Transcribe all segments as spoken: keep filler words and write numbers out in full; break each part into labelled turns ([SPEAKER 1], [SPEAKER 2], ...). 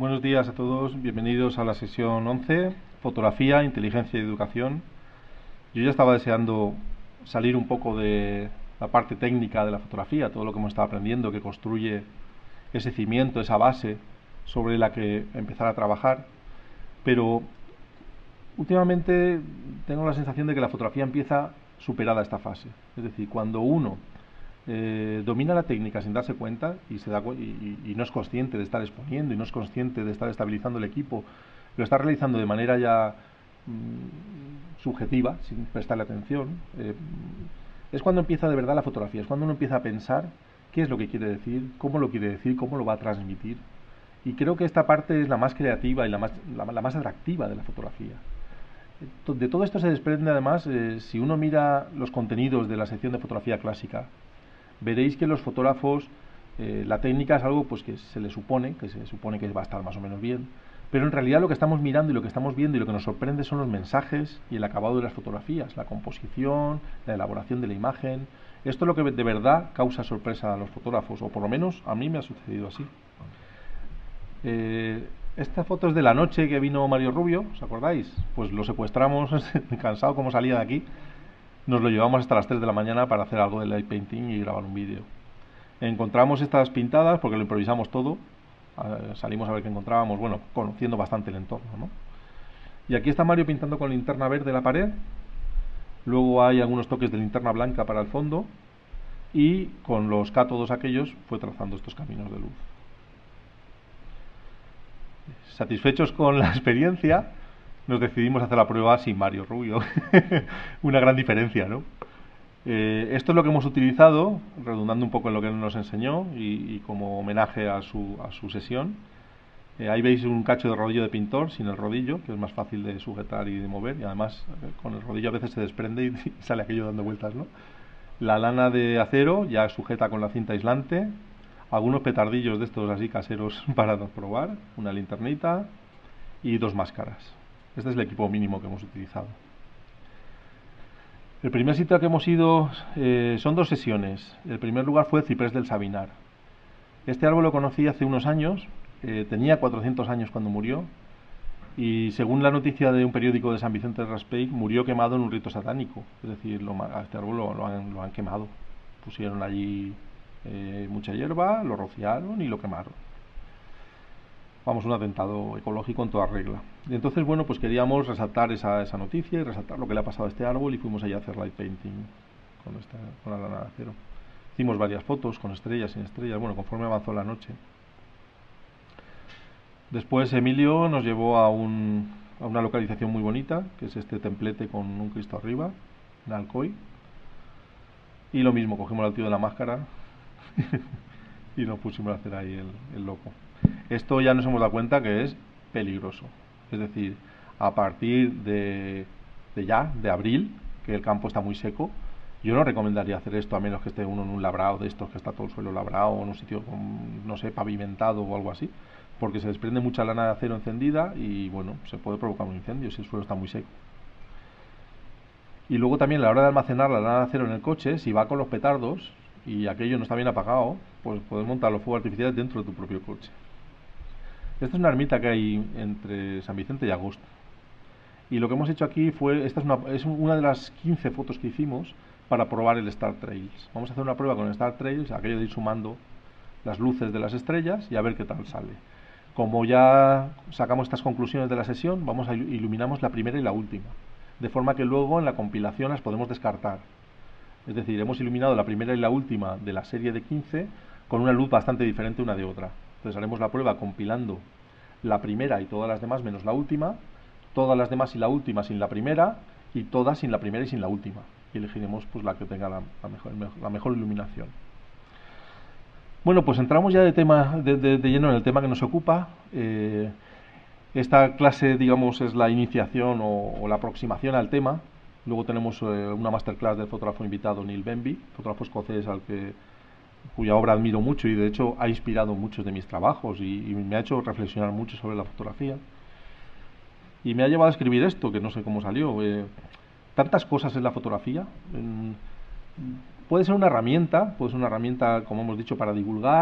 [SPEAKER 1] Buenos días a todos, bienvenidos a la sesión once, Fotografía, Inteligencia y Educación. Yo ya estaba deseando salir un poco de la parte técnica de la fotografía, todo lo que hemos estado aprendiendo, que construye ese cimiento, esa base sobre la que empezar a trabajar, pero últimamente tengo la sensación de que la fotografía empieza superada esta fase. Es decir, cuando uno eh, domina la técnica sin darse cuenta y, se da, y, y, y no es consciente de estar exponiendo y no es consciente de estar estabilizando el equipo, lo está realizando de manera ya mmm, subjetiva, sin prestarle atención, eh, es cuando empieza de verdad la fotografía, es cuando uno empieza a pensar qué es lo que quiere decir, cómo lo quiere decir, cómo lo va a transmitir. Y creo que esta parte es la más creativa y la más, la, la más atractiva de la fotografía. De todo esto se desprende además, eh, si uno mira los contenidos de la sección de fotografía clásica, veréis que los fotógrafos, eh, la técnica es algo pues que se le supone, que se supone que va a estar más o menos bien, pero en realidad lo que estamos mirando y lo que estamos viendo y lo que nos sorprende son los mensajes y el acabado de las fotografías, la composición, la elaboración de la imagen. Esto es lo que de verdad causa sorpresa a los fotógrafos, o por lo menos a mí me ha sucedido así. Eh, esta foto es de la noche que vino Mario Rubio, ¿os acordáis? Pues lo secuestramos, cansado como salía de aquí, nos lo llevamos hasta las tres de la mañana para hacer algo de light painting y grabar un vídeo. Encontramos estas pintadas porque lo improvisamos todo, eh, salimos a ver qué encontrábamos, bueno, conociendo bastante el entorno, ¿no? Y aquí está Mario pintando con linterna verde la pared, luego hay algunos toques de linterna blanca para el fondo y con los cátodos aquellos fue trazando estos caminos de luz. Satisfechos con la experiencia, nos decidimos a hacer la prueba sin Mario Rubio. Una gran diferencia, ¿no? Eh, esto es lo que hemos utilizado, redundando un poco en lo que él nos enseñó y, y como homenaje a su, a su sesión. Eh, ahí veis un cacho de rodillo de pintor sin el rodillo, que es más fácil de sujetar y de mover, y además eh, con el rodillo a veces se desprende y, y sale aquello dando vueltas, ¿no? La lana de acero ya sujeta con la cinta aislante, algunos petardillos de estos así caseros para probar, una linternita y dos máscaras. Este es el equipo mínimo que hemos utilizado. El primer sitio al que hemos ido eh, son dos sesiones. El primer lugar fue el Ciprés del Sabinar. Este árbol lo conocí hace unos años, eh, tenía cuatrocientos años cuando murió, y según la noticia de un periódico de San Vicente del Raspeig, murió quemado en un rito satánico. Es decir, lo, a este árbol lo, lo, han, lo han quemado. Pusieron allí eh, mucha hierba, lo rociaron y lo quemaron. Vamos, un atentado ecológico en toda regla. Y entonces, bueno, pues queríamos resaltar esa, esa noticia y resaltar lo que le ha pasado a este árbol y fuimos allá a hacer light painting con, esta, con la lana de acero. Hicimos varias fotos con estrellas, sin estrellas, bueno, conforme avanzó la noche. Después Emilio nos llevó a, un, a una localización muy bonita, que es este templete con un Cristo arriba, en Alcoy. Y lo mismo, cogimos al tío de la máscara y nos pusimos a hacer ahí el, el loco. Esto ya nos hemos dado cuenta que es peligroso. Es decir, a partir de, de ya, de abril, que el campo está muy seco, yo no recomendaría hacer esto a menos que esté uno en un labrado de estos, que está todo el suelo labrado, o en un sitio, con, no sé, pavimentado o algo así, porque se desprende mucha lana de acero encendida y, bueno, se puede provocar un incendio si el suelo está muy seco. Y luego también a la hora de almacenar la lana de acero en el coche, si va con los petardos y aquello no está bien apagado, pues puedes montar los fuegos artificiales dentro de tu propio coche. Esta es una ermita que hay entre San Vicente y Agosto. Y lo que hemos hecho aquí fue, esta es una, es una de las quince fotos que hicimos para probar el Star Trails. Vamos a hacer una prueba con el Star Trails, aquello de ir sumando las luces de las estrellas y a ver qué tal sale. Como ya sacamos estas conclusiones de la sesión, vamos a iluminamos la primera y la última, de forma que luego en la compilación las podemos descartar. Es decir, hemos iluminado la primera y la última de la serie de quince con una luz bastante diferente una de otra. Entonces haremos la prueba compilando la primera y todas las demás menos la última, todas las demás y la última sin la primera, y todas sin la primera y sin la última. Y elegiremos pues la que tenga la, la, mejor, la mejor iluminación. Bueno, pues entramos ya de, tema, de, de, de lleno en el tema que nos ocupa. Eh, esta clase, digamos, es la iniciación o, o la aproximación al tema. Luego tenemos eh, una masterclass del fotógrafo invitado Neil Benby, fotógrafo escocés al que cuya obra admiro mucho y de hecho ha inspirado muchos de mis trabajos y, y me ha hecho reflexionar mucho sobre la fotografía y me ha llevado a escribir esto, que no sé cómo salió. Eh, tantas cosas en la fotografía. Eh, puede ser una herramienta, puede ser una herramienta, como hemos dicho, para divulgar,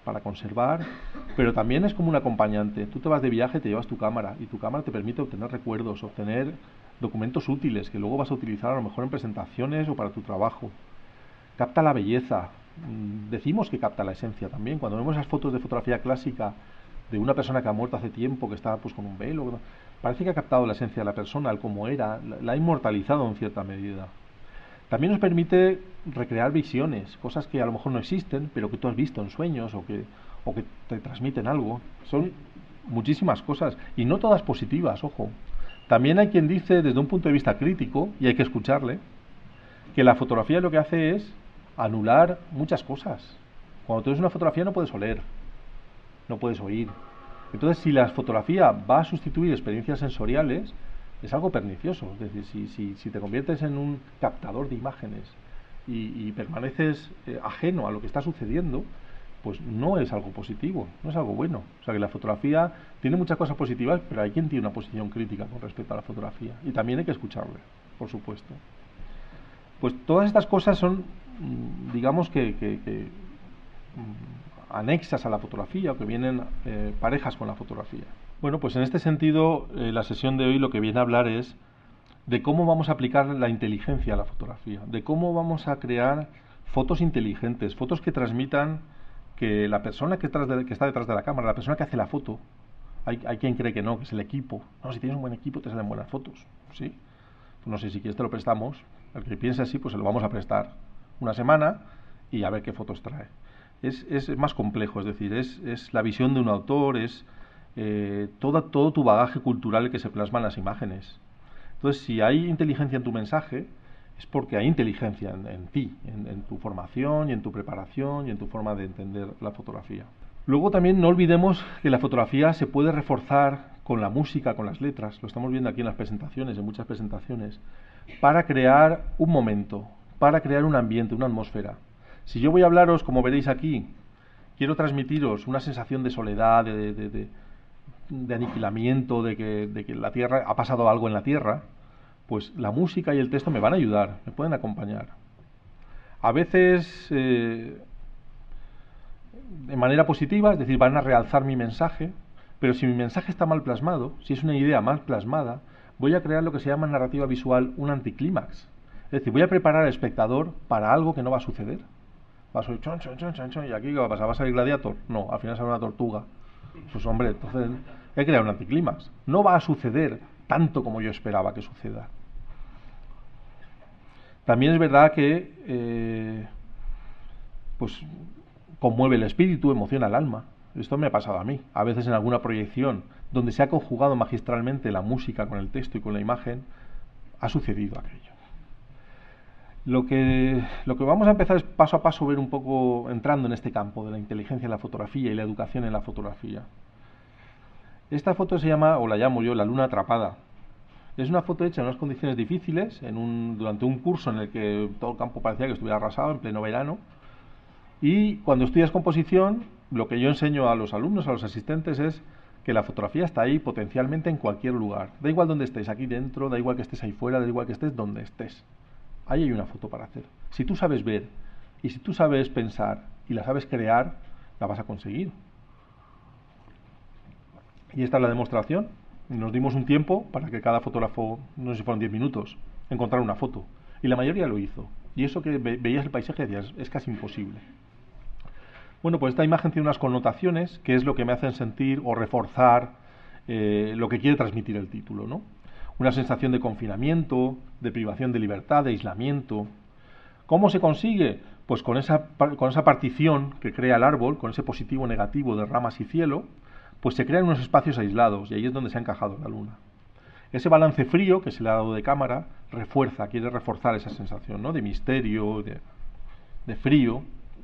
[SPEAKER 1] para conservar, pero también es como un acompañante. Tú te vas de viaje, te llevas tu cámara y tu cámara te permite obtener recuerdos, obtener documentos útiles que luego vas a utilizar a lo mejor en presentaciones o para tu trabajo. Capta la belleza. Decimos que capta la esencia también. Cuando vemos esas fotos de fotografía clásica de una persona que ha muerto hace tiempo, que está pues con un velo, parece que ha captado la esencia de la persona, el cómo era, la, la ha inmortalizado en cierta medida. También nos permite recrear visiones, cosas que a lo mejor no existen, pero que tú has visto en sueños o que, o que te transmiten algo. Son muchísimas cosas, y no todas positivas, ojo. También hay quien dice, desde un punto de vista crítico, y hay que escucharle, que la fotografía lo que hace es anular muchas cosas. Cuando tú ves una fotografía no puedes oler, no puedes oír. Entonces, si la fotografía va a sustituir experiencias sensoriales, es algo pernicioso. Es decir, si, si, si te conviertes en un captador de imágenes y, y permaneces eh, ajeno a lo que está sucediendo, pues no es algo positivo, no es algo bueno. O sea que la fotografía tiene muchas cosas positivas, pero hay quien tiene una posición crítica con respecto a la fotografía. Y también hay que escucharle, por supuesto. Pues todas estas cosas son, digamos que, que, que anexas a la fotografía o que vienen eh, parejas con la fotografía. Bueno, pues en este sentido, eh, la sesión de hoy lo que viene a hablar es de cómo vamos a aplicar la inteligencia a la fotografía, de cómo vamos a crear fotos inteligentes, fotos que transmitan que la persona que, tras de, que está detrás de la cámara, la persona que hace la foto, hay, hay quien cree que no, que es el equipo. No, si tienes un buen equipo te salen buenas fotos, ¿sí? No sé, si quieres te lo prestamos. El que piense así, pues se lo vamos a prestar una semana y a ver qué fotos trae. Es, es más complejo, es decir, es, es la visión de un autor, es eh, todo, todo tu bagaje cultural que se plasma en las imágenes. Entonces, si hay inteligencia en tu mensaje, es porque hay inteligencia en, en ti, en, en tu formación y en tu preparación y en tu forma de entender la fotografía. Luego también no olvidemos que la fotografía se puede reforzar con la música, con las letras, lo estamos viendo aquí en las presentaciones, en muchas presentaciones, para crear un momento, para crear un ambiente, una atmósfera. Si yo voy a hablaros, como veréis aquí, quiero transmitiros una sensación de soledad, de, de, de, de aniquilamiento, de que, de que la Tierra ha pasado algo en la Tierra, pues la música y el texto me van a ayudar, me pueden acompañar. A veces eh, de manera positiva, es decir, van a realzar mi mensaje, pero si mi mensaje está mal plasmado, si es una idea mal plasmada, voy a crear lo que se llama en narrativa visual un anticlímax. Es decir, voy a preparar al espectador para algo que no va a suceder. Va a salir chon, chon, chon, chon, chon, y aquí ¿qué va a pasar? ¿Va a salir Gladiator? No, al final sale una tortuga. Pues hombre, entonces hay que crear un anticlímax. No va a suceder tanto como yo esperaba que suceda. También es verdad que eh, pues conmueve el espíritu, emociona el alma. Esto me ha pasado a mí. A veces en alguna proyección donde se ha conjugado magistralmente la música con el texto y con la imagen, ha sucedido aquello. Lo que, lo que vamos a empezar es paso a paso ver un poco entrando en este campo de la inteligencia en la fotografía y la educación en la fotografía. Esta foto se llama, o la llamo yo, la luna atrapada. Es una foto hecha en unas condiciones difíciles, en un, durante un curso en el que todo el campo parecía que estuviera arrasado, en pleno verano. Y cuando estudias composición, lo que yo enseño a los alumnos, a los asistentes, es que la fotografía está ahí potencialmente en cualquier lugar. Da igual donde estés, aquí dentro, da igual que estés ahí fuera, da igual que estés donde estés. Ahí hay una foto para hacer. Si tú sabes ver y si tú sabes pensar y la sabes crear, la vas a conseguir. Y esta es la demostración. Nos dimos un tiempo para que cada fotógrafo, no sé si fueron diez minutos, encontrara una foto. Y la mayoría lo hizo. Y eso que ve, veías el paisaje y decías, es casi imposible. Bueno, pues esta imagen tiene unas connotaciones, que es lo que me hacen sentir o reforzar eh, lo que quiere transmitir el título, ¿no? Una sensación de confinamiento, de privación de libertad, de aislamiento. ¿Cómo se consigue? Pues con esa, con esa partición que crea el árbol, con ese positivo negativo de ramas y cielo, pues se crean unos espacios aislados y ahí es donde se ha encajado la luna. Ese balance frío que se le ha dado de cámara refuerza, quiere reforzar esa sensación, ¿no? De misterio, de, de frío.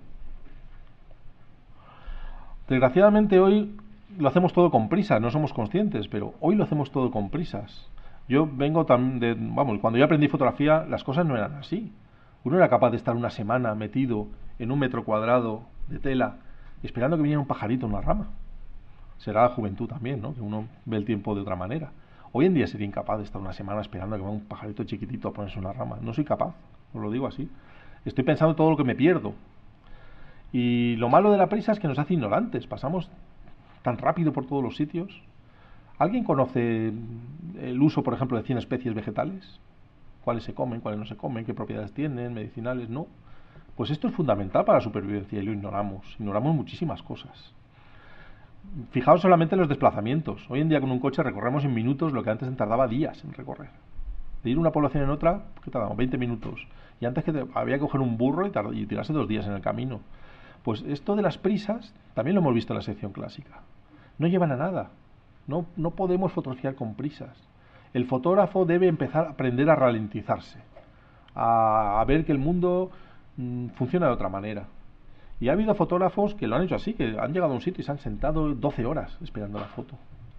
[SPEAKER 1] Desgraciadamente hoy lo hacemos todo con prisas, no somos conscientes, pero hoy lo hacemos todo con prisas. Yo vengo también de, vamos, cuando yo aprendí fotografía las cosas no eran así. Uno era capaz de estar una semana metido en un metro cuadrado de tela esperando que viniera un pajarito en una rama. Será la juventud también, ¿no? Que uno ve el tiempo de otra manera. Hoy en día sería incapaz de estar una semana esperando a que venga un pajarito chiquitito a ponerse en una rama. No soy capaz, os lo digo así. Estoy pensando todo lo que me pierdo. Y lo malo de la prisa es que nos hace ignorantes, pasamos tan rápido por todos los sitios. ¿Alguien conoce el uso, por ejemplo, de cien especies vegetales? ¿Cuáles se comen, cuáles no se comen, qué propiedades tienen, medicinales? No. Pues esto es fundamental para la supervivencia y lo ignoramos. Ignoramos muchísimas cosas. Fijaos solamente en los desplazamientos. Hoy en día con un coche recorremos en minutos lo que antes tardaba días en recorrer. De ir de una población en otra, ¿qué tardamos? veinte minutos. Y antes que te, había que coger un burro y, tard, y tirarse dos días en el camino. Pues esto de las prisas también lo hemos visto en la sección clásica. No llevan a nada. No, no podemos fotografiar con prisas. El fotógrafo debe empezar a aprender a ralentizarse, a, a ver que el mundo mmm, funciona de otra manera. Y ha habido fotógrafos que lo han hecho así, que han llegado a un sitio y se han sentado doce horas esperando la foto.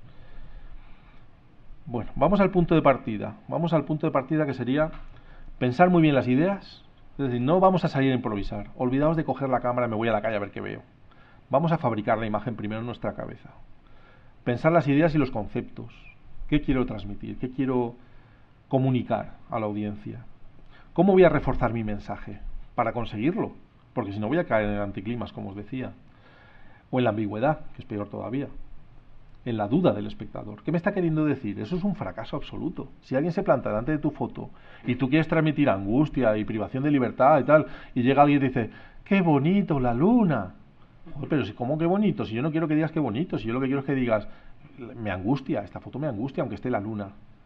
[SPEAKER 1] Bueno, vamos al punto de partida. Vamos al punto de partida que sería pensar muy bien las ideas. Es decir, no vamos a salir a improvisar. Olvidaos de coger la cámara y me voy a la calle a ver qué veo. Vamos a fabricar la imagen primero en nuestra cabeza. Pensar las ideas y los conceptos. ¿Qué quiero transmitir? ¿Qué quiero comunicar a la audiencia? ¿Cómo voy a reforzar mi mensaje para conseguirlo? Porque si no voy a caer en el anticlimax, como os decía. O en la ambigüedad, que es peor todavía. En la duda del espectador. ¿Qué me está queriendo decir? Eso es un fracaso absoluto. Si alguien se planta delante de tu foto y tú quieres transmitir angustia y privación de libertad y tal, y llega alguien y te dice, ¡qué bonito la luna! Joder, pero si, ¿cómo qué bonito? Si yo no quiero que digas qué bonito, si yo lo que quiero es que digas, me angustia, esta foto me angustia aunque esté la luna.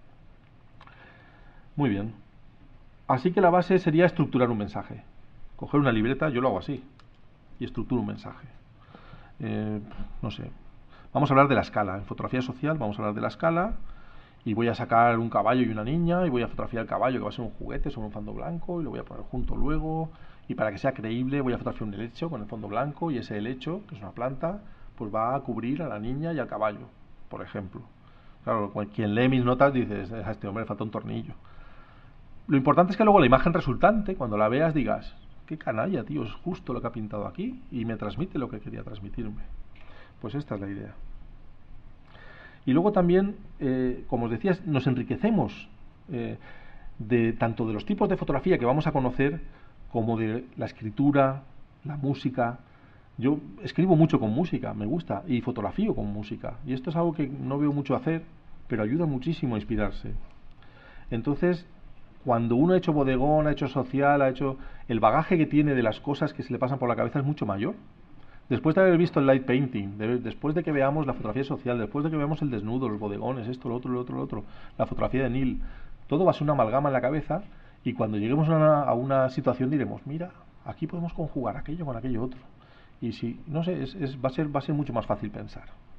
[SPEAKER 1] Muy bien. Así que la base sería estructurar un mensaje. Coger una libreta, yo lo hago así, y estructuro un mensaje. Eh, no sé. Vamos a hablar de la escala. En fotografía social vamos a hablar de la escala, y voy a sacar un caballo y una niña, y voy a fotografiar el caballo, que va a ser un juguete sobre un fondo blanco, y lo voy a poner junto luego, y para que sea creíble voy a fotografiar un helecho con el fondo blanco, y ese helecho, que es una planta, pues va a cubrir a la niña y al caballo, por ejemplo. Claro, quien lee mis notas dice, a este hombre le falta un tornillo. Lo importante es que luego la imagen resultante, cuando la veas, digas, qué canalla, tío, es justo lo que ha pintado aquí, y me transmite lo que quería transmitirme. Pues esta es la idea. Y luego también, eh, como os decía, nos enriquecemos eh, de tanto de los tipos de fotografía que vamos a conocer, como de la escritura, la música. Yo escribo mucho con música, me gusta, y fotografío con música. Y esto es algo que no veo mucho hacer, pero ayuda muchísimo a inspirarse. Entonces, cuando uno ha hecho bodegón, ha hecho social, ha hecho... el bagaje que tiene de las cosas que se le pasan por la cabeza es mucho mayor. Después de haber visto el light painting, de, después de que veamos la fotografía social, después de que veamos el desnudo, los bodegones, esto, lo otro, lo otro, lo otro, la fotografía de Neil, todo va a ser una amalgama en la cabeza, y cuando lleguemos a una, a una situación diremos, mira, aquí podemos conjugar aquello con aquello otro. Y si, no sé, es, es, va, a ser, va a ser mucho más fácil pensar.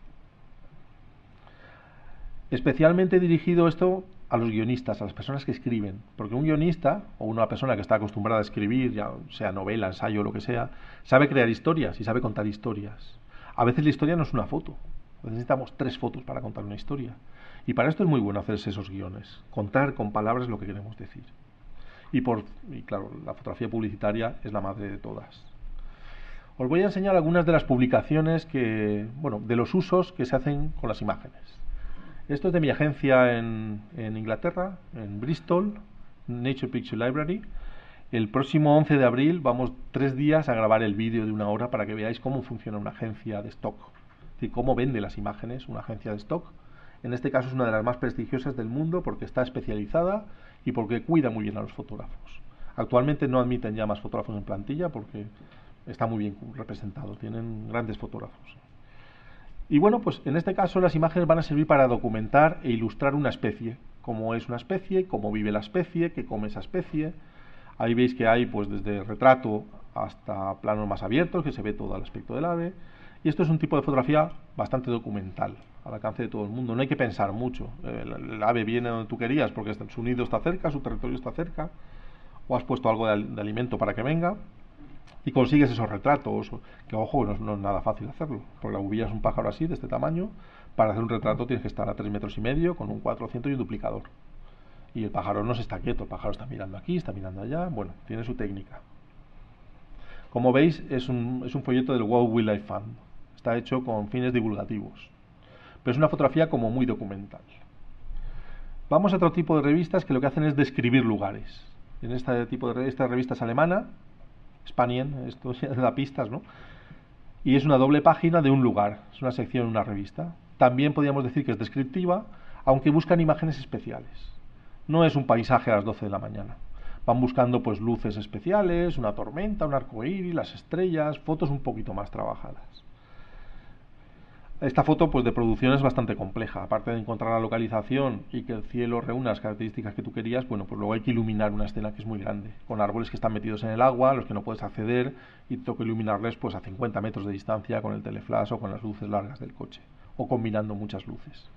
[SPEAKER 1] Especialmente dirigido esto a los guionistas, a las personas que escriben, porque un guionista o una persona que está acostumbrada a escribir, ya sea novela, ensayo, lo que sea, sabe crear historias y sabe contar historias. A veces la historia no es una foto, necesitamos tres fotos para contar una historia, y para esto es muy bueno hacerse esos guiones, contar con palabras lo que queremos decir. Y, por, y claro, la fotografía publicitaria es la madre de todas. Os voy a enseñar algunas de las publicaciones que, bueno, de los usos que se hacen con las imágenes. Esto es de mi agencia en, en Inglaterra, en Bristol, Nature Picture Library. El próximo once de abril vamos tres días a grabar el vídeo de una hora para que veáis cómo funciona una agencia de stock. Es decir, cómo vende las imágenes una agencia de stock. En este caso es una de las más prestigiosas del mundo porque está especializada y porque cuida muy bien a los fotógrafos. Actualmente no admiten ya más fotógrafos en plantilla porque está muy bien representado, tienen grandes fotógrafos. Y bueno, pues en este caso las imágenes van a servir para documentar e ilustrar una especie, cómo es una especie, cómo vive la especie, qué come esa especie. Ahí veis que hay pues desde retrato hasta planos más abiertos, que se ve todo el aspecto del ave. Y esto es un tipo de fotografía bastante documental, al alcance de todo el mundo. No hay que pensar mucho. El, el ave viene donde tú querías porque su nido está cerca, su territorio está cerca, o has puesto algo de, de alimento para que venga. Y consigues esos retratos, que ojo, no es, no es nada fácil hacerlo, porque la bubilla es un pájaro así, de este tamaño. Para hacer un retrato tienes que estar a tres metros y medio, con un cuatrocientos y un duplicador. Y el pájaro no se está quieto, el pájaro está mirando aquí, está mirando allá, bueno, tiene su técnica. Como veis, es un, es un folleto del World Wildlife Fund, está hecho con fines divulgativos, pero es una fotografía como muy documental. Vamos a otro tipo de revistas que lo que hacen es describir lugares. En este tipo de esta revista es alemana. Spanien, esto ya da pistas, ¿no? Y es una doble página de un lugar, es una sección en una revista. También podríamos decir que es descriptiva, aunque buscan imágenes especiales. No es un paisaje a las doce de la mañana. Van buscando pues luces especiales, una tormenta, un arco iris, las estrellas, fotos un poquito más trabajadas. Esta foto pues de producción es bastante compleja. Aparte de encontrar la localización y que el cielo reúna las características que tú querías, bueno, pues luego hay que iluminar una escena que es muy grande, con árboles que están metidos en el agua, a los que no puedes acceder, y tengo que iluminarles pues a cincuenta metros de distancia con el teleflash o con las luces largas del coche, o combinando muchas luces.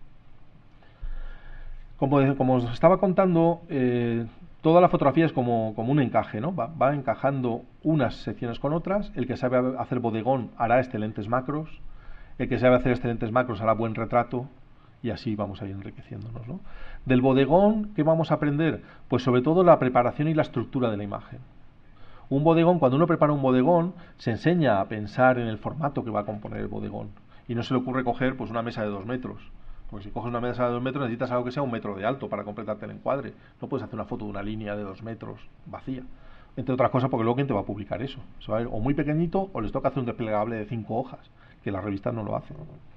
[SPEAKER 1] Como, como os estaba contando, eh, toda la fotografía es como, como un encaje, ¿no? Va, va encajando unas secciones con otras. El que sabe hacer bodegón hará excelentes macros. El que sabe hacer excelentes macros hará buen retrato, y así vamos a ir enriqueciéndonos, ¿no? Del bodegón, ¿qué vamos a aprender? Pues sobre todo la preparación y la estructura de la imagen. Un bodegón, cuando uno prepara un bodegón, se enseña a pensar en el formato que va a componer el bodegón. Y no se le ocurre coger pues una mesa de dos metros. Porque si coges una mesa de dos metros necesitas algo que sea un metro de alto para completarte el encuadre. No puedes hacer una foto de una línea de dos metros vacía. Entre otras cosas porque luego ¿quién te va a publicar eso? Se va a ver o muy pequeñito o les toca hacer un desplegable de cinco hojas, que las revistas no lo hacen.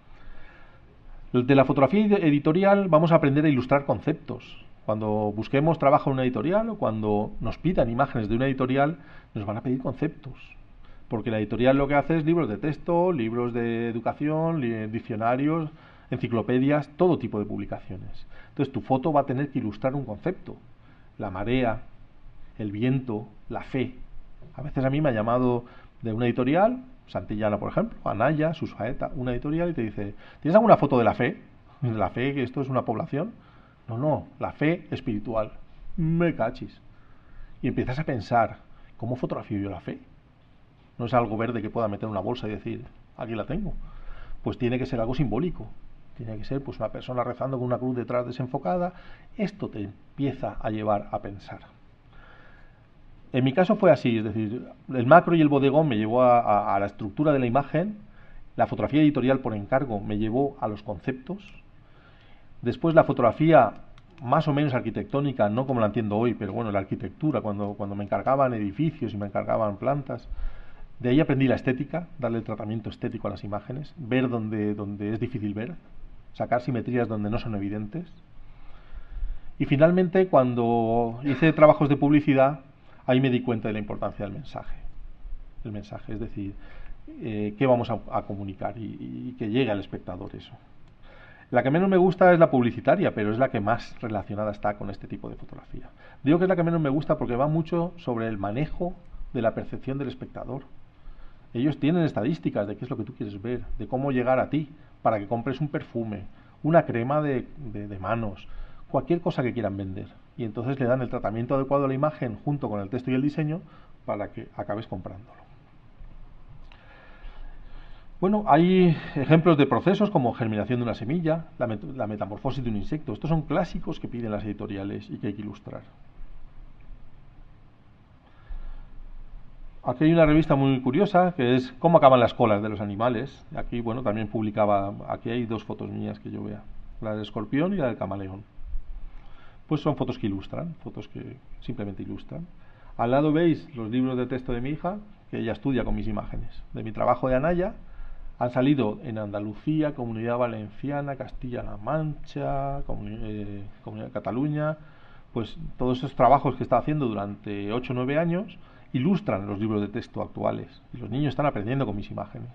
[SPEAKER 1] De la fotografía editorial vamos a aprender a ilustrar conceptos. Cuando busquemos trabajo en una editorial o cuando nos pidan imágenes de una editorial, nos van a pedir conceptos. Porque la editorial lo que hace es libros de texto, libros de educación, diccionarios, enciclopedias, todo tipo de publicaciones. Entonces tu foto va a tener que ilustrar un concepto. La marea, el viento, la fe. A veces a mí me ha llamado de una editorial, Santillana por ejemplo, Anaya, Susaeta, una editorial, y te dice, ¿tienes alguna foto de la fe? ¿De la fe, que esto es una población? No, no, la fe espiritual. Me cachis. Y empiezas a pensar, ¿cómo fotografío yo la fe? No es algo verde que pueda meter en una bolsa y decir, aquí la tengo. Pues tiene que ser algo simbólico. Tiene que ser pues una persona rezando con una cruz detrás desenfocada. Esto te empieza a llevar a pensar. En mi caso fue así, es decir, el macro y el bodegón me llevó a, a, a la estructura de la imagen, la fotografía editorial por encargo me llevó a los conceptos, después la fotografía más o menos arquitectónica, no como la entiendo hoy, pero bueno, la arquitectura, cuando, cuando me encargaban edificios y me encargaban plantas, de ahí aprendí la estética, darle el tratamiento estético a las imágenes, ver donde, donde es difícil ver, sacar simetrías donde no son evidentes. Y finalmente, cuando hice trabajos de publicidad, ahí me di cuenta de la importancia del mensaje. El mensaje, es decir, eh, qué vamos a, a comunicar y, y que llegue al espectador eso. La que menos me gusta es la publicitaria, pero es la que más relacionada está con este tipo de fotografía. Digo que es la que menos me gusta porque va mucho sobre el manejo de la percepción del espectador. Ellos tienen estadísticas de qué es lo que tú quieres ver, de cómo llegar a ti, para que compres un perfume, una crema de, de, de manos, cualquier cosa que quieran vender. Y entonces le dan el tratamiento adecuado a la imagen junto con el texto y el diseño para que acabes comprándolo. Bueno, hay ejemplos de procesos como germinación de una semilla, la, met la metamorfosis de un insecto. Estos son clásicos que piden las editoriales y que hay que ilustrar. Aquí hay una revista muy curiosa que es cómo acaban las colas de los animales. Aquí, bueno, también publicaba, aquí hay dos fotos mías que yo vea, la del escorpión y la del camaleón. Pues son fotos que ilustran, fotos que simplemente ilustran. Al lado veis los libros de texto de mi hija, que ella estudia con mis imágenes. De mi trabajo de Anaya han salido en Andalucía, Comunidad Valenciana, Castilla-La Mancha, Comuni eh, Comunidad de Cataluña. Pues todos esos trabajos que está haciendo durante ocho o nueve años ilustran los libros de texto actuales. Y los niños están aprendiendo con mis imágenes.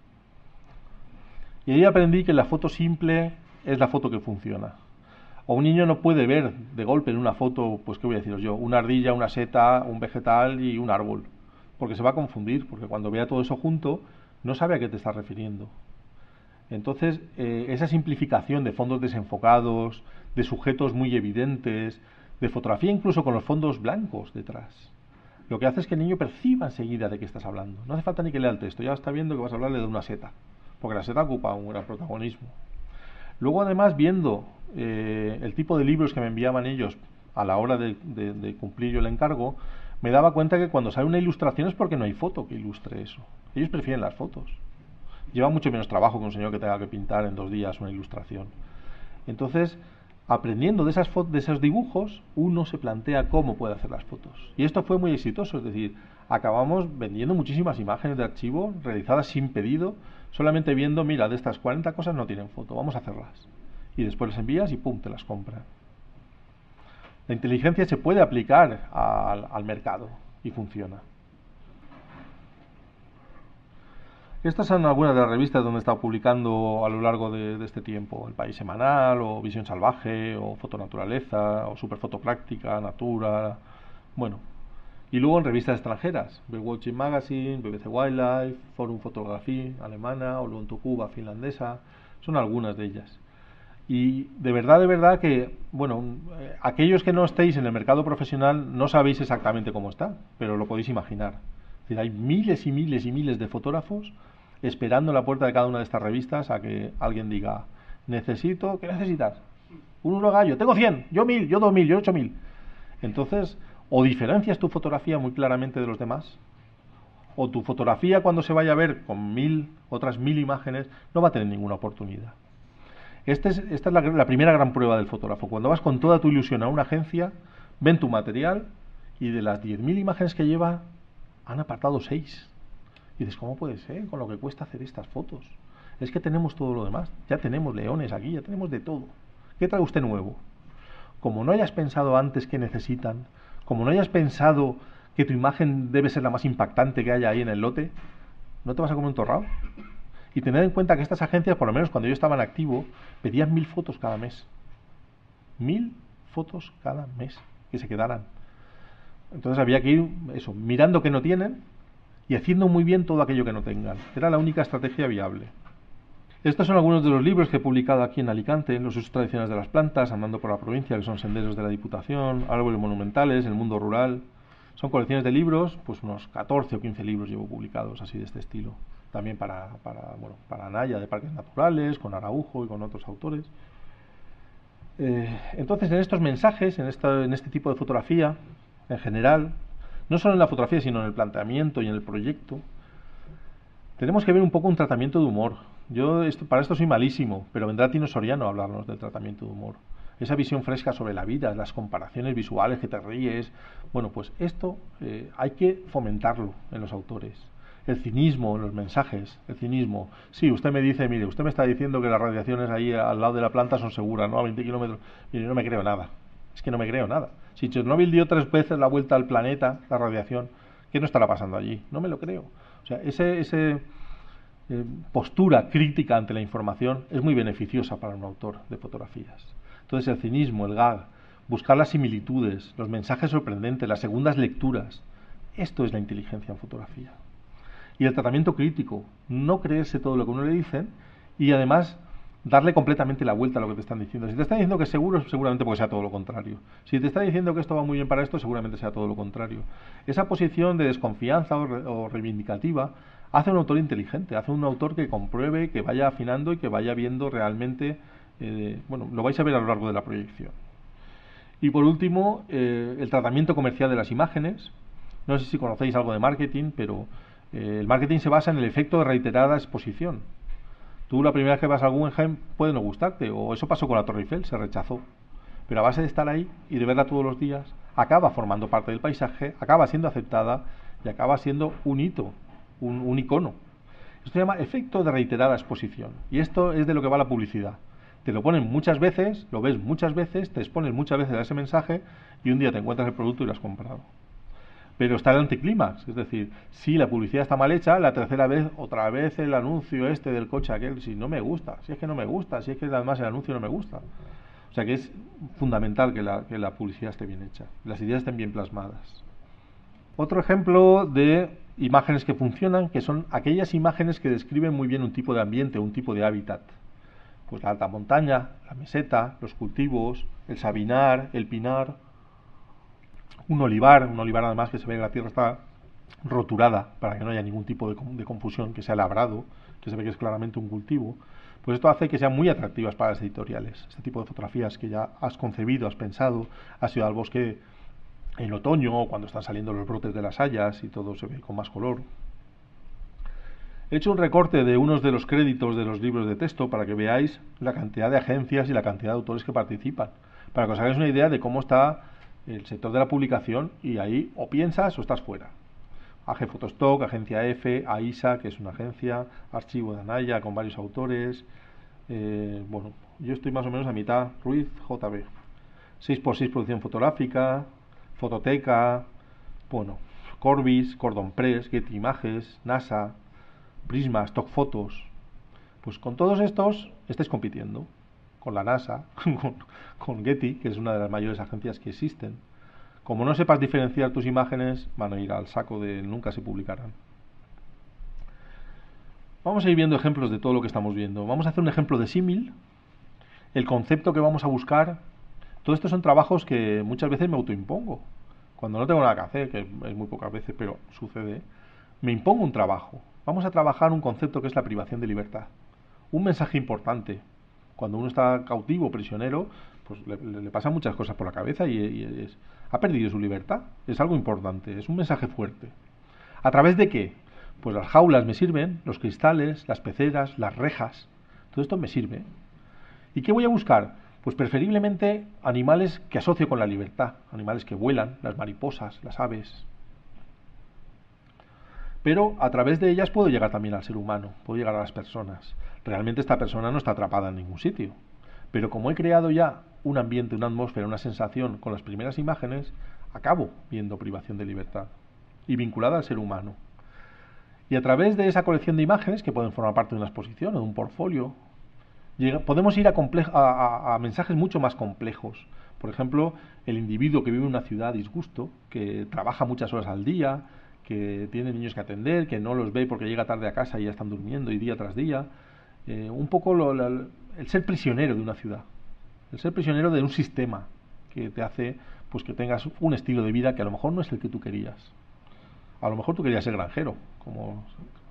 [SPEAKER 1] Y ahí aprendí que la foto simple es la foto que funciona. O un niño no puede ver de golpe en una foto, pues qué voy a deciros yo, una ardilla, una seta, un vegetal y un árbol, porque se va a confundir, porque cuando vea todo eso junto no sabe a qué te estás refiriendo. Entonces, eh, esa simplificación de fondos desenfocados, de sujetos muy evidentes, de fotografía incluso con los fondos blancos detrás, lo que hace es que el niño perciba enseguida de qué estás hablando. No hace falta ni que lea el texto, ya está viendo que vas a hablarle de una seta, porque la seta ocupa un gran protagonismo. Luego, además, viendo eh, el tipo de libros que me enviaban ellos a la hora de, de, de cumplir yo el encargo, me daba cuenta que cuando sale una ilustración es porque no hay foto que ilustre eso. Ellos prefieren las fotos. Lleva mucho menos trabajo que un señor que tenga que pintar en dos días una ilustración. Entonces, aprendiendo de, esas de esos dibujos, uno se plantea cómo puede hacer las fotos. Y esto fue muy exitoso, es decir, acabamos vendiendo muchísimas imágenes de archivo realizadas sin pedido, solamente viendo, mira, de estas cuarenta cosas no tienen foto, vamos a hacerlas. Y después las envías y pum, te las compran. La inteligencia se puede aplicar al, al mercado y funciona. Estas son algunas de las revistas donde he estado publicando a lo largo de, de este tiempo. El País Semanal, o Visión Salvaje, o Fotonaturaleza, o Superfoto Práctica, Natura, bueno. Y luego en revistas extranjeras, Birdwatching Magazine, B B C Wildlife, Forum Photography alemana, o Luonto Cuba finlandesa, son algunas de ellas. Y de verdad, de verdad que, bueno, eh, aquellos que no estéis en el mercado profesional no sabéis exactamente cómo está, pero lo podéis imaginar. Es decir, hay miles y miles y miles de fotógrafos esperando en la puerta de cada una de estas revistas a que alguien diga, necesito, ¿qué necesitas? Un uno gallo, tengo cien, yo mil, yo dos mil, yo ocho mil. Entonces, o diferencias tu fotografía muy claramente de los demás, o tu fotografía cuando se vaya a ver con mil, otras mil imágenes, no va a tener ninguna oportunidad. Este es, esta es la, la primera gran prueba del fotógrafo. Cuando vas con toda tu ilusión a una agencia, ven tu material y de las diez mil imágenes que lleva, han apartado seis. Y dices, ¿cómo puede ser con lo que cuesta hacer estas fotos? Es que tenemos todo lo demás. Ya tenemos leones aquí, ya tenemos de todo. ¿Qué trae usted nuevo? Como no hayas pensado antes qué necesitan, como no hayas pensado que tu imagen debe ser la más impactante que haya ahí en el lote, ¿no te vas a comer un torrao? Y tened en cuenta que estas agencias, por lo menos cuando yo estaba en activo, pedían mil fotos cada mes. Mil fotos cada mes que se quedaran. Entonces había que ir, eso, mirando que no tienen y haciendo muy bien todo aquello que no tengan. Era la única estrategia viable. Estos son algunos de los libros que he publicado aquí en Alicante, Los usos tradicionales de las plantas, Andando por la provincia, que son senderos de la Diputación, Árboles monumentales, El mundo rural. Son colecciones de libros, pues unos catorce o quince libros llevo publicados así de este estilo. También para, para, bueno, para Anaya de Parques Naturales, con Araujo y con otros autores. Eh, entonces, en estos mensajes, en, esta, en este tipo de fotografía, en general, no solo en la fotografía, sino en el planteamiento y en el proyecto, tenemos que ver un poco un tratamiento de humor. Yo esto, para esto soy malísimo, pero vendrá Tino Soriano a hablarnos del tratamiento de humor. Esa visión fresca sobre la vida, las comparaciones visuales que te ríes. Bueno, pues esto eh, hay que fomentarlo en los autores. El cinismo en los mensajes, el cinismo. Sí, usted me dice, mire, usted me está diciendo que las radiaciones ahí al lado de la planta son seguras, ¿no? A veinte kilómetros. Mire, no me creo nada. Es que no me creo nada. Si Chernobyl dio tres veces la vuelta al planeta, la radiación, ¿qué no estará pasando allí? No me lo creo. O sea, ese... ese eh, postura crítica ante la información es muy beneficiosa para un autor de fotografías. Entonces el cinismo, el gag, buscar las similitudes, los mensajes sorprendentes, las segundas lecturas, esto es la inteligencia en fotografía. Y el tratamiento crítico, no creerse todo lo que uno le dicen y además darle completamente la vuelta a lo que te están diciendo. Si te están diciendo que es seguro, seguramente porque sea todo lo contrario. Si te está diciendo que esto va muy bien para esto, seguramente sea todo lo contrario. Esa posición de desconfianza o, re o reivindicativa hace un autor inteligente, hace un autor que compruebe, que vaya afinando y que vaya viendo realmente, eh, bueno, lo vais a ver a lo largo de la proyección. Y por último, eh, el tratamiento comercial de las imágenes. No sé si conocéis algo de marketing, pero eh, el marketing se basa en el efecto de reiterada exposición. Tú la primera vez que vas a Guggenheim puede no gustarte, o eso pasó con la Torre Eiffel, se rechazó. Pero a base de estar ahí y de verla todos los días, acaba formando parte del paisaje, acaba siendo aceptada y acaba siendo un hito. Un, un icono. Esto se llama efecto de reiterada exposición. Y esto es de lo que va la publicidad. Te lo ponen muchas veces, lo ves muchas veces, te expones muchas veces a ese mensaje y un día te encuentras el producto y lo has comprado. Pero está el anticlímax, es decir, si la publicidad está mal hecha, la tercera vez, otra vez el anuncio este del coche aquel, si no me gusta, si es que no me gusta, si es que además el anuncio no me gusta. O sea que es fundamental que la, que la publicidad esté bien hecha, las ideas estén bien plasmadas. Otro ejemplo de imágenes que funcionan, que son aquellas imágenes que describen muy bien un tipo de ambiente, un tipo de hábitat. Pues la alta montaña, la meseta, los cultivos, el sabinar, el pinar, un olivar, un olivar además que se ve que la tierra está roturada para que no haya ningún tipo de, de confusión, que sea labrado, que se ve que es claramente un cultivo. Pues esto hace que sean muy atractivas para las editoriales. Este tipo de fotografías que ya has concebido, has pensado, has ido al bosque en otoño, cuando están saliendo los brotes de las hayas y todo se ve con más color. He hecho un recorte de unos de los créditos de los libros de texto para que veáis la cantidad de agencias y la cantidad de autores que participan, para que os hagáis una idea de cómo está el sector de la publicación, y ahí o piensas o estás fuera. A G Photostock, Agencia F, AISA, que es una agencia, Archivo de Anaya con varios autores. Eh, bueno, yo estoy más o menos a mitad. Ruiz, J B. seis por seis Producción Fotográfica, Fototeca, bueno, Corbis, Cordon Press, Getty Images, NASA, Prisma, Stock Photos. Pues con todos estos estáis compitiendo. Con la NASA, con, con Getty, que es una de las mayores agencias que existen. Como no sepas diferenciar tus imágenes, van a ir al saco de nunca se publicarán. Vamos a ir viendo ejemplos de todo lo que estamos viendo. Vamos a hacer un ejemplo de símil. El concepto que vamos a buscar. Todo esto son trabajos que muchas veces me autoimpongo. Cuando no tengo nada que hacer, que es muy pocas veces, pero sucede, me impongo un trabajo. Vamos a trabajar un concepto que es la privación de libertad. Un mensaje importante. Cuando uno está cautivo, prisionero, pues le, le pasan muchas cosas por la cabeza y, y es, ha perdido su libertad. Es algo importante, es un mensaje fuerte. ¿A través de qué? Pues las jaulas me sirven, los cristales, las peceras, las rejas. Todo esto me sirve. ¿Y qué voy a buscar? Pues preferiblemente animales que asocio con la libertad. Animales que vuelan, las mariposas, las aves. Pero a través de ellas puedo llegar también al ser humano, puedo llegar a las personas. Realmente esta persona no está atrapada en ningún sitio. Pero como he creado ya un ambiente, una atmósfera, una sensación con las primeras imágenes, acabo viendo privación de libertad y vinculada al ser humano. Y a través de esa colección de imágenes, que pueden formar parte de una exposición o de un portfolio, llega, podemos ir a, a, a, a mensajes mucho más complejos. Por ejemplo, el individuo que vive en una ciudad a disgusto, que trabaja muchas horas al día, que tiene niños que atender, que no los ve porque llega tarde a casa y ya están durmiendo y día tras día. Eh, un poco lo, lo, el ser prisionero de una ciudad, el ser prisionero de un sistema que te hace pues que tengas un estilo de vida que a lo mejor no es el que tú querías. A lo mejor tú querías ser granjero, como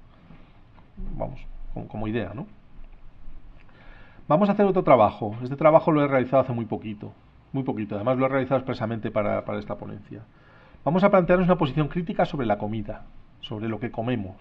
[SPEAKER 1] vamos, como, como idea, ¿no? Vamos a hacer otro trabajo. Este trabajo lo he realizado hace muy poquito, muy poquito. Además lo he realizado expresamente para, para esta ponencia. Vamos a plantearnos una posición crítica sobre la comida, sobre lo que comemos.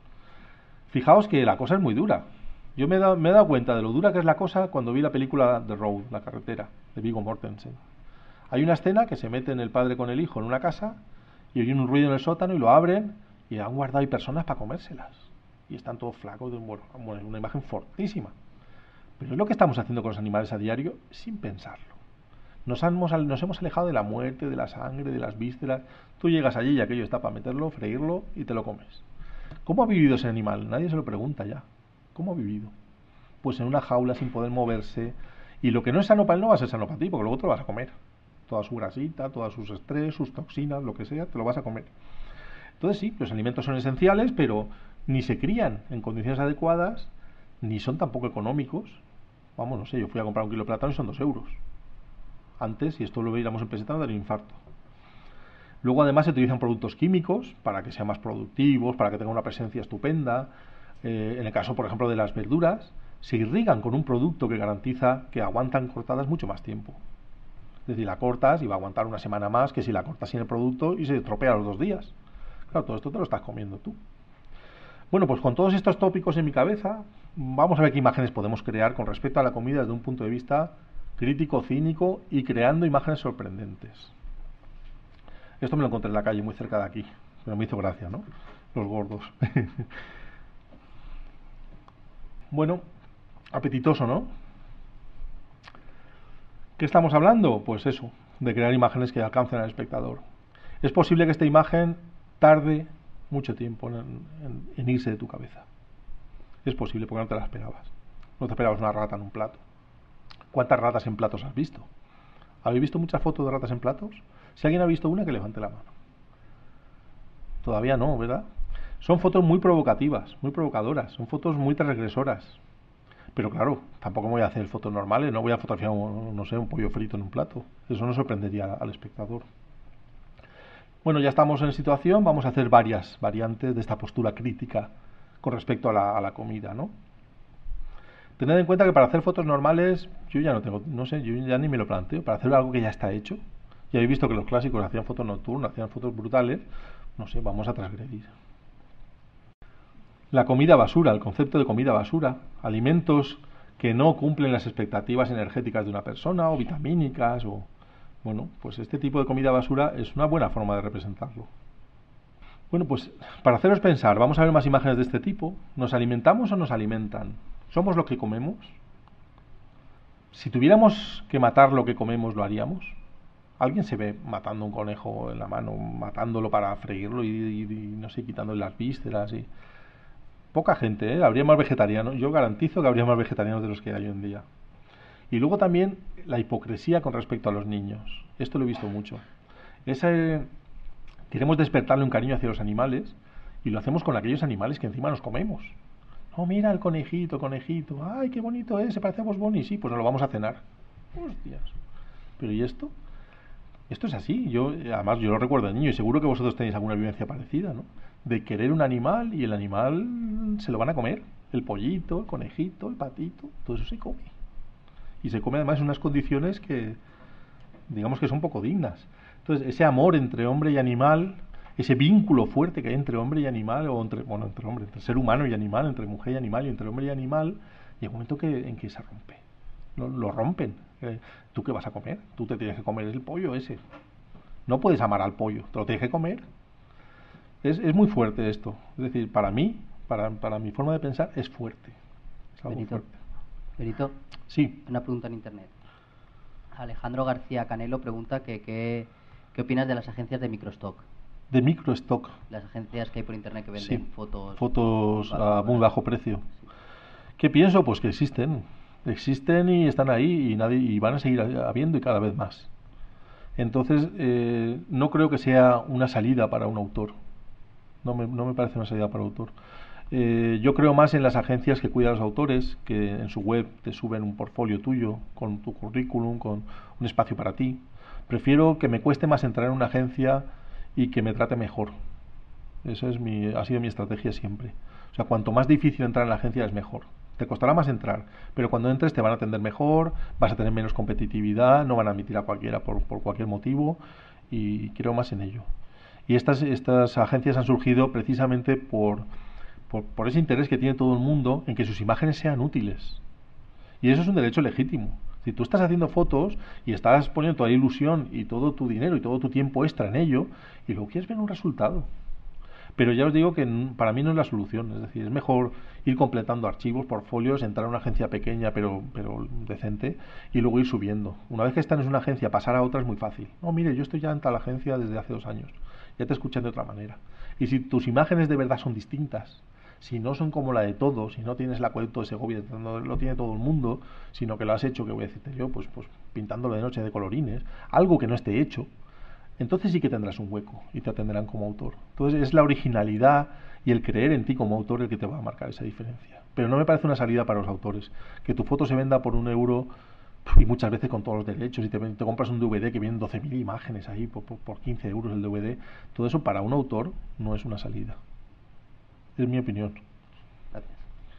[SPEAKER 1] Fijaos que la cosa es muy dura. Yo me he, dado, me he dado cuenta de lo dura que es la cosa cuando vi la película The Road, La carretera, de Viggo Mortensen. Hay una escena que se meten el padre con el hijo en una casa y oyen un ruido en el sótano y lo abren y han guardado ahí personas para comérselas. Y están todos flacos, de un, bueno, una imagen fortísima. Pero es lo que estamos haciendo con los animales a diario sin pensarlo. Nos hemos, nos hemos alejado de la muerte, de la sangre, de las vísceras. Tú llegas allí y aquello está para meterlo, freírlo y te lo comes. ¿Cómo ha vivido ese animal? Nadie se lo pregunta ya. ¿Cómo ha vivido? Pues en una jaula sin poder moverse. Y lo que no es sano para él no va a ser sano para ti, porque luego te lo vas a comer. Toda su grasita, todos sus estrés, sus toxinas, lo que sea, te lo vas a comer. Entonces sí, los alimentos son esenciales, pero ni se crían en condiciones adecuadas, ni son tampoco económicos. Vamos, no sé, yo fui a comprar un kilo de plátano y son dos euros. Antes, si esto lo veíamos en peseta, no daría infarto. Luego además se utilizan productos químicos para que sean más productivos, para que tengan una presencia estupenda. Eh, en el caso, por ejemplo, de las verduras, se irrigan con un producto que garantiza que aguantan cortadas mucho más tiempo. Es decir, la cortas y va a aguantar una semana más que si la cortas sin el producto y se estropea a los dos días. Claro, todo esto te lo estás comiendo tú. Bueno, pues con todos estos tópicos en mi cabeza, vamos a ver qué imágenes podemos crear con respecto a la comida desde un punto de vista crítico, cínico y creando imágenes sorprendentes. Esto me lo encontré en la calle, muy cerca de aquí, pero me hizo gracia, ¿no? Los gordos. Bueno, apetitoso, ¿no? ¿Qué estamos hablando? Pues eso, de crear imágenes que alcancen al espectador. Es posible que esta imagen tarde mucho tiempo en, en, en irse de tu cabeza. Es posible porque no te la esperabas. No te esperabas una rata en un plato. ¿Cuántas ratas en platos has visto? ¿Habéis visto muchas fotos de ratas en platos? Si alguien ha visto una, que levante la mano. Todavía no, ¿verdad? Son fotos muy provocativas, muy provocadoras, son fotos muy transgresoras. Pero claro, tampoco voy a hacer fotos normales, no voy a fotografiar, un, no sé, un pollo frito en un plato. Eso no sorprendería al espectador. Bueno, ya estamos en situación, vamos a hacer varias variantes de esta postura crítica con respecto a la, a la comida, ¿no? Tened en cuenta que para hacer fotos normales, yo ya no tengo, no sé, yo ya ni me lo planteo, para hacer algo que ya está hecho. Ya habéis visto que los clásicos hacían fotos nocturnas, hacían fotos brutales, no sé, vamos a transgredir. La comida basura, el concepto de comida basura, alimentos que no cumplen las expectativas energéticas de una persona o vitamínicas o bueno, pues este tipo de comida basura es una buena forma de representarlo. Bueno, pues para haceros pensar, vamos a ver más imágenes de este tipo. ¿Nos alimentamos o nos alimentan? ¿Somos lo que comemos? Si tuviéramos que matar lo que comemos, ¿lo haríamos? ¿Alguien se ve matando un conejo en la mano, matándolo para freírlo y, y, y no sé, quitándole las vísceras? Y... Poca gente, ¿eh? Habría más vegetarianos. Yo garantizo que habría más vegetarianos de los que hay hoy en día. Y luego también la hipocresía con respecto a los niños. Esto lo he visto mucho. Ese, queremos despertarle un cariño hacia los animales y lo hacemos con aquellos animales que encima nos comemos. Oh, mira el conejito, conejito. Ay, qué bonito es, se parece a Bugs Bunny. Sí, pues nos lo vamos a cenar. Hostias. ¿Pero y esto? Esto es así. Yo, además, yo lo recuerdo de niño y seguro que vosotros tenéis alguna vivencia parecida, ¿no? De querer un animal y el animal se lo van a comer. El pollito, el conejito, el patito, todo eso se come. Y se come además en unas condiciones que, digamos que son poco dignas. Entonces, ese amor entre hombre y animal, ese vínculo fuerte que hay entre hombre y animal, o entre, bueno, entre hombre, entre ser humano y animal, entre mujer y animal, y entre hombre y animal, llega un momento que, en que se rompe. Lo, lo rompen. Eh, ¿Tú qué vas a comer? Tú te tienes que comer el pollo ese. No puedes amar al pollo, te lo tienes que comer. Es, es muy fuerte esto. Es decir, para mí, para, para mi forma de pensar, es fuerte. Es algo
[SPEAKER 2] Benito,
[SPEAKER 1] fuerte.
[SPEAKER 2] Benito,
[SPEAKER 1] Sí.
[SPEAKER 2] una pregunta en internet. Alejandro García Canelo pregunta que qué opinas de las agencias de microstock.
[SPEAKER 1] De microstock.
[SPEAKER 2] Las agencias que hay por internet que venden
[SPEAKER 1] Sí.
[SPEAKER 2] fotos.
[SPEAKER 1] Fotos a muy bajo precio. Sí. ¿Qué pienso? Pues que existen. Existen y están ahí y, nadie, y van a seguir habiendo y cada vez más. Entonces, eh, no creo que sea una salida para un autor. No me, no me parece una salida para un autor. Eh, yo creo más en las agencias que cuidan a los autores, que en su web te suben un portfolio tuyo, con tu currículum, con un espacio para ti. Prefiero que me cueste más entrar en una agencia y que me trate mejor. Esa es mi, ha sido mi estrategia siempre. O sea, cuanto más difícil entrar en la agencia es mejor. Te costará más entrar, pero cuando entres te van a atender mejor, vas a tener menos competitividad, no van a admitir a cualquiera por, por cualquier motivo, y creo más en ello. Y estas, estas agencias han surgido precisamente por, por, por ese interés que tiene todo el mundo en que sus imágenes sean útiles. Y eso es un derecho legítimo. Si tú estás haciendo fotos y estás poniendo toda la ilusión y todo tu dinero y todo tu tiempo extra en ello, y luego quieres ver un resultado. Pero ya os digo que para mí no es la solución. Es decir, es mejor ir completando archivos, portfolios, entrar a una agencia pequeña pero, pero decente y luego ir subiendo. Una vez que estás en una agencia, pasar a otra es muy fácil. No, mire, yo estoy ya en tal agencia desde hace dos años. Ya te escuchan de otra manera. Y si tus imágenes de verdad son distintas, si no son como la de todos, si no tienes el acueducto de Segovia, no lo tiene todo el mundo, sino que lo has hecho, que voy a decirte yo, pues, pues pintándolo de noche de colorines, algo que no esté hecho, entonces sí que tendrás un hueco y te atenderán como autor. Entonces es la originalidad y el creer en ti como autor el que te va a marcar esa diferencia. Pero no me parece una salida para los autores. Que tu foto se venda por un euro y muchas veces con todos los derechos y te, te compras un D V D que vienen doce mil imágenes ahí por, por, por quince euros el D V D. Todo eso para un autor no es una salida. Es mi opinión.
[SPEAKER 2] Gracias.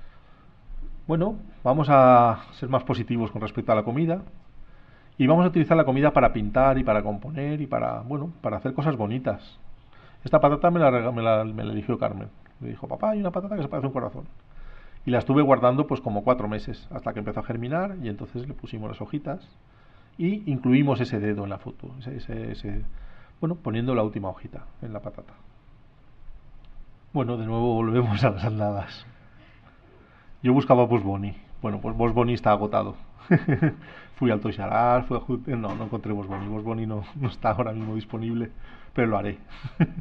[SPEAKER 1] Bueno, vamos a ser más positivos con respecto a la comida. Y vamos a utilizar la comida para pintar y para componer y para, bueno, para hacer cosas bonitas. Esta patata me la, me la, me la eligió Carmen. Me dijo, papá, hay una patata que se parece a un corazón. Y la estuve guardando pues como cuatro meses, hasta que empezó a germinar y entonces le pusimos las hojitas y incluimos ese dedo en la foto, ese, ese, ese, bueno, poniendo la última hojita en la patata. Bueno, de nuevo volvemos a las andadas. Yo buscaba Bugs Bunny. Bueno, pues Bugs Bunny está agotado. Fui al Toys R Us, fui a... No, no encontré Bugs Bunny. Bugs Bunny no, no está ahora mismo disponible, pero lo haré.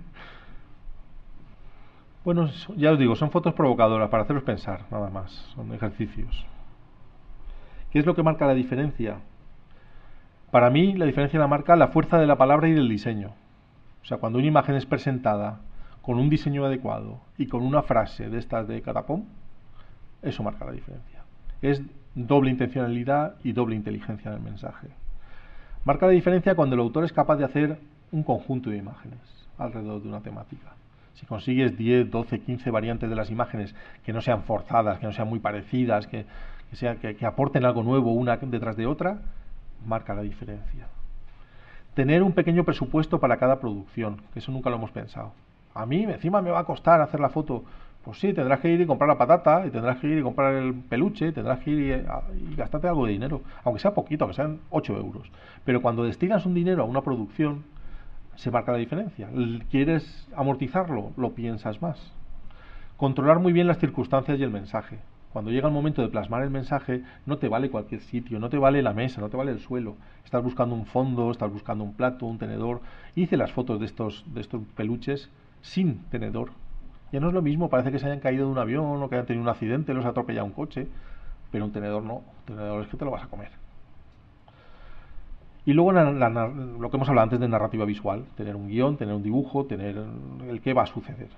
[SPEAKER 1] Bueno, ya os digo, son fotos provocadoras para haceros pensar, nada más. Son ejercicios. ¿Qué es lo que marca la diferencia? Para mí, la diferencia la marca la fuerza de la palabra y del diseño. O sea, cuando una imagen es presentada con un diseño adecuado y con una frase de estas de catapum, eso marca la diferencia. Es doble intencionalidad y doble inteligencia en el mensaje. Marca la diferencia cuando el autor es capaz de hacer un conjunto de imágenes alrededor de una temática. Si consigues diez, doce, quince variantes de las imágenes que no sean forzadas, que no sean muy parecidas, que, que, sea, que, que aporten algo nuevo una detrás de otra, marca la diferencia. Tener un pequeño presupuesto para cada producción, que eso nunca lo hemos pensado. A mí encima me va a costar hacer la foto. Pues sí, tendrás que ir y comprar la patata, y tendrás que ir y comprar el peluche, y tendrás que ir y, y gastarte algo de dinero, aunque sea poquito, aunque sean ocho euros. Pero cuando destinas un dinero a una producción, se marca la diferencia. ¿Quieres amortizarlo? Lo piensas más. Controlar muy bien las circunstancias y el mensaje. Cuando llega el momento de plasmar el mensaje, no te vale cualquier sitio, no te vale la mesa, no te vale el suelo. Estás buscando un fondo, estás buscando un plato, un tenedor. Hice las fotos de estos, de estos peluches sin tenedor. Ya no es lo mismo, parece que se hayan caído de un avión o que hayan tenido un accidente, los ha atropellado un coche, pero un tenedor no, un tenedor es que te lo vas a comer. Y luego la, la, lo que hemos hablado antes de narrativa visual, tener un guión, tener un dibujo, tener el qué va a suceder.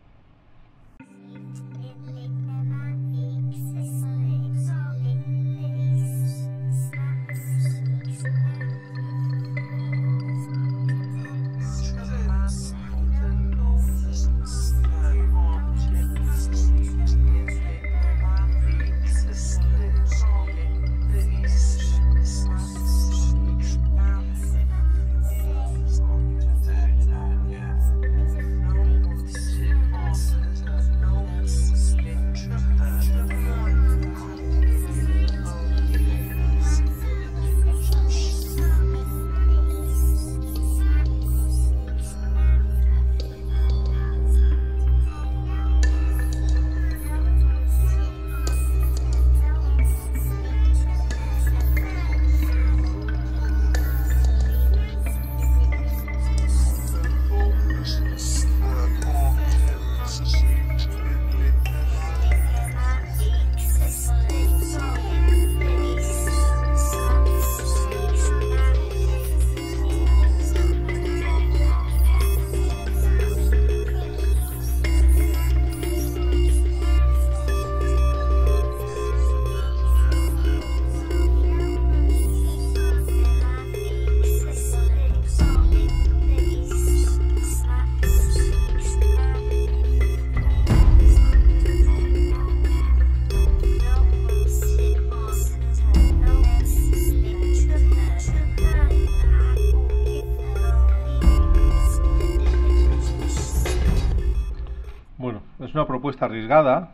[SPEAKER 1] Es una propuesta arriesgada,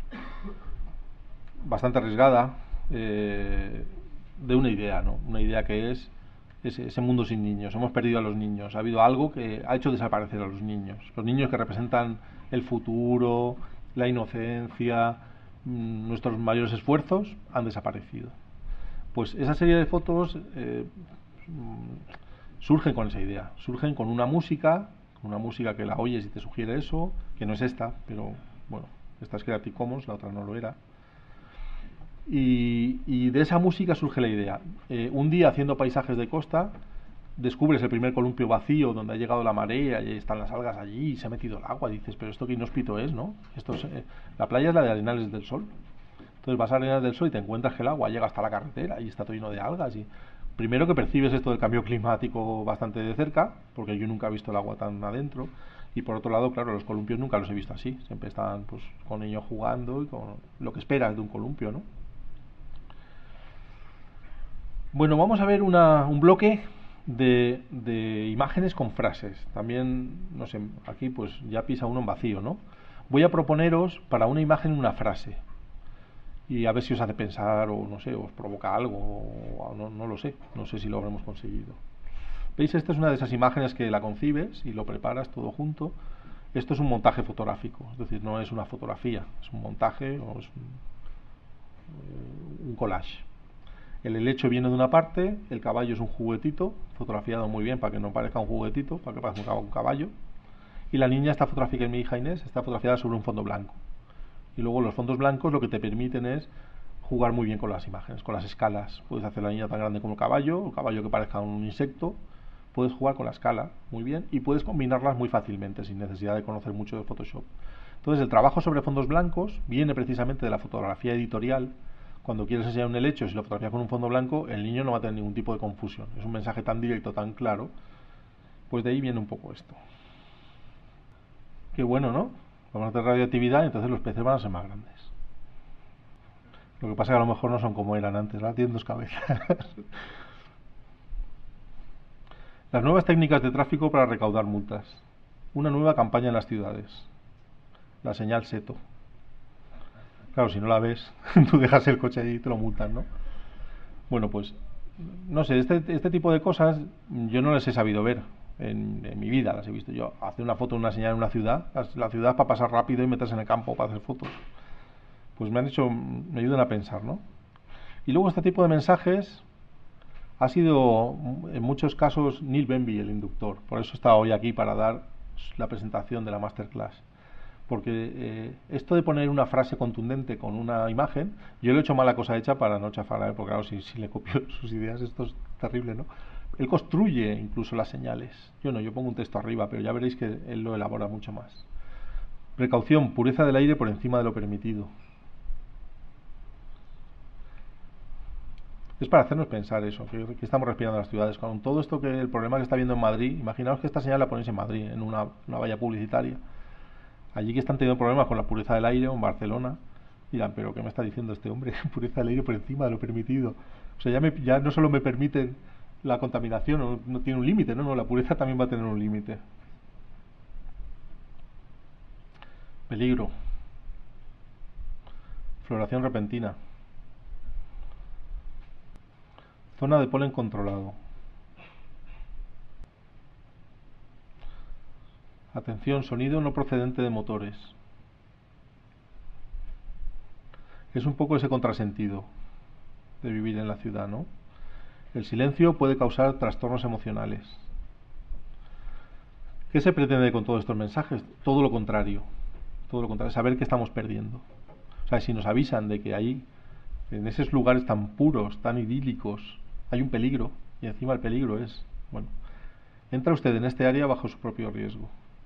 [SPEAKER 1] bastante arriesgada, eh, de una idea, ¿no? Una idea que es ese, ese mundo sin niños. Hemos perdido a los niños. Ha habido algo que ha hecho desaparecer a los niños. Los niños que representan el futuro, la inocencia, mmm, nuestros mayores esfuerzos, han desaparecido. Pues esa serie de fotos eh, surgen con esa idea, surgen con una música, una música que la oyes y te sugiere eso, que no es esta, pero bueno, esta es Creative Commons, la otra no lo era. Y, y de esa música surge la idea. Eh, un día haciendo paisajes de costa, descubres el primer columpio vacío donde ha llegado la marea y están las algas allí y se ha metido el agua. Dices, pero esto qué inhóspito es, ¿no? Esto es, eh, la playa es la de Arenales del Sol. Entonces vas a Arenales del Sol y te encuentras que el agua llega hasta la carretera y está todo lleno de algas. Y primero que percibes esto del cambio climático bastante de cerca, porque yo nunca he visto el agua tan adentro. Y por otro lado, claro, los columpios nunca los he visto así. Siempre están pues con ellos jugando y con lo que esperas de un columpio, ¿no? Bueno, vamos a ver una, un bloque de, de imágenes con frases. También, no sé, aquí pues ya pisa uno en vacío, ¿no? Voy a proponeros para una imagen una frase. Y a ver si os hace pensar o no sé, os provoca algo, o no, no lo sé, no sé si lo habremos conseguido. ¿Veis? Esta es una de esas imágenes que la concibes y lo preparas todo junto. Esto es un montaje fotográfico, es decir, no es una fotografía, es un montaje o es un, un collage. El helecho viene de una parte, el caballo es un juguetito, fotografiado muy bien para que no parezca un juguetito, para que parezca un caballo. Y la niña está fotografiada, mi hija Inés, está fotografiada sobre un fondo blanco. Y luego los fondos blancos lo que te permiten es jugar muy bien con las imágenes, con las escalas. Puedes hacer la niña tan grande como el caballo, el caballo que parezca un insecto. Puedes jugar con la escala muy bien y puedes combinarlas muy fácilmente sin necesidad de conocer mucho de Photoshop. Entonces el trabajo sobre fondos blancos viene precisamente de la fotografía editorial. Cuando quieres enseñar un helecho, si lo fotografías con un fondo blanco, el niño no va a tener ningún tipo de confusión. Es un mensaje tan directo, tan claro. Pues de ahí viene un poco esto. Qué bueno, ¿no? Vamos a hacer radioactividad y entonces los peces van a ser más grandes. Lo que pasa es que a lo mejor no son como eran antes, ahora tienen dos cabezas. Las nuevas técnicas de tráfico para recaudar multas. Una nueva campaña en las ciudades. la señal seto. Claro, si no la ves, tú dejas el coche ahí y te lo multan, ¿no? Bueno, pues, no sé, este, este tipo de cosas yo no las he sabido ver en, en mi vida, las he visto yo. Hacer una foto de una señal en una ciudad, la ciudad es para pasar rápido y meterse en el campo para hacer fotos. Pues me han hecho, me ayudan a pensar, ¿no? Y luego este tipo de mensajes ha sido en muchos casos Neil Benby el inductor. Por eso está hoy aquí para dar la presentación de la masterclass. Porque eh, esto de poner una frase contundente con una imagen, yo le he hecho mala cosa hecha para no chafar a él, porque claro, si, si le copio sus ideas, esto es terrible, ¿no? Él construye incluso las señales. Yo no, yo pongo un texto arriba, pero ya veréis que él lo elabora mucho más. Precaución, pureza del aire por encima de lo permitido. Es para hacernos pensar eso, que, que estamos respirando en las ciudades. Con todo esto, que el problema que está viendo en Madrid, imaginaos que esta señal la ponéis en Madrid, en una, una valla publicitaria. Allí que están teniendo problemas con la pureza del aire, o en Barcelona, dirán, pero ¿qué me está diciendo este hombre? Pureza del aire por encima de lo permitido. O sea, ya, me, ya no solo me permiten la contaminación, no, no tiene un límite, no, no, la pureza también va a tener un límite. Peligro. Floración repentina. Zona de polen controlado. Atención, sonido no procedente de motores. Es un poco ese contrasentido de vivir en la ciudad, ¿no? El silencio puede causar trastornos emocionales. ¿Qué se pretende con todos estos mensajes? Todo lo contrario. Todo lo contrario, saber que estamos perdiendo. O sea, si nos avisan de que ahí, en esos lugares tan puros, tan idílicos, hay un peligro, y encima el peligro es, bueno, entra usted en este área bajo su propio riesgo.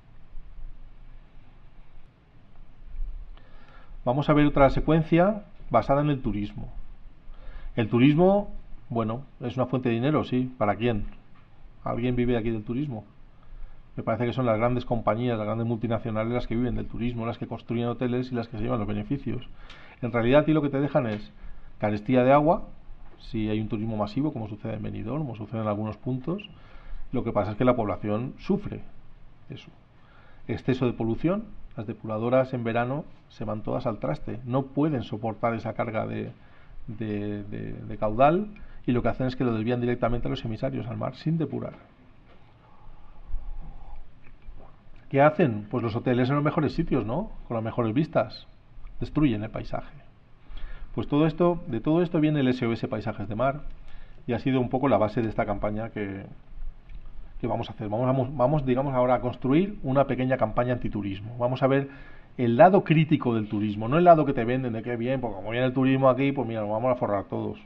[SPEAKER 1] Vamos a ver otra secuencia basada en el turismo. El turismo, bueno, es una fuente de dinero, sí. ¿Para quién? ¿Alguien vive aquí del turismo? Me parece que son las grandes compañías, las grandes multinacionales las que viven del turismo, las que construyen hoteles y las que se llevan los beneficios. En realidad, a ti lo que te dejan es carestía de agua, si hay un turismo masivo, como sucede en Benidorm, como sucede en algunos puntos. Lo que pasa es que la población sufre eso. Exceso de polución. Las depuradoras en verano se van todas al traste, no pueden soportar esa carga de, de, de, de caudal, y lo que hacen es que lo desvían directamente a los emisarios, al mar, sin depurar. ¿Qué hacen? Pues los hoteles en los mejores sitios, ¿no? Con las mejores vistas. Destruyen el paisaje. Pues todo esto, de todo esto viene el S O S Paisajes de Mar, y ha sido un poco la base de esta campaña que, que vamos a hacer. Vamos, vamos, vamos, digamos, ahora a construir una pequeña campaña antiturismo. Vamos a ver el lado crítico del turismo, no el lado que te venden de que bien, porque como viene el turismo aquí, pues mira, nos vamos a forrar todos.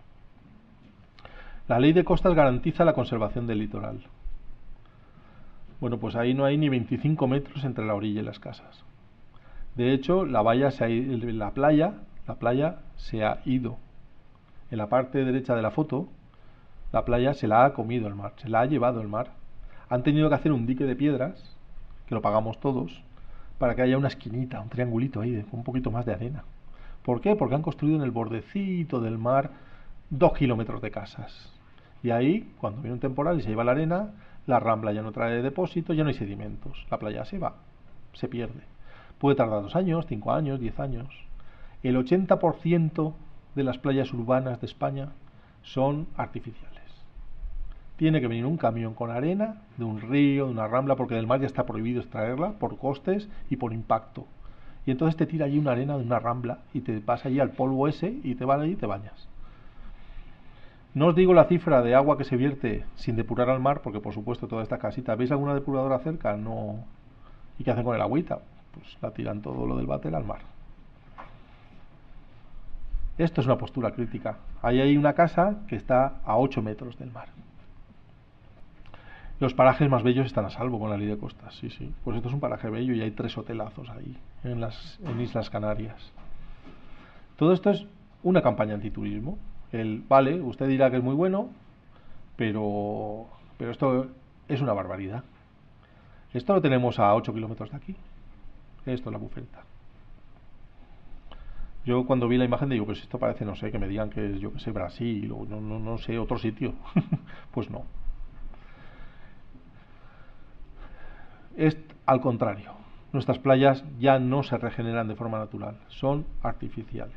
[SPEAKER 1] La ley de costas garantiza la conservación del litoral. Bueno, pues ahí no hay ni veinticinco metros entre la orilla y las casas. De hecho, la valla se ha ido, la playa, la playa se ha ido. En la parte derecha de la foto, la playa se la ha comido el mar, se la ha llevado el mar. Han tenido que hacer un dique de piedras, que lo pagamos todos, para que haya una esquinita, un triangulito ahí, con un poquito más de arena. ¿Por qué? Porque han construido en el bordecito del mar dos kilómetros de casas. Y ahí, cuando viene un temporal y se lleva la arena, la rambla ya no trae depósitos, ya no hay sedimentos. La playa se va, se pierde. Puede tardar dos años, cinco años, diez años. El ochenta por ciento de las playas urbanas de España son artificiales. Tiene que venir un camión con arena de un río, de una rambla, porque del mar ya está prohibido extraerla por costes y por impacto. Y entonces te tira allí una arena de una rambla y te vas allí al polvo ese y te vas allí y te bañas. No os digo la cifra de agua que se vierte sin depurar al mar, porque por supuesto toda esta casita, ¿veis alguna depuradora cerca? No. ¿Y qué hacen con el agüita? Pues la tiran todo lo del váter al mar. Esto es una postura crítica. Ahí hay una casa que está a ocho metros del mar. Los parajes más bellos están a salvo con la ley de costas, sí, sí. Pues esto es un paraje bello y hay tres hotelazos ahí, en las en Islas Canarias. Todo esto es una campaña antiturismo. El, vale, usted dirá que es muy bueno, pero, pero esto es una barbaridad. Esto lo tenemos a ocho kilómetros de aquí. Esto es la Bufeta. Yo cuando vi la imagen digo, pues esto parece, no sé, que me digan que es, yo que sé, Brasil o no, no, no sé, otro sitio. Pues no. Es al contrario. nuestras playas ya no se regeneran de forma natural, son artificiales.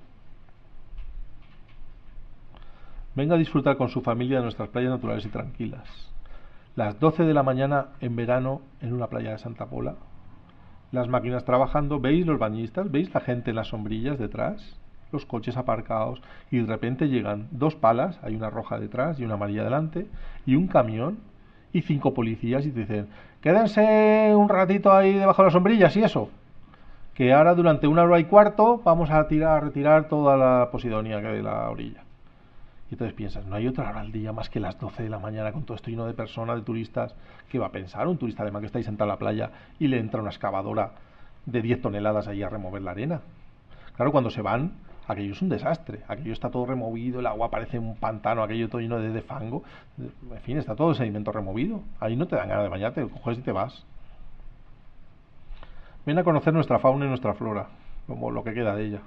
[SPEAKER 1] Venga a disfrutar con su familia de nuestras playas naturales y tranquilas. Las doce de la mañana en verano en una playa de Santa Pola, las máquinas trabajando, ¿veis los bañistas? ¿Veis la gente en las sombrillas detrás? Los coches aparcados, y de repente llegan dos palas, hay una roja detrás y una amarilla delante, y un camión y cinco policías, y te dicen, quédense un ratito ahí debajo de las sombrillas y eso, que ahora durante una hora y cuarto vamos a tirar, a retirar toda la posidonia que hay de la orilla. Y entonces piensas, no hay otra hora al día más que las doce de la mañana con todo esto lleno de personas, de turistas. ¿Qué va a pensar un turista alemán que está ahí sentado en la playa y le entra una excavadora de diez toneladas ahí a remover la arena? Claro, cuando se van, aquello es un desastre, aquello está todo removido, el agua parece un pantano, aquello todo lleno de, de fango, en fin, está todo el sedimento removido, ahí no te dan ganas de bañarte, coges y te vas. Ven a conocer nuestra fauna y nuestra flora, como lo que queda de ella.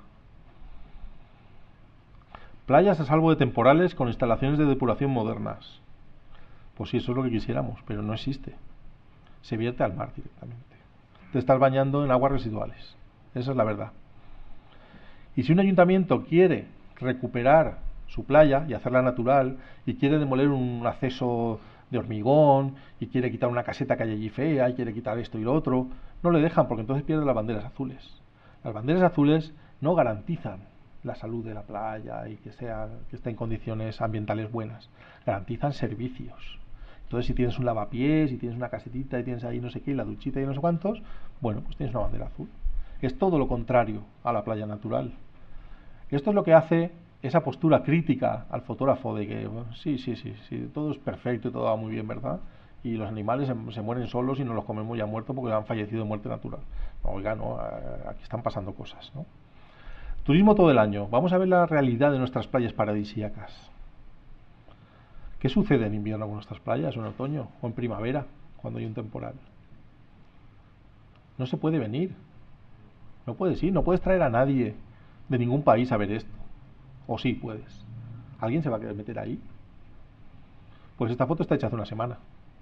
[SPEAKER 1] Playas a salvo de temporales con instalaciones de depuración modernas. Pues sí, eso es lo que quisiéramos, pero no existe. Se vierte al mar directamente. Te estás bañando en aguas residuales, esa es la verdad. Y si un ayuntamiento quiere recuperar su playa y hacerla natural, y quiere demoler un acceso de hormigón, y quiere quitar una caseta que hay allí fea, y quiere quitar esto y lo otro, no le dejan, porque entonces pierde las banderas azules. Las banderas azules no garantizan la salud de la playa y que sea, que esté en condiciones ambientales buenas, garantizan servicios. Entonces, si tienes un lavapiés, si tienes una casetita y tienes ahí no sé qué, y la duchita y no sé cuántos, bueno, pues tienes una bandera azul. Es todo lo contrario a la playa natural. Esto es lo que hace esa postura crítica al fotógrafo de que bueno, sí, sí, sí, sí, todo es perfecto y todo va muy bien, ¿verdad? Y los animales se, se mueren solos y nos los comemos ya muertos porque han fallecido de muerte natural. No, oiga, no, aquí están pasando cosas, ¿no? Turismo todo el año. Vamos a ver la realidad de nuestras playas paradisíacas. ¿Qué sucede en invierno con nuestras playas, o en otoño, o en primavera, cuando hay un temporal? No se puede venir. No puedes ir, no puedes traer a nadie de ningún país a ver esto. O sí puedes. ¿Alguien se va a querer meter ahí? Pues esta foto está hecha hace una semana.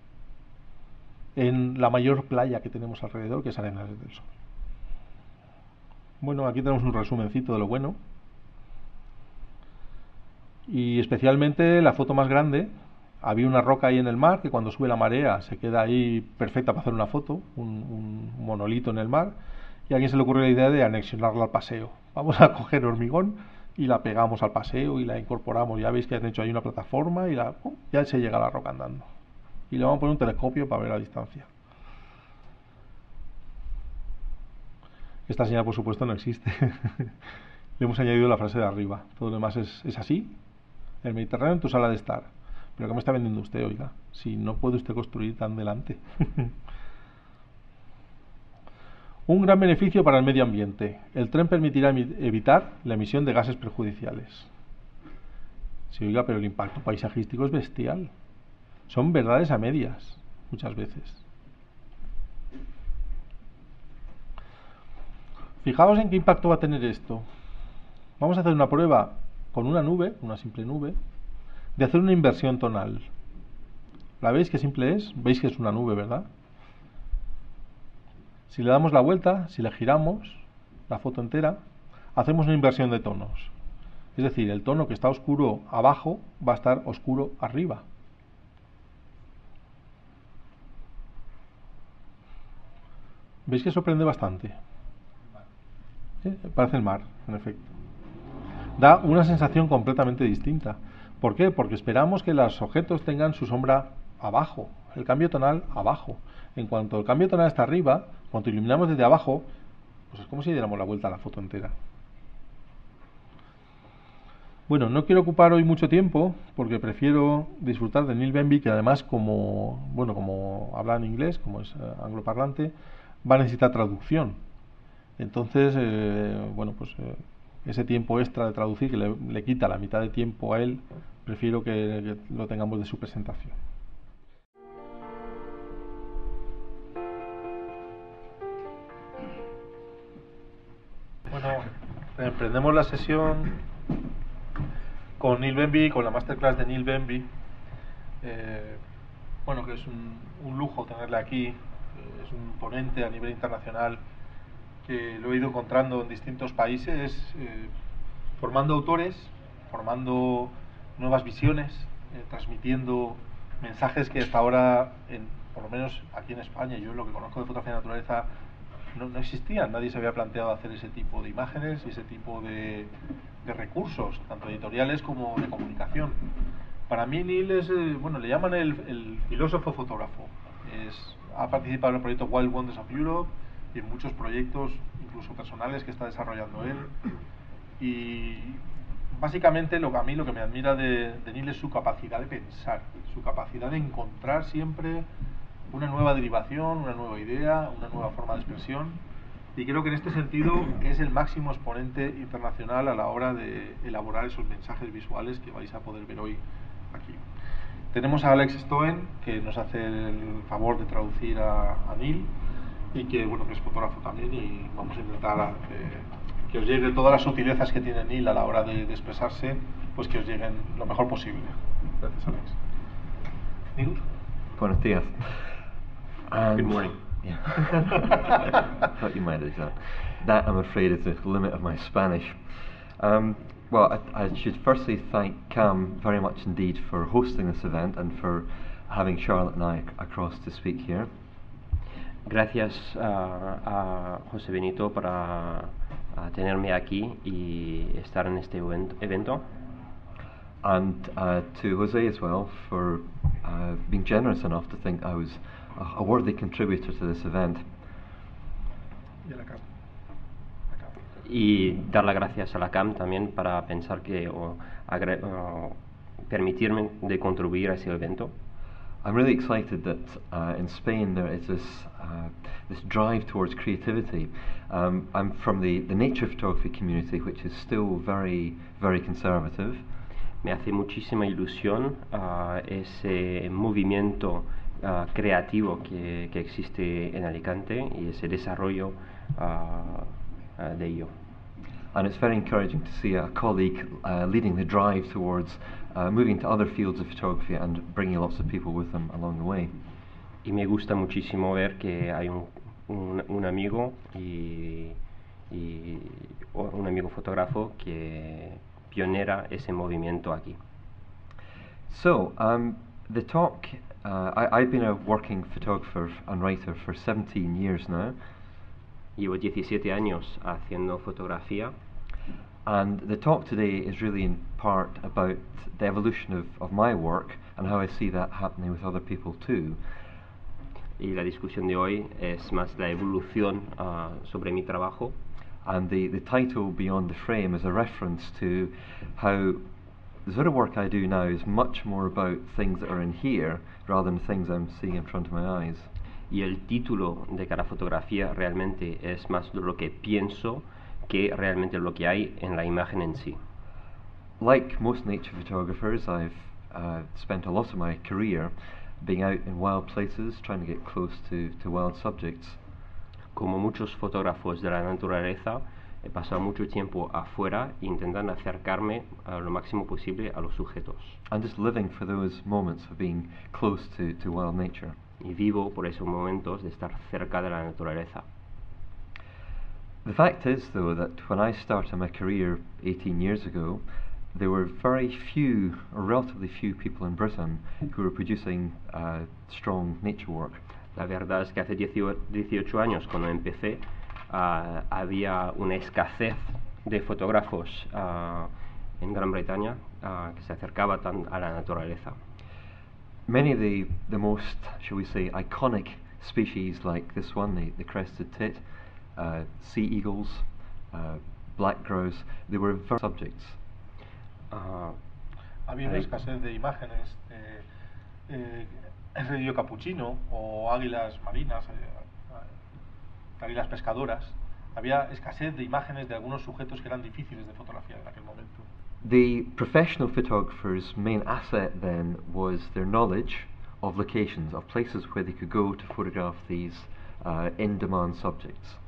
[SPEAKER 1] En la mayor playa que tenemos alrededor, que es Arenales del Sol. Bueno, aquí tenemos un resumencito de lo bueno. Y especialmente la foto más grande, había una roca ahí en el mar que cuando sube la marea se queda ahí perfecta para hacer una foto, un, un monolito en el mar, y a alguien se le ocurrió la idea de anexionarla al paseo. Vamos a coger hormigón y la pegamos al paseo y la incorporamos. Ya veis que han hecho ahí una plataforma y la, ¡pum!, ya se llega a la roca andando. Y le vamos a poner un telescopio para ver a distancia. Esta señal, por supuesto, no existe. Le hemos añadido la frase de arriba. Todo lo demás es, es así. El Mediterráneo en tu sala de estar. ¿Pero qué me está vendiendo usted, oiga? Si no puede usted construir tan delante. Un gran beneficio para el medio ambiente. El tren permitirá evitar la emisión de gases perjudiciales. Sí, oiga, pero el impacto paisajístico es bestial. Son verdades a medias, muchas veces. Fijaos en qué impacto va a tener esto. Vamos a hacer una prueba con una nube, una simple nube, de hacer una inversión tonal. ¿La veis qué simple es? Veis que es una nube, ¿verdad? Si le damos la vuelta, si le giramos la foto entera, hacemos una inversión de tonos. Es decir, el tono que está oscuro abajo va a estar oscuro arriba. ¿Veis que sorprende bastante? ¿Eh? Parece el mar, en efecto. Da una sensación completamente distinta. ¿Por qué? Porque esperamos que los objetos tengan su sombra abajo, el cambio tonal abajo. En cuanto el cambio tonal está arriba, cuando iluminamos desde abajo, pues es como si diéramos la vuelta a la foto entera. Bueno, no quiero ocupar hoy mucho tiempo porque prefiero disfrutar de Neil Benby, que además como bueno como habla en inglés, como es eh, angloparlante, va a necesitar traducción. Entonces, eh, bueno, pues eh, ese tiempo extra de traducir que le, le quita la mitad de tiempo a él, prefiero que, que lo tengamos de su presentación. Bueno, emprendemos la sesión con Neil Benby, con la masterclass de Neil Benby. Eh, bueno, que es un, un lujo tenerle aquí Eh, es un ponente a nivel internacional que lo he ido encontrando en distintos países, eh, formando autores, formando nuevas visiones, eh, transmitiendo mensajes que hasta ahora, en, por lo menos aquí en España, yo lo que conozco de fotografía de naturaleza, no, no existían. Nadie se había planteado hacer ese tipo de imágenes y ese tipo de, de recursos, tanto editoriales como de comunicación. Para mí Neil es, eh, bueno, le llaman el, el filósofo fotógrafo. Es, ha participado en el proyecto Wild Wonders of Europe y en muchos proyectos, incluso personales, que está desarrollando él. Y básicamente lo que a mí lo que me admira de, de Neil es su capacidad de pensar, su capacidad de encontrar siempre una nueva derivación, una nueva idea, una nueva forma de expresión, y creo que en este sentido es el máximo exponente internacional a la hora de elaborar esos mensajes visuales que vais a poder ver hoy aquí. Tenemos a Alex Stoen, que nos hace el favor de traducir a, a Neil, y que, bueno, que es fotógrafo también, y vamos a intentar eh, que os llegue todas las sutilezas que tiene Neil a la hora de, de expresarse, pues que os lleguen lo mejor posible. Gracias, Alex. Neil.
[SPEAKER 3] Buenos días. And
[SPEAKER 4] Good morning.
[SPEAKER 3] Yeah. I thought you might have that. That, I'm afraid, is the limit of my Spanish. Um, well, I, I should firstly thank Cam very much indeed for hosting this event and for having Charlotte and I across to speak here.
[SPEAKER 4] Gracias uh, a José Benito para uh, tenerme aquí y estar en este evento.
[SPEAKER 3] And uh, to Jose as well for uh, being generous enough to think I was a, a worthy contributor to this event.
[SPEAKER 4] Y dar las gracias a la C A M también para pensar que o, agre, o permitirme de contribuir a ese evento.
[SPEAKER 3] I'm really excited that uh, in Spain there is this uh, this drive towards creativity. Um, I'm from the, the nature photography community, which is still very, very conservative.
[SPEAKER 4] Me hace muchísima ilusión uh, ese movimiento uh, creativo que, que existe en Alicante y ese desarrollo uh, uh, de ello.
[SPEAKER 3] And it's very encouraging to see a colleague uh, leading the drive towards uh, moving to other fields of photography and bringing lots of people with them along the way.
[SPEAKER 4] Y me gusta muchísimo ver que hay un, un, un amigo y, y un amigo fotógrafo que pionera ese movimiento aquí.
[SPEAKER 3] So, um, the talk, uh, I, I've been a working photographer and writer for seventeen years now.
[SPEAKER 4] Llevo diecisiete años haciendo fotografía.
[SPEAKER 3] And the talk today is really in part about the evolution of, of my work and how I see that happening with other people too.
[SPEAKER 4] Y la discusión de hoy es más la evolución uh, sobre mi trabajo.
[SPEAKER 3] And the, the title Beyond the Frame is a reference to how the sort of work I do now is much more about things that are in here rather than things I'm seeing in front of my eyes.
[SPEAKER 4] Y el título de cada fotografía realmente es más de lo que pienso que realmente lo que hay en la imagen en sí.
[SPEAKER 3] Like most nature photographers, I've uh, spent a lot of my career being out in wild places, trying to get close to, to wild subjects.
[SPEAKER 4] Como muchos fotógrafos de la naturaleza, he pasado mucho tiempo afuera intentando acercarme a lo máximo posible a los sujetos.
[SPEAKER 3] And just living for those moments of being close to, to wild nature.
[SPEAKER 4] Y vivo por esos momentos de estar cerca de la naturaleza.
[SPEAKER 3] The fact is, though, that when I started my career eighteen years ago, there were very few, or relatively few people in Britain who were producing uh, strong nature work.
[SPEAKER 4] La verdad es que hace dieciocho años, cuando empecé, uh, había una escasez de fotógrafos uh, en Gran Bretaña uh, que se acercaba tan a la naturaleza.
[SPEAKER 3] Many of the, the most, shall we say, iconic species like this one, the, the crested tit, uh, sea eagles, uh, black grouse, they were very subjects.
[SPEAKER 1] Uh, había una escasez de imágenes de eh, el río capuchino o águilas marinas, eh, águilas pescadoras. Había escasez de imágenes de algunos sujetos que eran difíciles de fotografiar en aquel momento.
[SPEAKER 3] The professional photographer's main asset then was their knowledge of locations, of places where they could go to photograph these uh, in-demand subjects.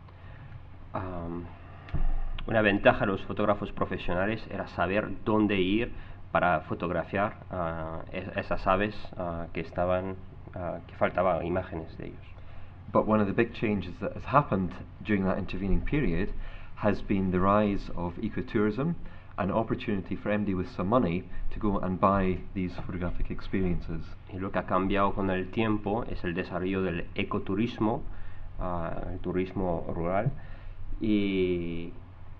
[SPEAKER 4] Um, una ventaja de los fotógrafos profesionales era saber dónde ir para fotografiar uh, es, esas aves uh, que estaban, uh, que faltaban imágenes de ellos.
[SPEAKER 3] but one of the big changes that has happened during that intervening period has been the rise of ecotourism, an opportunity for M D with some money to go and buy these photographic experiences.
[SPEAKER 4] Y lo que ha cambiado con el tiempo es el desarrollo del ecoturismo, uh, el turismo rural, y,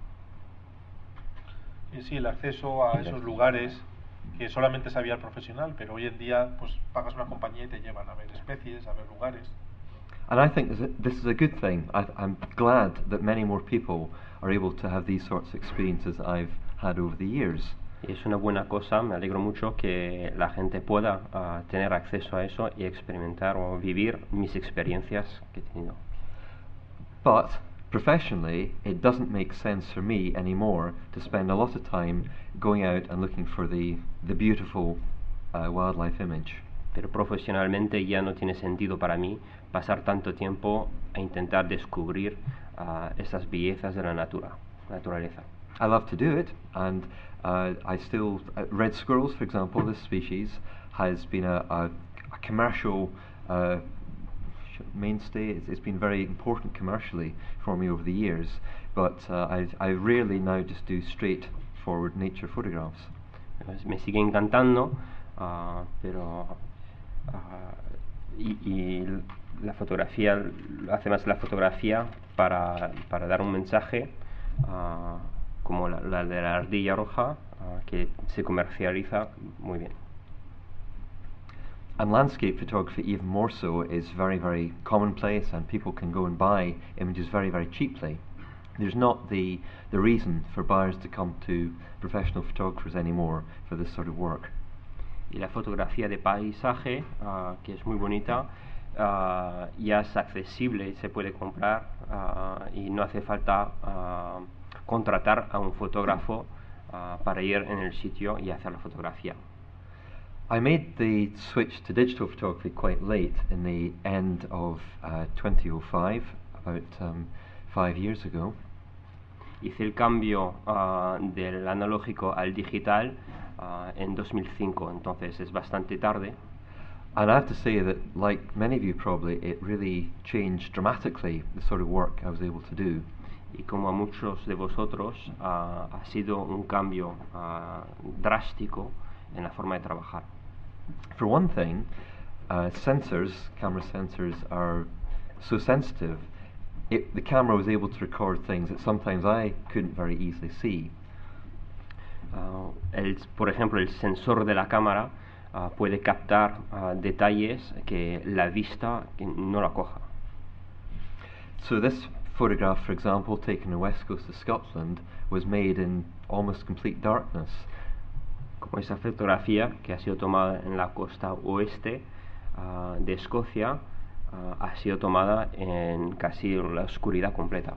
[SPEAKER 1] Y sí, el acceso a esos lugares que solamente sabía el profesional, pero hoy en día pues pagas una compañía y te llevan a ver especies, a ver lugares.
[SPEAKER 3] And I think this- this is a good thing. I, I'm glad that many more people are able to have these sorts of experiences that I've had over the years.
[SPEAKER 4] y es una buena cosa. Me alegro mucho que la gente pueda uh, tener acceso a eso y experimentar o vivir mis experiencias que he tenido.
[SPEAKER 3] But professionally, it doesn't make sense for me anymore to spend a lot of time going out and looking for the, the beautiful uh, wildlife image.
[SPEAKER 4] Pero profesionalmente ya no tiene sentido para mí pasar tanto tiempo a intentar descubrir uh, esas bellezas de la natura, naturaleza.
[SPEAKER 3] I love to do it, and uh, I still, uh, red squirrels, for example, this species has been a, a, a commercial uh, mainstay. It's, it's been very important commercially for me over the years, but uh, I, I rarely now just do straightforward nature photographs.
[SPEAKER 4] Pues me sigue encantando, uh, pero uh, y, y la fotografía, hace más la fotografía para, para dar un mensaje, uh, como la, la de la ardilla roja, uh, que se comercializa muy bien.
[SPEAKER 3] And landscape photography, even more so, is very, very commonplace, and people can go and buy images very, very cheaply. There's not the, the reason for buyers to come to professional photographers anymore for this sort of work.
[SPEAKER 4] Y la fotografía de paisaje, uh, que es muy bonita, uh, ya es accesible, se puede comprar uh, y no hace falta uh, contratar a un fotógrafo uh, para ir en el sitio y hacer la fotografía.
[SPEAKER 3] I made the switch to digital photography quite late, in the end of uh, twenty oh five, about um, five years ago.
[SPEAKER 4] Hice el cambio uh, del analógico al digital uh, en dos mil cinco, entonces es bastante tarde.
[SPEAKER 3] And I have to say that, like many of you probably, it really changed dramatically the sort of work I was able to do.
[SPEAKER 4] Y como a muchos de vosotros, uh, ha sido un cambio uh, drástico en la forma de trabajar.
[SPEAKER 3] For one thing, uh, sensors, camera sensors, are so sensitive. It, the camera was able to record things that sometimes I couldn't very easily see.
[SPEAKER 4] Uh, el, por ejemplo, el sensor de la cámara uh, puede captar uh, detalles que la vista que no la coja.
[SPEAKER 3] So this photograph, for example, taken on the west coast of Scotland, was made in almost complete darkness.
[SPEAKER 4] Como esa fotografía que ha sido tomada en la costa oeste uh, de Escocia, uh, ha sido tomada en casi la oscuridad completa.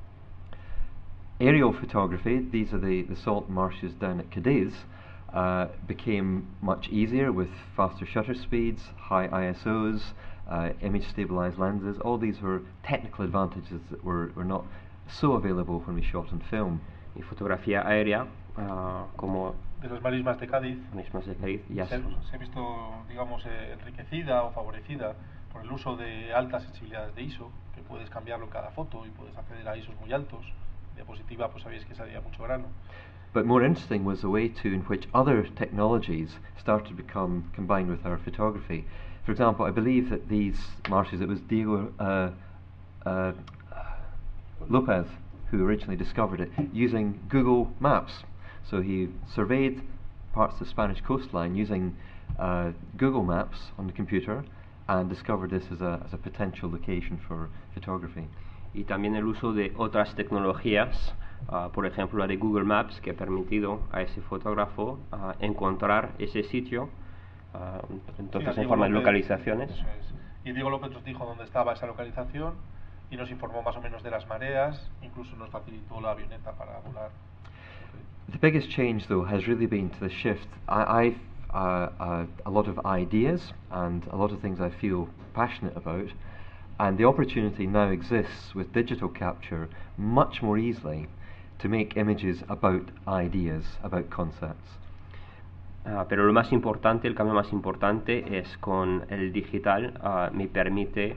[SPEAKER 3] Aerial photography, these are the, the salt marshes down at Cadiz, uh, became much easier with faster shutter speeds, high I S Os, uh, image stabilized lenses. All these were technical advantages that were, were not so available when we shot on film.
[SPEAKER 4] Y fotografía aérea, uh, como
[SPEAKER 1] De las marismas de Cádiz
[SPEAKER 4] mismos de Cádiz, ya
[SPEAKER 1] se,
[SPEAKER 4] se-
[SPEAKER 1] se ha visto, digamos, eh, enriquecida o favorecida por el uso de altas sensibilidades de I S O, que puedes cambiarlo en cada foto y puedes acceder a I S Os muy altos. Diapositiva, pues sabéis que salía mucho grano.
[SPEAKER 3] But more interesting was the way too in which other technologies started to become combined with our photography. For example, I believe that these marshes, it was Diego uh, uh, Lopez who originally discovered it using Google Maps. So he surveyed parts of the Spanish coastline using uh, Google Maps on the computer and discovered this as a, as a potential location for photography.
[SPEAKER 4] y también el uso de otras tecnologías, uh, por ejemplo la de Google Maps, que ha permitido a ese fotógrafo uh, encontrar ese sitio, uh, entonces
[SPEAKER 1] Sí,
[SPEAKER 4] en
[SPEAKER 1] Diego
[SPEAKER 4] forma de
[SPEAKER 1] López,
[SPEAKER 4] localizaciones.
[SPEAKER 1] eso es. Y Diego López nos dijo dónde estaba esa localización y nos informó más o menos de las mareas, incluso nos facilitó la avioneta para volar.
[SPEAKER 3] The biggest change, though, has really been to the shift. I, I've uh, uh, a lot of ideas and a lot of things I feel passionate about, and the opportunity now exists with digital capture much more easily to make images about ideas, about concepts.
[SPEAKER 4] Uh, pero lo más importante, el cambio más importante es con el digital, uh, me permite uh,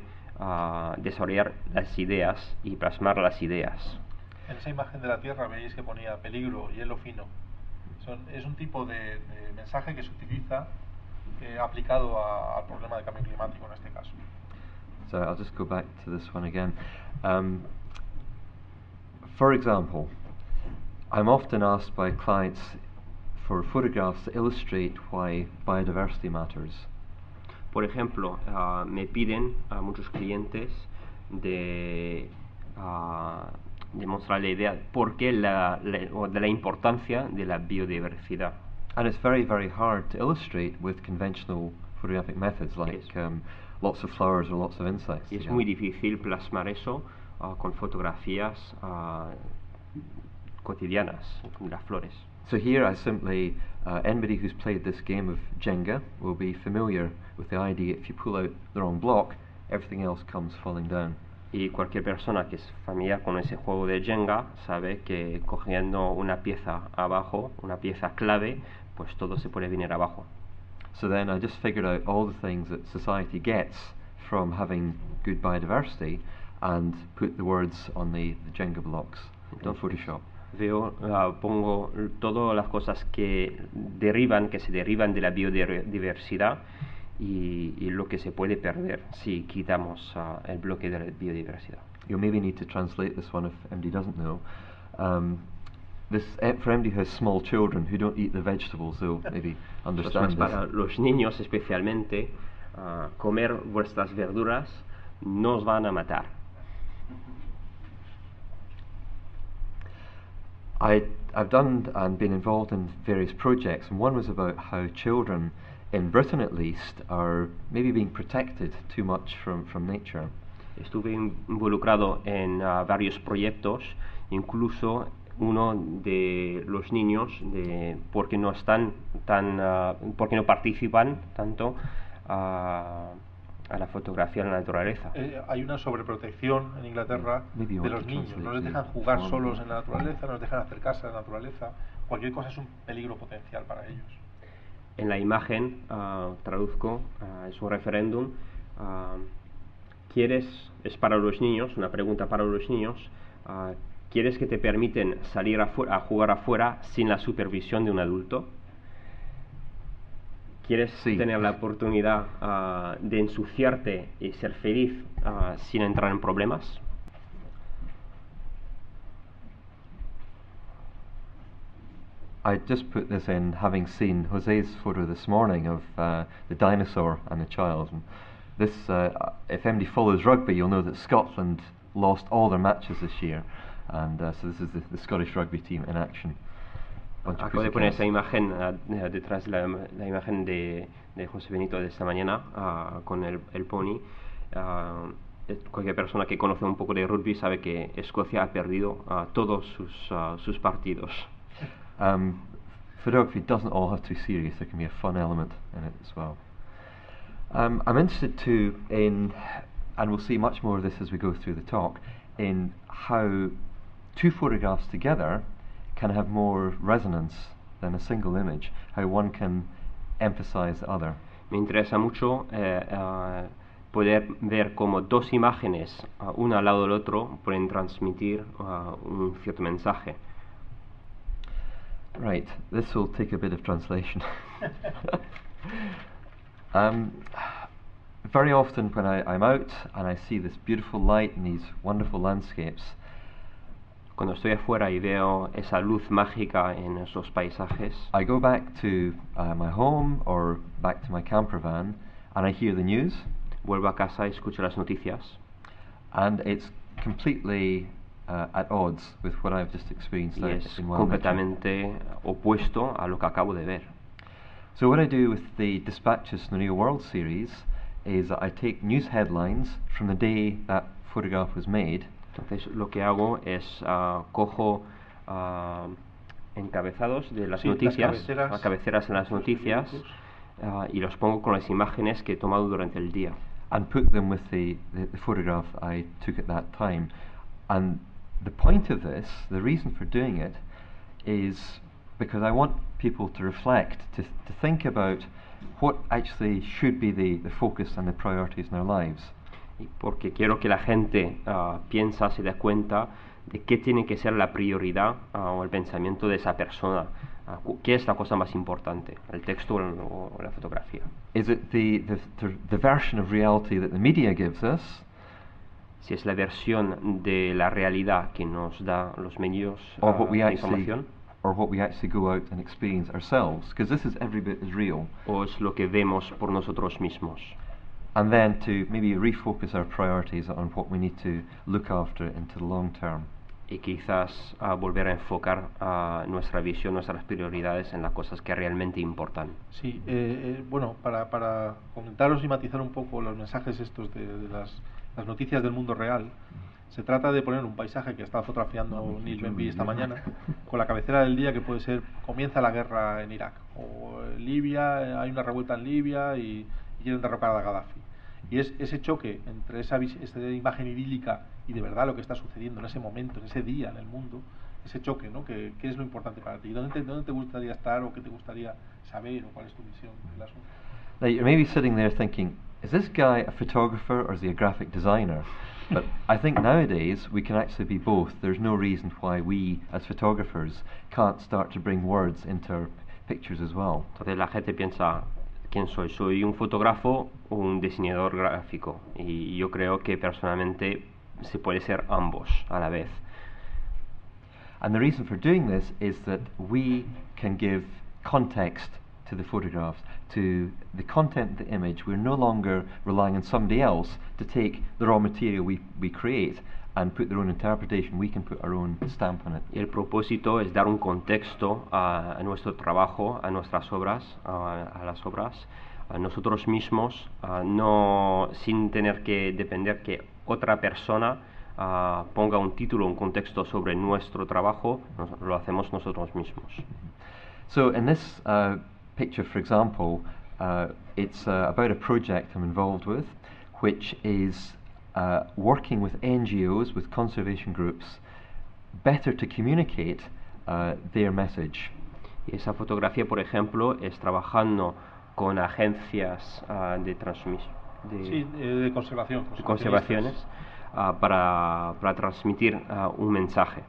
[SPEAKER 4] uh, desarrollar las ideas y plasmar las ideas.
[SPEAKER 1] En esa imagen de la Tierra veis que ponía peligro, hielo fino. Son, es un tipo de, de mensaje que se utiliza eh, aplicado a, al problema de cambio climático en este caso.
[SPEAKER 3] So I'll just go back to this one again. Um, for example, I'm often asked by clients for photographs to illustrate why biodiversity matters.
[SPEAKER 4] Por ejemplo, uh, me piden a muchos clientes de uh, demostrar la idea por qué la, la, o de la importancia de la biodiversidad.
[SPEAKER 3] And it's very, very hard to illustrate with conventional photographic methods like um, lots of flowers or lots of insects.
[SPEAKER 4] Y es muy difícil plasmar eso uh, con fotografías uh, cotidianas, con las flores.
[SPEAKER 3] So here I simply, uh, anybody who's played this game of Jenga will be familiar with the idea if you pull out the wrong block, everything else comes falling down.
[SPEAKER 4] Y cualquier persona que es familiar con ese juego de Jenga sabe que cogiendo una pieza abajo, una pieza clave, pues todo se puede venir abajo.
[SPEAKER 3] So then I just figured out all the things that society gets from having good biodiversity and put the words on the, the Jenga blocks in Photoshop.
[SPEAKER 4] Veo, uh, pongo todas las cosas que derivan, que se derivan de la biodiversidad y, y lo que se puede perder si quitamos uh, el bloque de la biodiversidad.
[SPEAKER 3] You'll maybe need to translate this one if M D doesn't know. Um, this, for M D who has small children who don't eat the vegetables, they'll maybe understand
[SPEAKER 4] Pues para
[SPEAKER 3] this.
[SPEAKER 4] los niños especialmente, uh, comer vuestras verduras no os van a matar.
[SPEAKER 3] I, I've done and been involved in various projects, and one was about how children, in Britain at least, are maybe being protected too much from, from nature.
[SPEAKER 4] Estuve involucrado en uh, varios proyectos, incluso uno de los niños, de porque no están tan, uh, porque no participan tanto uh, a la fotografía en la naturaleza.
[SPEAKER 1] Eh, hay una sobreprotección en Inglaterra
[SPEAKER 3] Maybe you
[SPEAKER 1] de
[SPEAKER 3] want
[SPEAKER 1] los
[SPEAKER 3] to
[SPEAKER 1] niños.
[SPEAKER 3] translate
[SPEAKER 1] No les
[SPEAKER 3] the
[SPEAKER 1] dejan jugar
[SPEAKER 3] form.
[SPEAKER 1] solos en la naturaleza, no les dejan acercarse a la naturaleza. Cualquier cosa es un peligro potencial para ellos.
[SPEAKER 4] En la imagen, uh, traduzco, uh, es un referéndum. Uh, ¿Quieres, es para los niños, una pregunta para los niños, uh, ¿quieres que te permiten salir a, a jugar afuera sin la supervisión de un adulto? ¿Quieres
[SPEAKER 3] Sí.
[SPEAKER 4] tener la oportunidad uh, de ensuciarte y ser feliz uh, sin entrar en problemas?
[SPEAKER 3] I just put this in having seen Jose's photo this morning of uh, the dinosaur and the child. And this, uh, if anybody follows rugby, you'll know that Scotland lost all their matches this year, and uh, so this is the, the Scottish rugby team in action. Bunch of
[SPEAKER 4] Acabo de poner
[SPEAKER 3] pussycats.
[SPEAKER 4] esa imagen uh, detrás de la, la imagen de, de José Benito de esta mañana uh, con el, el pony. Uh, cualquier persona que conoce un poco de rugby sabe que Escocia ha perdido uh, todos sus, uh, sus partidos.
[SPEAKER 3] Um, photography doesn't all have to be serious. There can be a fun element in it as well. Um, I'm interested too in, and we'll see much more of this as we go through the talk, in how two photographs together can have more resonance than a single image, how one can emphasize the other.
[SPEAKER 4] Me interesa mucho eh, uh, poder ver cómo dos imágenes, uh, una al lado del otro, pueden transmitir uh, un cierto mensaje.
[SPEAKER 3] Right, this will take a bit of translation. um, very often when I, I'm out and I see this beautiful light and these wonderful landscapes,
[SPEAKER 4] Cuando estoy afuera y veo esa luz mágica en esos paisajes,
[SPEAKER 3] I go back to uh, my home or back to my camper van and I hear the news,
[SPEAKER 4] vuelvo a casa y escucho las noticias
[SPEAKER 3] and it's completely uh, at odds with what I've just experienced
[SPEAKER 4] y
[SPEAKER 3] out
[SPEAKER 4] es
[SPEAKER 3] in wild nature.
[SPEAKER 4] completamente opuesto a lo que acabo de ver.
[SPEAKER 3] So what I do with the Dispatches from the Real World series is that I take news headlines from the day that photograph was made,
[SPEAKER 4] Entonces lo que hago es uh, cojo uh, encabezados de las
[SPEAKER 1] Sí, las
[SPEAKER 4] noticias,
[SPEAKER 1] cabeceras,
[SPEAKER 4] las cabeceras en las
[SPEAKER 1] los
[SPEAKER 4] noticias
[SPEAKER 1] periódicos.
[SPEAKER 4] uh, y los pongo con las imágenes que he tomado durante el día.
[SPEAKER 3] and put them with the, the, the photograph I took at that time. And the point of this, the reason for doing it, is because I want people to reflect, to, to think about what actually should be the, the focus and the priorities in their lives.
[SPEAKER 4] y porque quiero que la gente uh, piensa, se dé cuenta de qué tiene que ser la prioridad uh, o el pensamiento de esa persona. Uh, ¿Qué es la cosa más importante? ¿El texto o, el, o la fotografía?
[SPEAKER 3] Is it the, the, the, the version of reality that the media gives us?
[SPEAKER 4] Si es la versión de la realidad que nos da los medios uh,
[SPEAKER 3] Or what we
[SPEAKER 4] de
[SPEAKER 3] actually,
[SPEAKER 4] información,
[SPEAKER 3] or what we actually go out and experience ourselves? Because this is every bit as real.
[SPEAKER 4] o es lo que vemos por nosotros mismos.
[SPEAKER 3] And then to maybe refocus our priorities on what we need to look after into the long term.
[SPEAKER 4] Y quizás uh, volver a enfocar uh, nuestra visión, nuestras prioridades en las cosas que realmente importan.
[SPEAKER 1] Sí, eh, eh, bueno, para, para comentaros y matizar un poco los mensajes estos de, de las, las noticias del mundo real, se trata de poner un paisaje que está fotografiando Neil Benby esta mañana, con la cabecera del día que puede ser: comienza la guerra en Irak, o en Libia, hay una revuelta en Libia y, y quieren derrocar a Gaddafi. Y es ese choque entre esa, esa imagen idílica y de verdad lo que está sucediendo en ese momento, en ese día en el mundo, ese choque, ¿no? ¿Qué, qué es lo importante para ti? ¿Dónde te, ¿Dónde te gustaría estar o qué te gustaría saber o cuál es tu visión del asunto?
[SPEAKER 3] Now you're maybe sitting there thinking, is this guy a photographer or is he a graphic designer? But I think nowadays we can actually be both. There's no reason why we, as photographers, can't start to bring words into our pictures as well.
[SPEAKER 4] Entonces la gente piensa, ¿quién soy? Soy un fotógrafo o un diseñador gráfico. Y yo creo que personalmente se puede ser ambos a la vez.
[SPEAKER 3] And the reason for doing this is that we can give context to the photographs, to the content of the image. We're no longer relying on somebody else to take the raw material we, we create and put their own interpretation. We can put our own stamp on it.
[SPEAKER 4] Y el propósito es dar un contexto a, a nuestro trabajo, a nuestras obras, a, a las obras, a nosotros mismos, a no, sin tener que depender que otra persona uh, ponga un título, un contexto sobre nuestro trabajo. Nos, lo hacemos nosotros mismos.
[SPEAKER 3] So in this uh, picture, for example, uh, it's uh, about a project I'm involved with, which is uh, working with N G Os, with conservation groups, better to communicate uh, their message.
[SPEAKER 4] Y esa fotografía, por ejemplo, es trabajando con agencias uh, de transmisión, de,
[SPEAKER 1] sí, eh, de conservación,
[SPEAKER 4] de conservaciones, uh, para, para transmitir uh, un mensaje.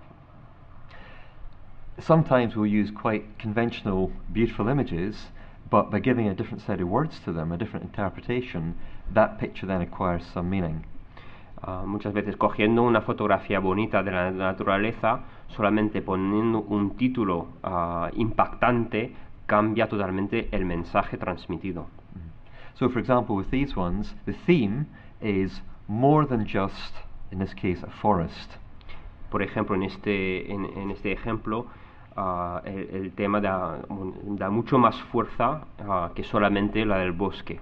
[SPEAKER 3] Sometimes we'll use quite conventional, beautiful images, but by giving a different set of words to them, a different interpretation, that picture then acquires some meaning.
[SPEAKER 4] Uh, muchas veces cogiendo una fotografía bonita de la naturaleza, solamente poniendo un título uh, impactante, cambia totalmente el mensaje transmitido.
[SPEAKER 3] Mm. So for example, with these ones, the theme is more than just, in this case, a forest.
[SPEAKER 4] Por ejemplo, en este, en, en este ejemplo, uh, el, el tema da, da mucho más fuerza uh, que solamente la del bosque.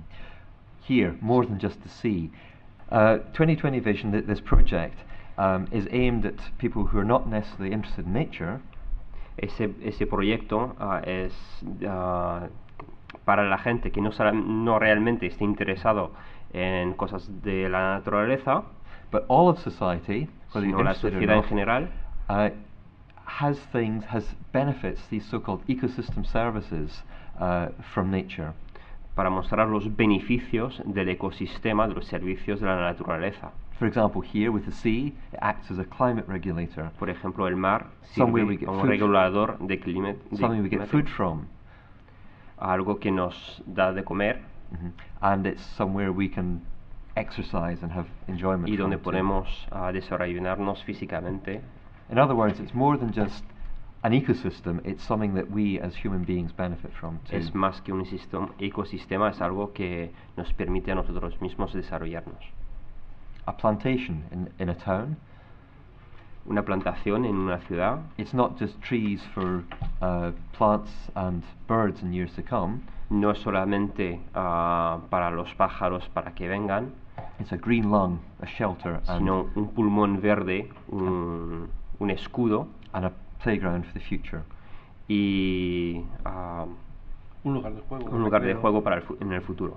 [SPEAKER 3] Here, more than just the sea. Uh, twenty twenty Vision, th this project, um, is aimed at people who are not necessarily interested in nature.
[SPEAKER 4] Ese, ese proyecto uh, es uh, para la gente que no, no realmente esté interesado en cosas de la naturaleza,
[SPEAKER 3] but all of society,
[SPEAKER 4] sino la sociedad en general,
[SPEAKER 3] uh, has things, has benefits, these so-called ecosystem services uh, from nature.
[SPEAKER 4] Para mostrar los beneficios del ecosistema, de los servicios de la naturaleza.
[SPEAKER 3] For example, here with the sea, it acts as a climate regulator.
[SPEAKER 4] Por ejemplo, el mar sirve como un regulador de clima.
[SPEAKER 3] Something we get food from.
[SPEAKER 4] Algo que nos da de comer.
[SPEAKER 3] Mm-hmm. And it's somewhere we can exercise and have enjoyment.
[SPEAKER 4] Y donde
[SPEAKER 3] from
[SPEAKER 4] podemos uh, desarrollarnos físicamente.
[SPEAKER 3] In other words, it's more than just an ecosystem, it's something that we as human beings benefit from too.
[SPEAKER 4] Es más que un ecosistema, es algo que nos permite a nosotros mismos desarrollarnos.
[SPEAKER 3] A plantation in, in a town.
[SPEAKER 4] Una plantación en una ciudad.
[SPEAKER 3] It's not just trees for uh, plants and birds in years to come.
[SPEAKER 4] No es solamente uh, para los pájaros para que vengan.
[SPEAKER 3] It's a green lung, a shelter,
[SPEAKER 4] sino un pulmón verde, un, un escudo.
[SPEAKER 3] And a playground for the future.
[SPEAKER 4] Y uh,
[SPEAKER 1] un lugar de juego,
[SPEAKER 4] un lugar de juego para el fu en el futuro.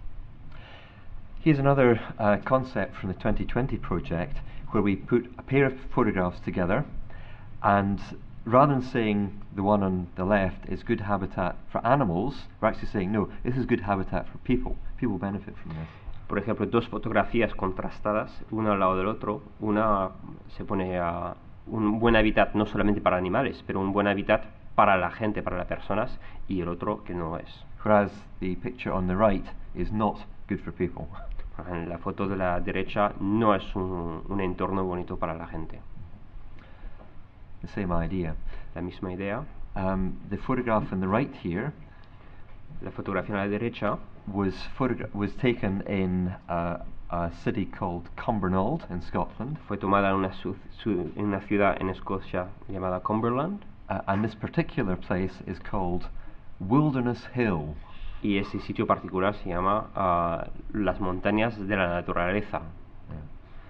[SPEAKER 3] Here's another uh, concept from the twenty twenty project where we put a pair of photographs together, and rather than saying the one on the left is good habitat for animals, we're actually saying no, this is good habitat for people. People benefit from this.
[SPEAKER 4] por ejemplo, dos fotografías contrastadas, una al lado del otro. Una se pone a un buen hábitat no solamente para animales, pero un buen hábitat para la gente, para las personas, y el otro que no es.
[SPEAKER 3] Whereas the picture on the right is not good for people.
[SPEAKER 4] En la foto de la derecha no es un, un entorno bonito para la gente.
[SPEAKER 3] The same idea.
[SPEAKER 4] La misma idea.
[SPEAKER 3] Um, the photograph on the right here
[SPEAKER 4] La fotografía a la derecha
[SPEAKER 3] was photogra- was taken in a, a city called Cumbernauld in Scotland,
[SPEAKER 4] fue tomada en una, su- su- en una ciudad en Escocia llamada Cumberland,
[SPEAKER 3] uh, and this particular place is called Wilderness Hill.
[SPEAKER 4] y ese sitio particular se llama ah, las montañas de la naturaleza.
[SPEAKER 3] Yeah.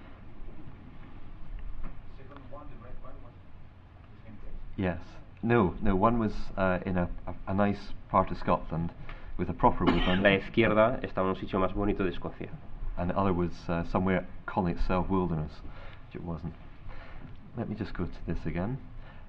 [SPEAKER 3] Yes. No, no, one was uh, in a, a, a nice part of Scotland with a proper woodland,
[SPEAKER 4] La izquierda está en un sitio más bonito de Escocia,
[SPEAKER 3] and the other was uh, somewhere calling itself wilderness, which it wasn't. Let me just go to this again.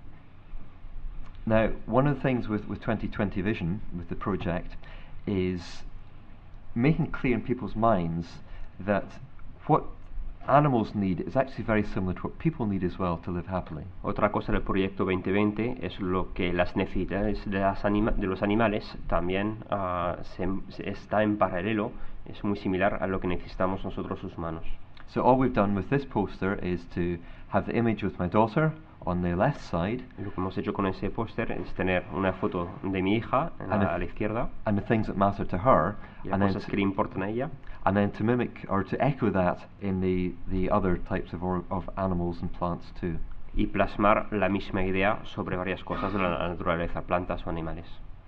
[SPEAKER 3] Now, one of the things with, with twenty twenty Vision, with the project, is making clear in people's minds that what animals need is actually very similar to what people need as well to live happily.
[SPEAKER 4] Otra cosa del proyecto veinte veinte es lo que las necesidades de, las anima- de los animales también ah, se, se está en paralelo, es muy similar a lo que necesitamos nosotros los humanos.
[SPEAKER 3] So all we've done with this poster is to have the image with my daughter on the left side,
[SPEAKER 4] Y lo que hemos hecho con ese póster es tener una foto de mi hija en la-
[SPEAKER 3] And if-
[SPEAKER 4] a la izquierda
[SPEAKER 3] and the things that matter to her,
[SPEAKER 4] y
[SPEAKER 3] and
[SPEAKER 4] las
[SPEAKER 3] then,
[SPEAKER 4] cosas
[SPEAKER 3] to,
[SPEAKER 4] que le importan a ella,
[SPEAKER 3] and then to mimic or to echo that in the, the other types of, or, of animals and plants too.
[SPEAKER 4] y plasmar la misma idea sobre varias cosas de la naturaleza, plantas o animales.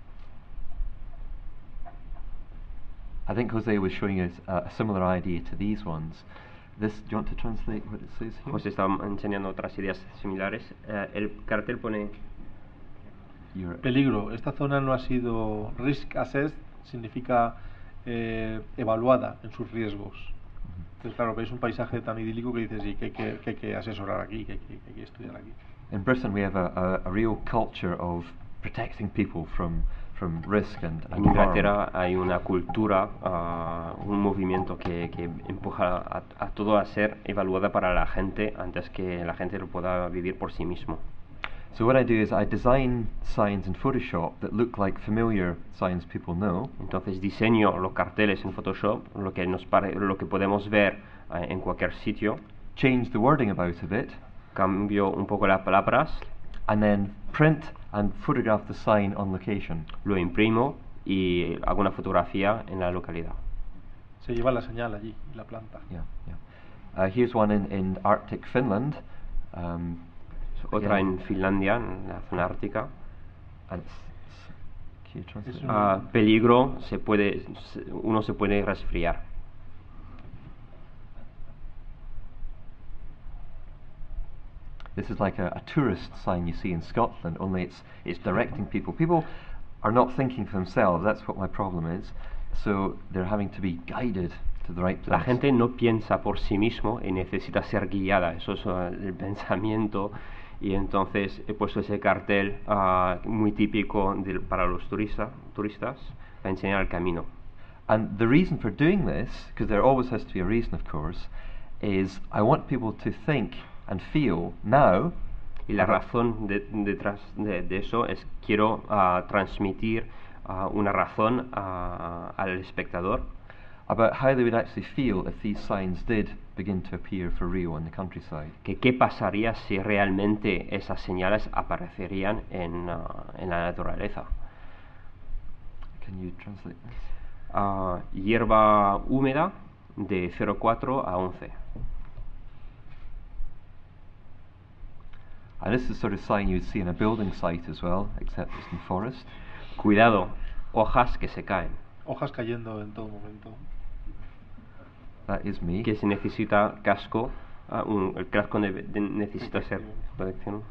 [SPEAKER 3] I think Jose was showing us uh, a similar idea to these ones. This, do you want to translate what it says here?
[SPEAKER 4] José está enseñando otras ideas similares. Eh, el cartel pone
[SPEAKER 3] You're-
[SPEAKER 1] Peligro. Esta zona no ha sido risk assessed, significa eh, evaluada en sus riesgos. Entonces, claro, veis un paisaje tan idílico que dices, sí, que hay que, que hay que asesorar aquí, que hay que, que hay que estudiar aquí.
[SPEAKER 3] In Britain, we have a, a, a real culture of protecting people from, from risk and,
[SPEAKER 4] en
[SPEAKER 3] and harm.
[SPEAKER 4] Inglaterra hay una cultura, ah, un movimiento que, que empuja a, a todo a ser evaluada para la gente antes que la gente lo pueda vivir por sí mismo.
[SPEAKER 3] So what I do is I design signs in Photoshop that look like familiar signs people know,
[SPEAKER 4] Entonces diseño los carteles en Photoshop, lo que nos pare- lo que podemos ver eh, en cualquier sitio,
[SPEAKER 3] change the wording about a bit,
[SPEAKER 4] cambio un poco las palabras,
[SPEAKER 3] and then print and photograph the sign on location.
[SPEAKER 4] lo imprimo y hago una fotografía en la localidad.
[SPEAKER 1] Se lleva la señal allí, la planta.
[SPEAKER 3] Yeah, yeah. Uh, here's one in, in Arctic Finland. Um,
[SPEAKER 4] Otra
[SPEAKER 3] again,
[SPEAKER 4] en Finlandia, en la zona ártica.
[SPEAKER 3] and it's, it's, can you translate
[SPEAKER 1] Es
[SPEAKER 3] that?
[SPEAKER 1] un-
[SPEAKER 4] Ah, peligro, se puede, se- uno se puede resfriar.
[SPEAKER 3] This is like a, a tourist sign you see in Scotland, only it's it's directing people. People are not thinking for themselves. That's what my problem is. So they're having to be guided to the right place.
[SPEAKER 4] La gente no piensa por sí mismo y necesita ser guiada, eso es uh, el pensamiento, y entonces he puesto ese cartel ah, muy típico del- para los turista, turistas para enseñar el camino.
[SPEAKER 3] And the reason for doing this, because there always has to be a reason, of course, is I want people to think and feel now
[SPEAKER 4] Y la
[SPEAKER 3] about-
[SPEAKER 4] razón de- detrás de, de eso es quiero ah, transmitir ah, una razón ah, al espectador
[SPEAKER 3] about how they would actually feel if these signs did begin to appear for real in the countryside.
[SPEAKER 4] que qué pasaría si realmente esas señales aparecerían en, ah, en la naturaleza.
[SPEAKER 3] Can you translate this?
[SPEAKER 4] Ah, hierba húmeda de cero coma cuatro a once.
[SPEAKER 3] And this is the sort of sign you would see in a building site as well, except it's in forest.
[SPEAKER 4] Cuidado, hojas que se caen.
[SPEAKER 1] Hojas cayendo en todo momento.
[SPEAKER 3] That is me.
[SPEAKER 4] Que se necesita casco, ah, un- el casco ne- de- necesita ser protección.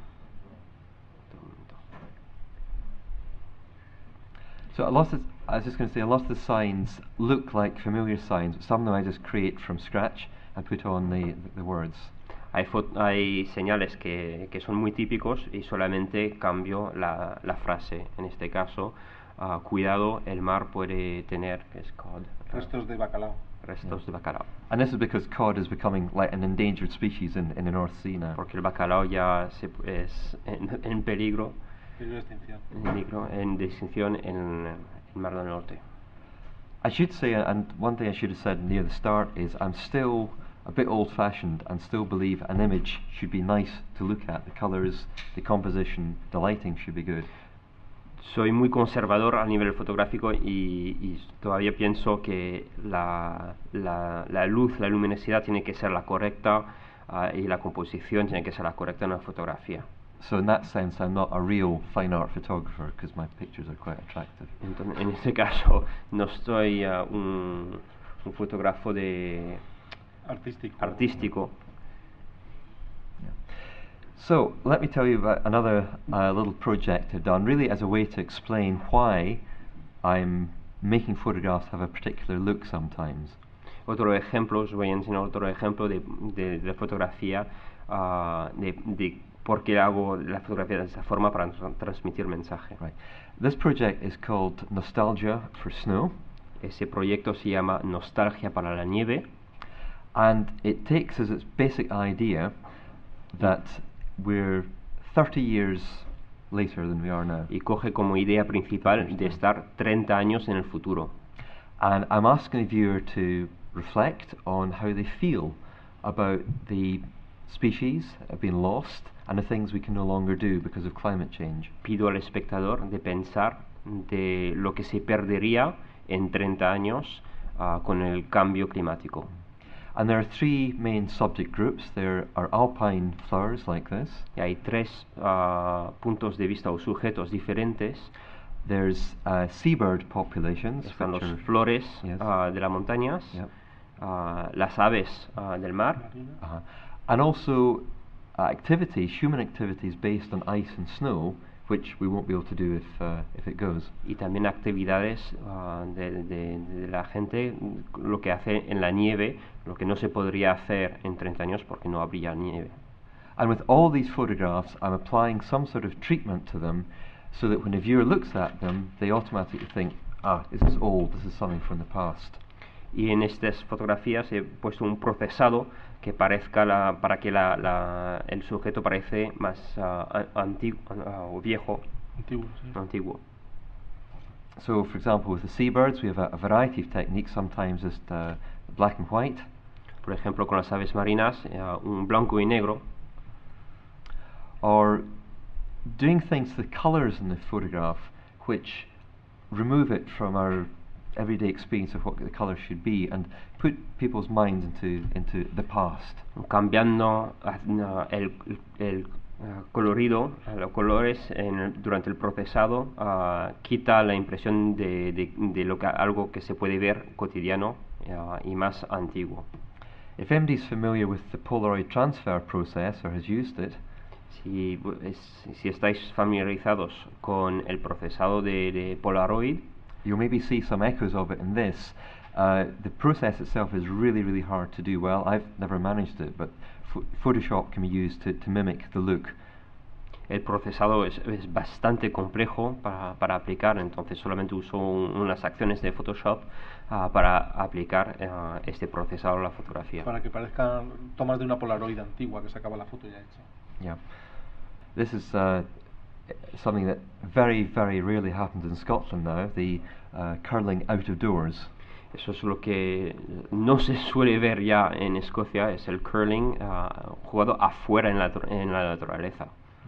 [SPEAKER 3] So a lot of, I was just going to say, a lot of the signs look like familiar signs, but some of them I just create from scratch and put on the, the words.
[SPEAKER 4] Hay, fo- hay señales que, que son muy típicos y solamente cambio la, la frase. En este caso, ah, cuidado, el mar puede tener, ¿qué es cod? Ah,
[SPEAKER 1] Restos de bacalao.
[SPEAKER 4] restos
[SPEAKER 3] Yeah.
[SPEAKER 4] de bacalao.
[SPEAKER 3] And this is because cod is becoming like an endangered species in, in the North Sea now.
[SPEAKER 4] Porque el bacalao ya se, es en, en peligro,
[SPEAKER 1] Peligro de extinción.
[SPEAKER 4] en, peligro, en de extinción en el Mar del Norte.
[SPEAKER 3] I should say, and one thing I should have said near the start is I'm still a bit old-fashioned and still believe an image should be nice to look at. The colours, the composition, the lighting should be good.
[SPEAKER 4] Soy muy conservador a nivel fotográfico y, y todavía pienso que la, la, la luz, la luminosidad tiene que ser la correcta uh, y la composición tiene que ser la correcta en la fotografía.
[SPEAKER 3] So in that sense, I'm not a real fine art photographer because my pictures are quite attractive.
[SPEAKER 4] Entonces, en este caso no soy uh, un, un fotógrafo de
[SPEAKER 1] Artístico.
[SPEAKER 4] artístico.
[SPEAKER 3] So let me tell you about another uh, little project I've done, really as a way to explain why I'm making photographs have a particular look sometimes.
[SPEAKER 4] Otro ejemplo, os voy a enseñar otro ejemplo de, de, de fotografía, uh, de, de por qué hago la fotografía de esa forma para tra transmitir mensaje.
[SPEAKER 3] Right. This project is called Nostalgia for Snow.
[SPEAKER 4] Ese proyecto se llama Nostalgia para la Nieve.
[SPEAKER 3] And it takes as its basic idea that we're thirty years later than we are now.
[SPEAKER 4] Y coge como idea principal de estar treinta años en el futuro.
[SPEAKER 3] And I'm asking the viewer to reflect on how they feel about the species that have been lost and the things we can no longer do because of climate change.
[SPEAKER 4] Pido al espectador de pensar de lo que se perdería en treinta años uh, con el cambio climático.
[SPEAKER 3] And there are three main subject groups. There are alpine flowers like this.
[SPEAKER 4] Y hay tres uh, puntos de vista o sujetos diferentes.
[SPEAKER 3] There's uh, seabird populations,
[SPEAKER 4] Están
[SPEAKER 3] which
[SPEAKER 4] los
[SPEAKER 3] are,
[SPEAKER 4] flores
[SPEAKER 3] yes.
[SPEAKER 4] uh, de las montañas,
[SPEAKER 3] Yep.
[SPEAKER 4] uh, las aves uh, del mar,
[SPEAKER 1] Marina.
[SPEAKER 3] Uh-huh. And also uh, activities, human activities based on ice and snow, which we won't be able to do if, uh, if it goes.
[SPEAKER 4] y también actividades uh, de, de, de la gente, lo que hace en la nieve, lo que no se podría hacer en treinta años porque no habría nieve.
[SPEAKER 3] And with all these photographs, I'm applying some sort of treatment to them so that when the viewer looks at them, they automatically think, ah, this is old, this is something from the past.
[SPEAKER 4] Y en estas fotografías he puesto un procesado que parezca la, para que la, la, el sujeto parece más uh, antiguo uh, o viejo,
[SPEAKER 1] Antiguo, sí.
[SPEAKER 4] antiguo.
[SPEAKER 3] So, for example, with the seabirds, we have a, a variety of techniques, sometimes just uh, black and white,
[SPEAKER 4] Por ejemplo, con las aves marinas, uh, un blanco y negro,
[SPEAKER 3] or doing things to the colours in the photograph which remove it from our everyday experience of what the colours should be and put people's minds into, into the past.
[SPEAKER 4] cambiando uh, el, el uh, colorido, uh, los colores en el- durante el procesado, uh, quita la impresión de, de, de lo que, algo que se puede ver cotidiano uh, y más antiguo.
[SPEAKER 3] If anybody's familiar with the Polaroid transfer process or has used it,
[SPEAKER 4] Si, es- si estáis familiarizados con el procesado de, de Polaroid,
[SPEAKER 3] you'll maybe see some echoes of it in this. Uh, the process itself is really, really hard to do well. I've never managed it, but ph Photoshop can be used to, to mimic the look.
[SPEAKER 4] el procesado es, es bastante complejo para, para aplicar, entonces solamente uso un- unas acciones de Photoshop uh, para aplicar uh, este procesado a la fotografía.
[SPEAKER 1] Para que parezcan tomas de una Polaroid antigua que sacaba la foto ya hecha.
[SPEAKER 3] Yeah. This is uh, something that very, very rarely happens in Scotland now, the uh, curling out of doors.
[SPEAKER 4] Eso es lo que no se suele ver ya en Escocia, es el curling uh, jugado afuera en la, tr- en la naturaleza.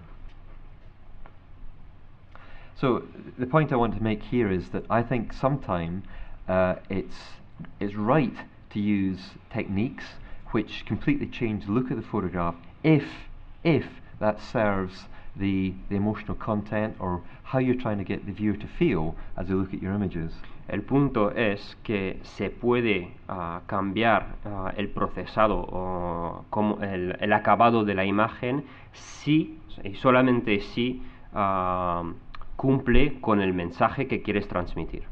[SPEAKER 3] So the point I want to make here is that I think sometime uh, it's, it's right to use techniques which completely change the look of the photograph if, if that serves the, the emotional content or how you're trying to get the viewer to feel as they look at your images.
[SPEAKER 4] El punto es que se puede uh, cambiar uh, el procesado o como el, el acabado de la imagen si y solamente si uh, cumple con el mensaje que quieres transmitir.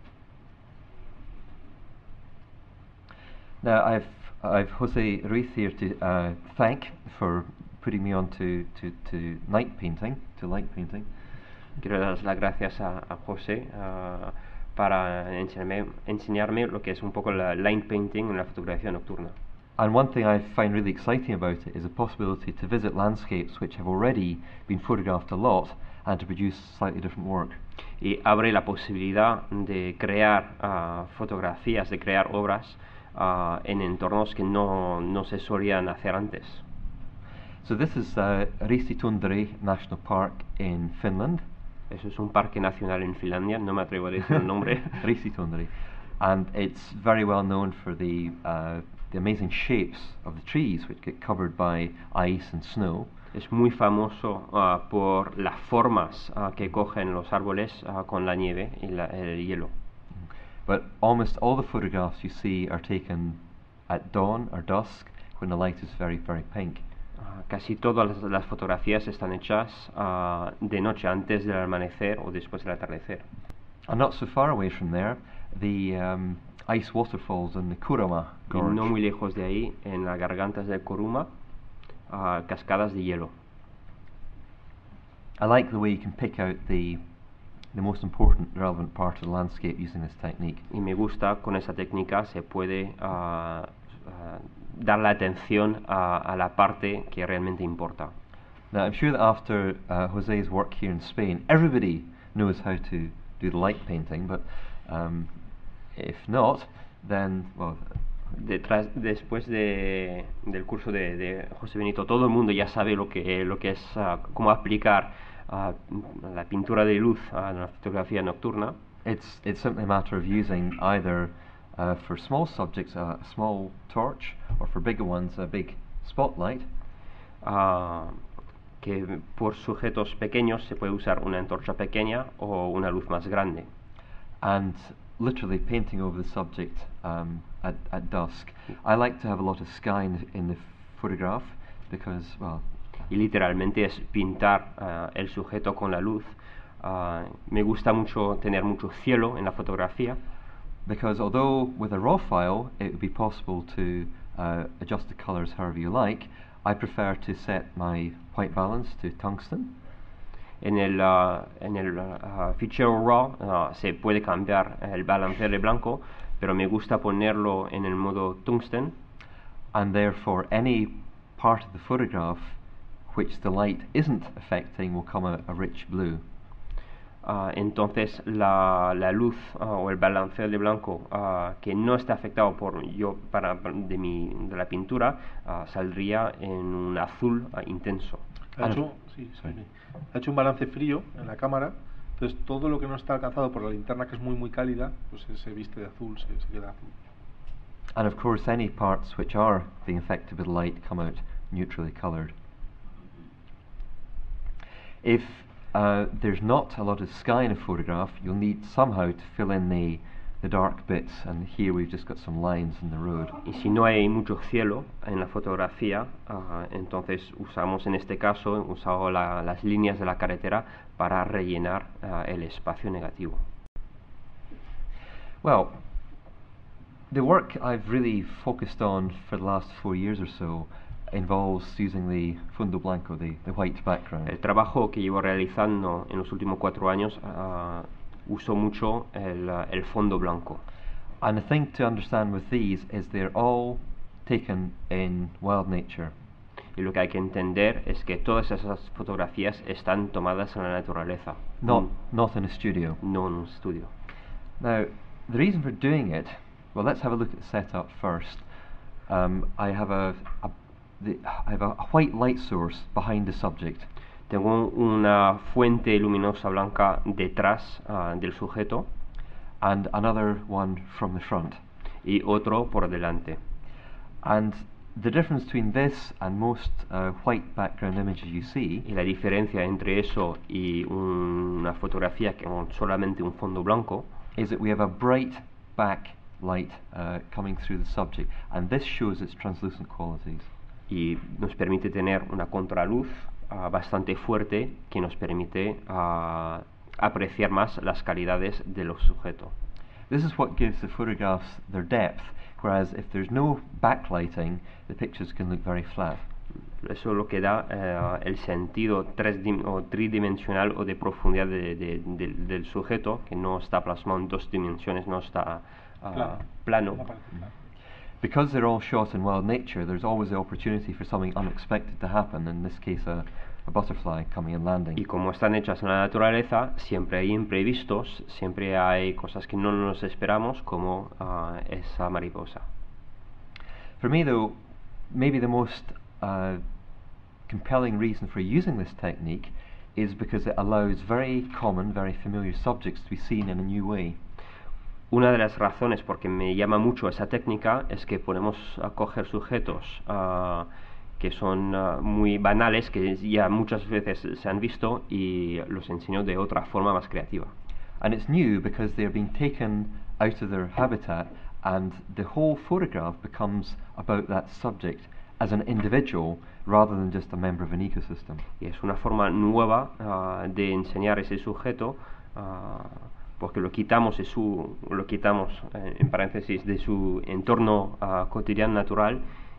[SPEAKER 3] Now I've, I've Jose Ruiz here to uh, thank for putting me on to, to, to night painting, to light painting.
[SPEAKER 4] Quiero dar las gracias a, a José uh, para enseñarme, enseñarme lo que es un poco la line painting en la fotografía nocturna.
[SPEAKER 3] And one thing I find really exciting about it is the possibility to visit landscapes which have already been photographed a lot and to produce slightly different work.
[SPEAKER 4] Y abre la posibilidad de crear uh, fotografías, de crear obras uh, en entornos que no, no se solían hacer antes.
[SPEAKER 3] So this is uh, Riistitundri National Park in Finland.
[SPEAKER 4] Eso es un parque nacional en Finlandia, no me atrevo a decir el nombre.
[SPEAKER 3] Riistitundri. And it's very well known for the, uh, the amazing shapes of the trees which get covered by ice and snow.
[SPEAKER 4] Es muy famoso uh, por las formas uh, que cogen los árboles uh, con la nieve y la, el hielo.
[SPEAKER 3] But almost all the photographs you see are taken at dawn or dusk when the light is very, very pink.
[SPEAKER 4] Uh, casi todas las, las fotografías están hechas uh, de noche, antes del amanecer o después del atardecer.
[SPEAKER 3] And not so far away from there, the um, ice waterfalls in the Kurama
[SPEAKER 4] Y
[SPEAKER 3] Gorge.
[SPEAKER 4] no muy lejos de ahí, en las gargantas del Kuruma, uh, cascadas de hielo.
[SPEAKER 3] I like the way you can pick out the the most important relevant part of the landscape using this technique.
[SPEAKER 4] Y me gusta, con esa técnica se puede uh, uh, dar la atención a, a la parte que realmente importa.
[SPEAKER 3] Now I'm sure that after uh, Jose's work here in Spain, everybody knows how to do the light painting, but um, if not, then, well...
[SPEAKER 4] Detrás, después de, del curso de, de José Benito, todo el mundo ya sabe lo que, lo que es, uh, cómo aplicar uh, la pintura de luz a la fotografía nocturna.
[SPEAKER 3] It's, it's simply a matter of using either, uh, for small subjects, a small torch, or for bigger ones, a big spotlight.
[SPEAKER 4] Uh, que por sujetos pequeños se puede usar una antorcha pequeña o una luz más grande.
[SPEAKER 3] And literally painting over the subject um, at, at dusk. I like to have a lot of sky in, in the photograph because, well...
[SPEAKER 4] Y literalmente es pintar uh, el sujeto con la luz. Uh, me gusta mucho tener mucho cielo en la fotografía.
[SPEAKER 3] Because although with a raw file it would be possible to uh, adjust the colors however you like, I prefer to set my white balance to tungsten.
[SPEAKER 4] En el, uh, en el uh, fichero RAW uh, se puede cambiar el balance de blanco, pero me gusta ponerlo en el modo tungsten.
[SPEAKER 3] And therefore any part of the photograph which the light isn't affecting will come a, a rich blue.
[SPEAKER 4] Uh, entonces la, la luz uh, o el balanceo de blanco uh, que no está afectado por yo para, de, mi, de la pintura uh, saldría en un azul uh, intenso.
[SPEAKER 1] Ha hecho, sí, sí, ha hecho un balance frío en la cámara, entonces todo lo que no está alcanzado por la linterna, que es muy muy cálida, pues se, se viste de azul, se, se queda azul.
[SPEAKER 3] And of course any parts which are being affected with light come out neutrally coloured. If uh, there's not a lot of sky in a photograph, you'll need somehow to fill in the, the dark bits, and here we've just got some lines in the road.
[SPEAKER 4] Y si no hay mucho cielo en la fotografía, uh, entonces usamos en este caso usamos la, las líneas de la carretera para rellenar uh, el espacio negativo.
[SPEAKER 3] Well, the work I've really focused on for the last four years or so involves using the fondo blanco, the, the white background.
[SPEAKER 4] El trabajo que llevo realizando en los últimos cuatro años uh, uso mucho el, uh, el fondo blanco.
[SPEAKER 3] And the thing to understand with these is they're all taken in wild nature.
[SPEAKER 4] Y lo que hay que entender es que todas esas fotografías están tomadas en la naturaleza.
[SPEAKER 3] Not,
[SPEAKER 4] mm.
[SPEAKER 3] not in a studio.
[SPEAKER 4] No en un estudio.
[SPEAKER 3] Now, the reason for doing it, well, let's have a look at the setup first. Um, I have a, a The, I have a, a white light source behind the subject.
[SPEAKER 4] Tengo una fuente luminosa blanca detrás uh, del sujeto.
[SPEAKER 3] And another one from the front.
[SPEAKER 4] Y otro por delante.
[SPEAKER 3] And the difference between this and most uh, white background images you see.
[SPEAKER 4] Y la diferencia entre eso y un, una fotografía con solamente un fondo blanco.
[SPEAKER 3] Is that we have a bright backlight uh, coming through the subject, and this shows its translucent qualities.
[SPEAKER 4] Y nos permite tener una contraluz uh, bastante fuerte que nos permite uh, apreciar más las calidades de los sujetos.
[SPEAKER 3] This is what gives the photographs their depth, whereas if there's no backlighting, the pictures can look very flat.
[SPEAKER 4] Eso es lo que da eh, el sentido tres dim- o tridimensional o de profundidad de- de- de- del sujeto, que no está plasmado en dos dimensiones, no está ah,
[SPEAKER 1] Plano.
[SPEAKER 4] plano.
[SPEAKER 1] No parece plano.
[SPEAKER 3] Because they're all shot in wild nature, there's always the opportunity for something unexpected to happen, in this case a, a butterfly coming and landing.
[SPEAKER 4] Y como están hechas en la naturaleza, siempre hay imprevistos, siempre hay cosas que no nos esperamos, como ah, esa mariposa.
[SPEAKER 3] For me though, maybe the most uh, compelling reason for using this technique is because it allows very common, very familiar subjects to be seen in a new way.
[SPEAKER 4] Una de las razones por que me llama mucho esa técnica es que podemos ah, coger sujetos ah, que son ah, muy banales, que ya muchas veces se han visto, y los enseño de otra forma más creativa.
[SPEAKER 3] And it's new because they're being taken out of their habitat, and the whole photograph becomes about that subject as an individual rather than just a member of an ecosystem.
[SPEAKER 4] Y es una forma nueva ah, de enseñar ese sujeto, ah, porque lo quitamos, de su, lo quitamos eh, en paréntesis de su entorno ah, cotidiano natural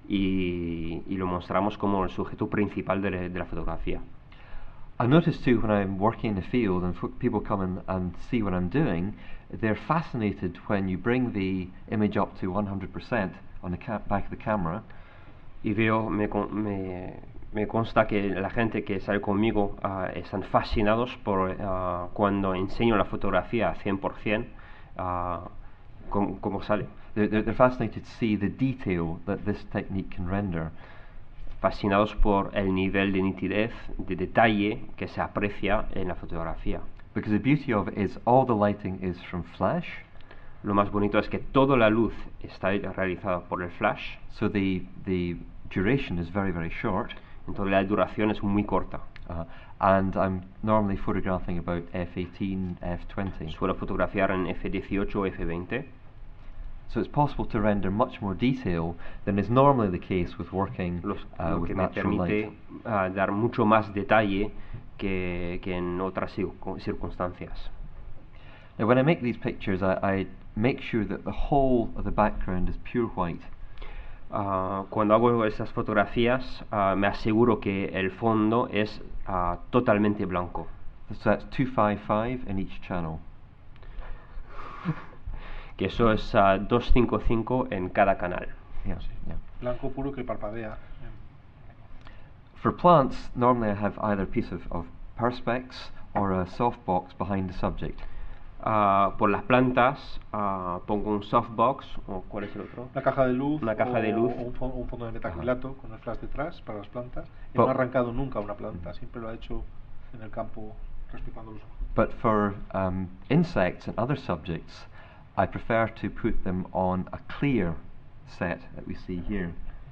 [SPEAKER 4] y, y lo mostramos como el sujeto principal de, la- de la fotografía.
[SPEAKER 3] I notice too when I'm working in the field and fo- people come in and see what I'm doing, they're fascinated when you bring the image up to one hundred percent on the ca- back of the camera.
[SPEAKER 4] Y veo, me, con- me, me consta que la gente que sale conmigo ah, están fascinados por ah, cuando enseño la fotografía a cien por ciento, ah, cómo, cómo sale.
[SPEAKER 3] They're, they're, they're fascinated to see the detail that this technique can render.
[SPEAKER 4] Fascinados por el nivel de nitidez, de detalle que se aprecia en la fotografía.
[SPEAKER 3] Because the beauty of it is all the lighting is from flash,
[SPEAKER 4] Lo más bonito es que toda la luz está realizada por el flash,
[SPEAKER 3] so the, the duration is very, very short.
[SPEAKER 4] entonces la duración es muy corta.
[SPEAKER 3] Uh, and I'm normally photographing about F eighteen, F twenty.
[SPEAKER 4] Suelo fotografiar en F dieciocho o F veinte,
[SPEAKER 3] So it's possible to render much more detail than is normally the case with working
[SPEAKER 4] los-
[SPEAKER 3] uh,
[SPEAKER 4] lo
[SPEAKER 3] with
[SPEAKER 4] que me
[SPEAKER 3] natural
[SPEAKER 4] permite
[SPEAKER 3] light.
[SPEAKER 4] ah, dar mucho más detalle que, que en otras circun- circunstancias.
[SPEAKER 3] Now when I make these pictures, I, I make sure that the whole of the background is pure white.
[SPEAKER 4] Ah, cuando hago esas fotografías, ah, me aseguro que el fondo es ah, totalmente blanco.
[SPEAKER 3] So that's two fifty-five in each channel.
[SPEAKER 4] Que eso es ah, doscientos cincuenta y cinco en cada canal.
[SPEAKER 3] Yeah, yeah.
[SPEAKER 1] Blanco puro que parpadea.
[SPEAKER 3] For plants, normally I have either a piece of, of perspex or a softbox behind the subject.
[SPEAKER 4] Ah, por las plantas ah, pongo un softbox, o ¿cuál es el otro?
[SPEAKER 1] Una caja de luz,
[SPEAKER 4] Una caja
[SPEAKER 1] o,
[SPEAKER 4] de luz.
[SPEAKER 1] o un, fo- un fondo de metacrilato con el flash detrás para las plantas. Y
[SPEAKER 3] But-
[SPEAKER 1] no ha arrancado nunca una planta, siempre lo ha hecho en el campo respetando los ojos.
[SPEAKER 3] But for um, insects and other subjects, I prefer to put them on a clear set that we see here.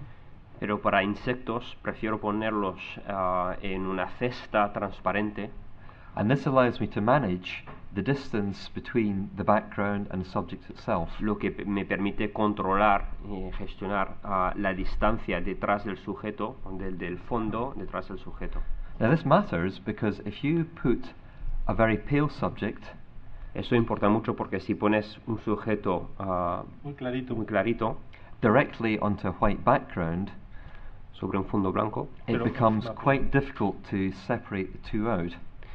[SPEAKER 4] Pero para insectos prefiero ponerlos ah, en una cesta transparente,
[SPEAKER 3] And this allows me to manage the distance between the background and the subject itself.
[SPEAKER 4] lo que pe- me permite controlar y gestionar ah, la distancia detrás del sujeto, del, del fondo detrás del sujeto.
[SPEAKER 3] Now this matters because if you put a very pale subject
[SPEAKER 4] Eso importa mucho porque si pones un sujeto ah,
[SPEAKER 1] Muy clarito.
[SPEAKER 4] muy clarito
[SPEAKER 3] directly onto a white background,
[SPEAKER 4] sobre un fondo blanco,
[SPEAKER 3] it
[SPEAKER 1] Pero
[SPEAKER 3] becomes
[SPEAKER 1] no-
[SPEAKER 3] quite difficult to separate the two out.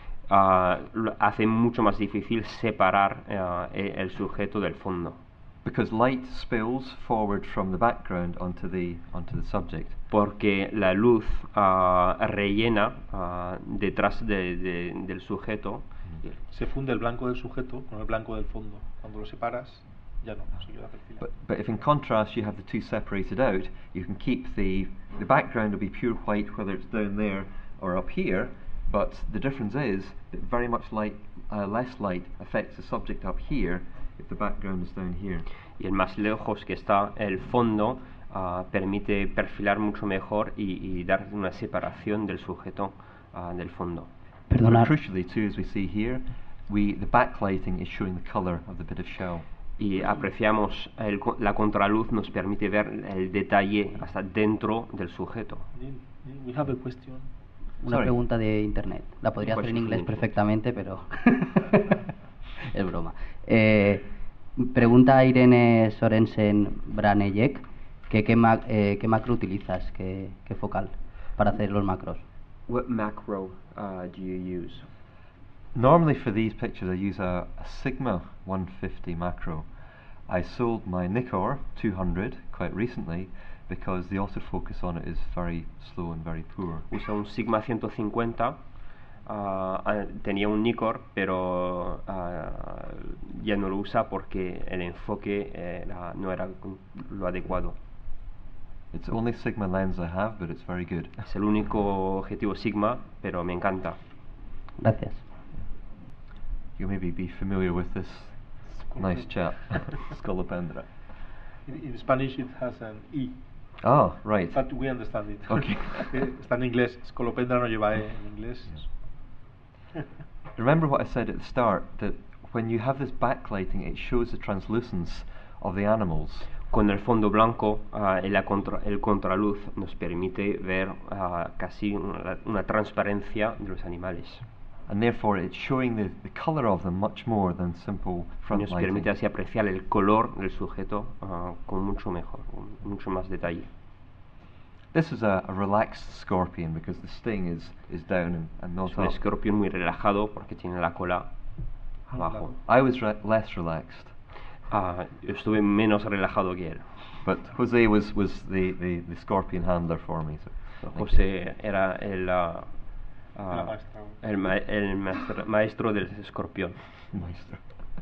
[SPEAKER 4] ah, lo hace mucho más difícil separar ah, e- el sujeto del fondo.
[SPEAKER 3] Because light spills forward from the background onto the onto the subject.
[SPEAKER 4] Porque la luz ah, rellena ah, detrás de- de- del sujeto.
[SPEAKER 1] Se funde el blanco del sujeto con el blanco del fondo. Cuando lo separas, ya no, se queda perfilado.
[SPEAKER 3] But, but if in contrast you have the two separated out, you can keep the the background will be pure white whether it's down there or up here. But the difference is that very much light, uh, less light affects the subject up here if the background is down here.
[SPEAKER 4] Y el más lejos que está el fondo ah, permite perfilar mucho mejor y, y dar una separación del sujeto ah, del fondo.
[SPEAKER 2] Perdonad.
[SPEAKER 3] Crucially too, as we see here, we the backlighting is showing the color of the bit of shell.
[SPEAKER 4] Y apreciamos el co- la contraluz, nos permite ver el detalle hasta dentro del sujeto.
[SPEAKER 1] We have a question.
[SPEAKER 2] Una
[SPEAKER 3] Sorry.
[SPEAKER 2] pregunta de internet. La podría hacer en
[SPEAKER 4] Question
[SPEAKER 2] inglés
[SPEAKER 4] from
[SPEAKER 2] perfectamente, pero es broma. Eh, pregunta a Irene Sorensen Branejek que qué, ma- eh, qué macro utilizas, qué, qué focal. para hacer los macros.
[SPEAKER 4] What macro uh, do you use?
[SPEAKER 3] Normally for these pictures I use a, a Sigma one fifty macro. I sold my Nikkor two hundred quite recently because the autofocus on it is very slow and very poor.
[SPEAKER 4] Usa un Sigma ciento cincuenta. Uh, uh, tenía un Nikkor, pero uh, ya no lo usa porque el enfoque era, no era lo adecuado.
[SPEAKER 3] It's the only Sigma lens I have, but it's very good.
[SPEAKER 4] Es el único objetivo Sigma, pero me encanta.
[SPEAKER 2] Gracias.
[SPEAKER 3] You maybe be familiar with this nice chap, Scolopendra.
[SPEAKER 1] In, in Spanish it has an E,
[SPEAKER 3] Oh, right.
[SPEAKER 1] but we understand it.
[SPEAKER 3] Okay.
[SPEAKER 1] Eh, Está en inglés. Scolopendra no lleva E en inglés.
[SPEAKER 3] Remember what I said at the start, that when you have this backlighting, it shows the translucence of the animals.
[SPEAKER 4] Con el fondo blanco, uh, el, contra, el contraluz nos permite ver uh, casi una, una transparencia de los animales.
[SPEAKER 3] And therefore it's showing the, the colour of them much more than simple front
[SPEAKER 4] Nos
[SPEAKER 3] lighting.
[SPEAKER 4] permite así apreciar el color del sujeto uh, con mucho mejor, con mucho más detalle.
[SPEAKER 3] This is a, a relaxed scorpion because the sting is, is down and, and not
[SPEAKER 4] Es un
[SPEAKER 3] up.
[SPEAKER 4] escorpión muy relajado porque tiene la cola abajo.
[SPEAKER 3] I was re- less relaxed,
[SPEAKER 4] Uh, yo estuve menos relajado que él.
[SPEAKER 3] but Jose was, was the, the, the scorpion handler for me. So, so thank you.
[SPEAKER 4] José era el, uh,
[SPEAKER 1] La
[SPEAKER 4] uh,
[SPEAKER 1] maestra.
[SPEAKER 4] el, ma el maestro, maestro del escorpión.
[SPEAKER 3] Maestro.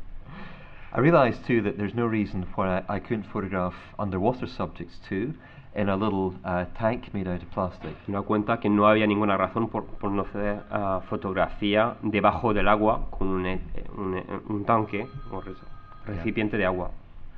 [SPEAKER 3] I realised too that there's no reason why I, I couldn't photograph underwater subjects too in a little uh, tank made out of plastic.
[SPEAKER 4] Me doy cuenta que no había ninguna razón por, por no hacer uh, fotografía debajo del agua con un, e un, e un tanque o re recipiente de agua.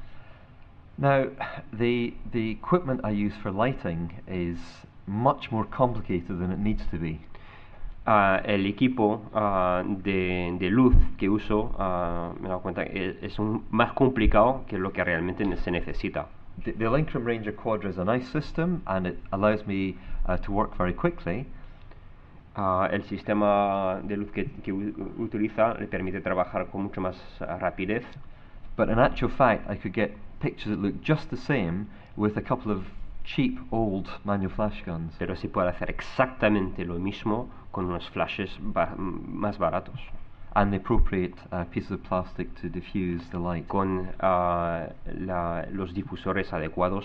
[SPEAKER 3] Now, the, the equipment I use for lighting is much more complicated than it needs to be.
[SPEAKER 4] Uh, el equipo uh, de, de luz que uso, uh, me doy cuenta que es, es un, más complicado que lo que realmente se necesita.
[SPEAKER 3] The, the Linkram Ranger Quadra is a nice system and it allows me uh, to work very quickly.
[SPEAKER 4] Uh, el sistema de luz que, que utiliza le permite trabajar con mucho más uh, rapidez.
[SPEAKER 3] But in actual fact, I could get pictures that look just the same with a couple of cheap old manual flash guns.
[SPEAKER 4] Pero se puede hacer exactamente lo mismo con unos flashes bar más baratos,
[SPEAKER 3] And the appropriate uh, pieces of plastic to diffuse the light.
[SPEAKER 4] con uh, la, los difusores adecuados.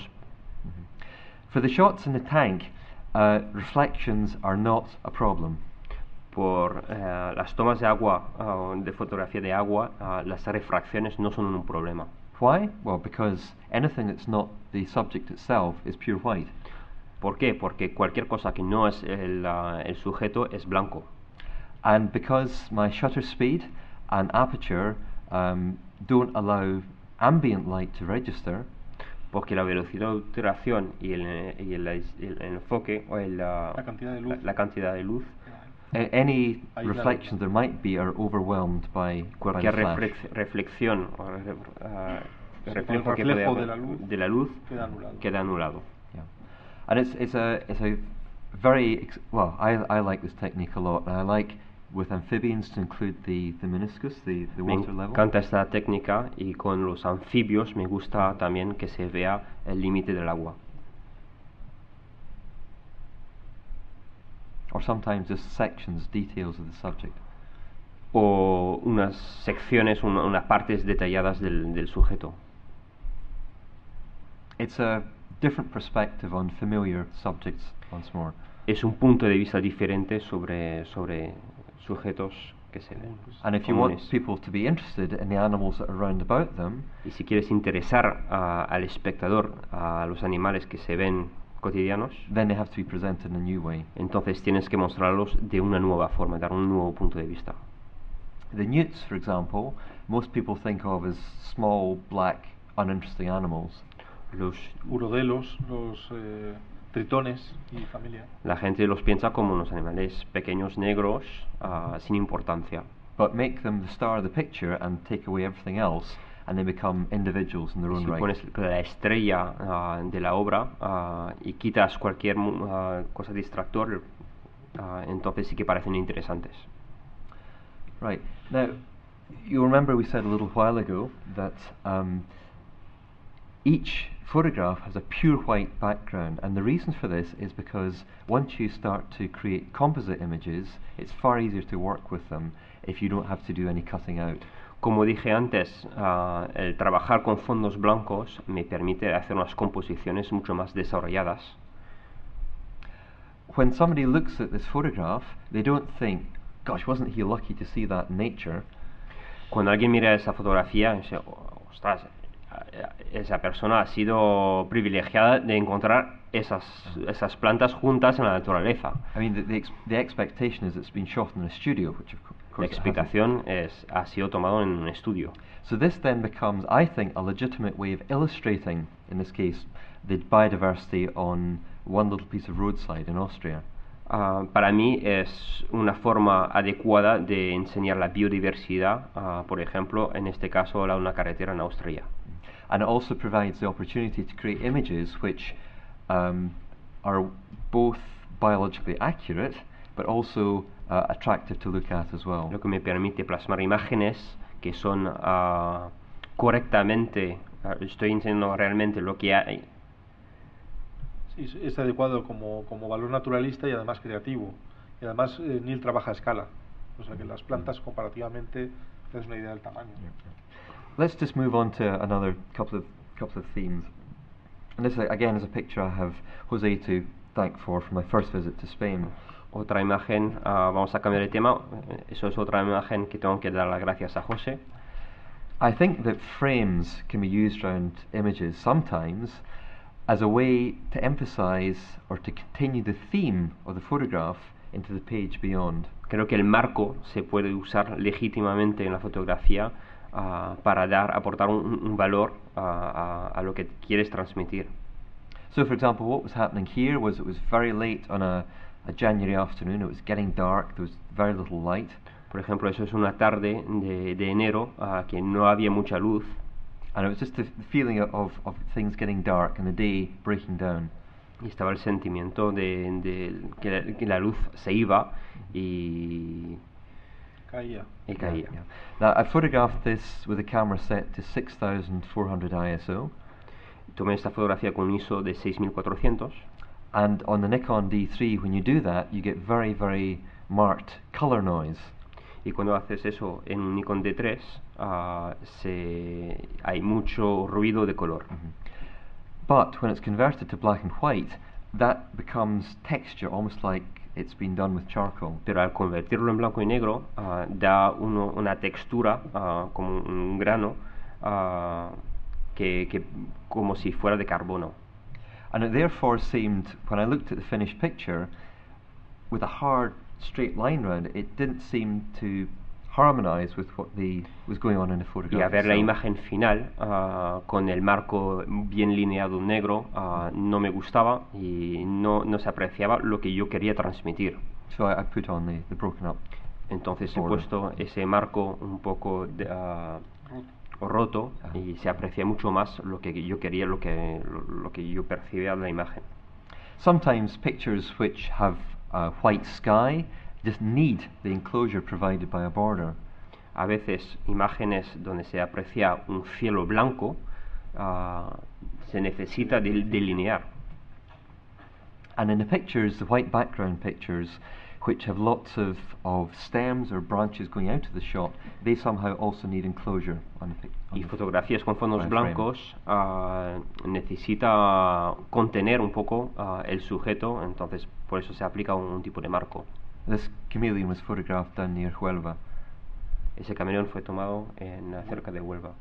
[SPEAKER 3] For the shots in the tank, uh, reflections are not a problem.
[SPEAKER 4] Por uh, las tomas de agua, uh, de fotografía de agua, uh, las refracciones no son un problema.
[SPEAKER 3] Why? Well, because anything that's not the subject itself is pure white.
[SPEAKER 4] ¿Por qué? Porque cualquier cosa que no es el, uh, el sujeto es blanco.
[SPEAKER 3] And because my shutter speed and aperture um, don't allow ambient light to register,
[SPEAKER 4] Porque la velocidad de obturación y el, y el, el- el enfoque o el, uh,
[SPEAKER 1] La cantidad de luz.
[SPEAKER 4] la- la cantidad de luz,
[SPEAKER 3] a- any
[SPEAKER 1] Ahí la-
[SPEAKER 3] reflections there might be are overwhelmed by, by the
[SPEAKER 4] cualquier
[SPEAKER 3] flash.
[SPEAKER 4] reflex- reflexión o re- uh,
[SPEAKER 1] Sí,
[SPEAKER 4] reflejo
[SPEAKER 1] el
[SPEAKER 4] que
[SPEAKER 1] reflejo
[SPEAKER 4] puede
[SPEAKER 1] de la
[SPEAKER 4] haber
[SPEAKER 1] luz
[SPEAKER 4] de la luz
[SPEAKER 1] queda anulado.
[SPEAKER 4] queda anulado.
[SPEAKER 3] Yeah. And it's, it's, a, it's a very, ex- well, I, I like this technique a lot, and I like with amphibians to include the, the meniscus, the, the
[SPEAKER 4] Me
[SPEAKER 3] water level.
[SPEAKER 4] encanta esta técnica y con los anfibios me gusta también que se vea el límite del agua.
[SPEAKER 3] Or sometimes just sections, details of the subject.
[SPEAKER 4] O unas secciones, una- unas partes detalladas del, del sujeto.
[SPEAKER 3] It's a different perspective on familiar subjects once more.
[SPEAKER 4] Es un punto de vista diferente sobre, sobre sujetos que se ven.
[SPEAKER 3] And if you want
[SPEAKER 4] comunes.
[SPEAKER 3] people to be interested in the animals that are round about them,
[SPEAKER 4] Y si quieres interesar a- al espectador a los animales que se ven cotidianos,
[SPEAKER 3] then they have to be presented in a new way.
[SPEAKER 4] entonces tienes que mostrarlos de una nueva forma, dar un nuevo punto de vista.
[SPEAKER 3] The newts, for example, most people think of as small, black, uninteresting animals.
[SPEAKER 4] Los,
[SPEAKER 1] Urodelos, los eh, tritones y familia.
[SPEAKER 4] la gente los piensa como unos animales pequeños, negros, ah, sin importancia.
[SPEAKER 3] But make them the star of the picture and take away everything else, and they become individuals in their own
[SPEAKER 4] Si
[SPEAKER 3] right.
[SPEAKER 4] pones la estrella ah, de la obra ah, y quitas cualquier mu- ah, cosa distractor, ah, entonces sí que parecen interesantes.
[SPEAKER 3] Right. Now, you remember we said a little while ago that um, each photograph has a pure white background, and the reason for this is because once you start to create composite images, it's far easier to work with them if you don't have to do any cutting out.
[SPEAKER 4] Como dije antes, uh, el trabajar con fondos blancos me permite hacer unas composiciones mucho más desarrolladas.
[SPEAKER 3] When somebody looks at this photograph, they don't think, gosh, wasn't he lucky to see that in nature?
[SPEAKER 4] Cuando alguien mira esa fotografía, dice, ostras, esa persona ha sido privilegiada de encontrar esas, esas plantas juntas en la naturaleza.
[SPEAKER 3] I mean, the, the, ex the expectation is it's been shot in a studio, which of course
[SPEAKER 4] La explicación es, ha sido tomado en un estudio.
[SPEAKER 3] So this then becomes, I think, a legitimate way of illustrating, in this case, the biodiversity on one little piece of roadside in Austria.
[SPEAKER 4] Uh, para mí es una forma adecuada de enseñar la biodiversidad, uh, por ejemplo, en este caso, la una carretera en Austria.
[SPEAKER 3] And it also provides the opportunity to create images which um, are both biologically accurate, but also uh, attractive to look at as well.
[SPEAKER 4] Lo que me permite plasmar imágenes que son uh, correctamente, uh, estoy enseñando realmente lo que hay.
[SPEAKER 1] Sí, es adecuado como, como valor naturalista y además creativo. Y además eh, Neil trabaja a escala. O sea que las plantas comparativamente te das una idea del tamaño.
[SPEAKER 3] Let's just move on to another couple of couple of themes. And this again is a picture I have Jose to thank for for my first visit to Spain.
[SPEAKER 4] Otra imagen, uh, vamos a cambiar de tema. Eso es otra imagen que tengo que dar las gracias a José.
[SPEAKER 3] I think that frames can be used around images sometimes as a way to emphasize or to continue the theme of the photograph into the page beyond.
[SPEAKER 4] Creo que el marco se puede usar legítimamente en la fotografía uh, para dar, aportar un, un valor uh, a, a lo que quieres transmitir.
[SPEAKER 3] So, for example, what was happening here was it was very late on a, a January afternoon. It was getting dark. There was very little light.
[SPEAKER 4] Por ejemplo, eso es una tarde de, de enero uh, que no había mucha luz.
[SPEAKER 3] And it was just the feeling of, of things getting dark and the day breaking down.
[SPEAKER 4] Y estaba el sentimiento de, de que, la, que la luz se iba y
[SPEAKER 1] Caía.
[SPEAKER 4] y caía.
[SPEAKER 3] Yeah, yeah. Now, I photographed this with a camera set to six thousand four hundred I S O.
[SPEAKER 4] Tomé esta fotografía con un I S O de seis mil cuatrocientos.
[SPEAKER 3] And on the Nikon D three, when you do that, you get very, very marked color noise.
[SPEAKER 4] Y cuando haces eso en un Nikon D tres, uh, se, hay mucho ruido de color.
[SPEAKER 3] Mm-hmm. But when it's converted to black and white, that becomes texture, almost like it's been done with charcoal.
[SPEAKER 4] Pero al convertirlo en blanco y negro, uh, da uno, una textura uh, como un grano, uh, que, que como si fuera de carbono.
[SPEAKER 3] And it therefore seemed, when I looked at the finished picture, with a hard straight line round it, it didn't seem to harmonize with what the was going on in the photograph.
[SPEAKER 4] Y a ver la
[SPEAKER 3] itself.
[SPEAKER 4] imagen final uh, con el marco bien lineado negro uh, no me gustaba y no, no se apreciaba lo que yo quería transmitir.
[SPEAKER 3] So I, I put on the, the broken up.
[SPEAKER 4] Entonces he
[SPEAKER 3] border.
[SPEAKER 4] puesto ese marco un poco de, uh, roto
[SPEAKER 3] Ajá.
[SPEAKER 4] y se aprecia mucho más lo que yo quería, lo que, lo, lo que yo percibía de la imagen.
[SPEAKER 3] Sometimes pictures which have a white sky just need the enclosure provided by a border.
[SPEAKER 4] A veces imágenes donde se aprecia un cielo blanco uh, se necesita de, delinear.
[SPEAKER 3] And in the pictures, the white background pictures, which have lots of, of stems or branches going out of the shot, they somehow also need enclosure on the picture.
[SPEAKER 4] Y fotografías con fondos
[SPEAKER 3] on the frame.
[SPEAKER 4] blancos uh, necesita contener un poco uh, el sujeto, entonces por eso se aplica un, un tipo de marco.
[SPEAKER 3] This chameleon was photographed down near Huelva.
[SPEAKER 4] Ese camaleón fue tomado en uh, cerca de Huelva.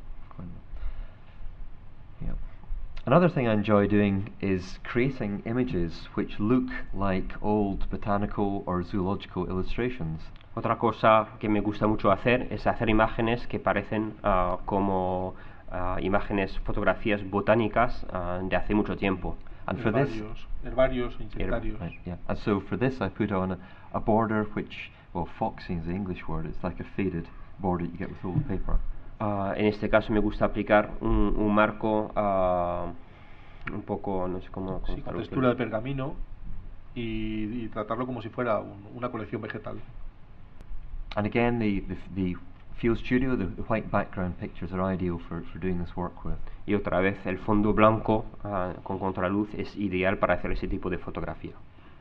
[SPEAKER 3] Yeah. Another thing I enjoy doing is creating images which look like old botanical or zoological illustrations.
[SPEAKER 4] Otra cosa que me gusta mucho hacer es hacer imágenes que parecen uh, como uh, imágenes, fotografías botánicas uh, de hace mucho tiempo.
[SPEAKER 3] And for this,
[SPEAKER 1] Herbarios, herbarios e insectarios.
[SPEAKER 3] right, yeah. And so for this, I put on a, a border which, well, foxing is the English word. It's like a faded border that you get with old paper.
[SPEAKER 4] Uh, en este caso me gusta aplicar un, un marco uh, un poco, no sé cómo... cómo
[SPEAKER 1] Sí, con
[SPEAKER 4] traducirlo.
[SPEAKER 1] textura de pergamino y, y tratarlo como si fuera un, una colección vegetal.
[SPEAKER 3] And again, the, the, the Field Studio, the, the white background pictures are ideal for, for doing this work with.
[SPEAKER 4] Y otra vez el fondo blanco uh, con contraluz es ideal para hacer ese tipo de fotografía.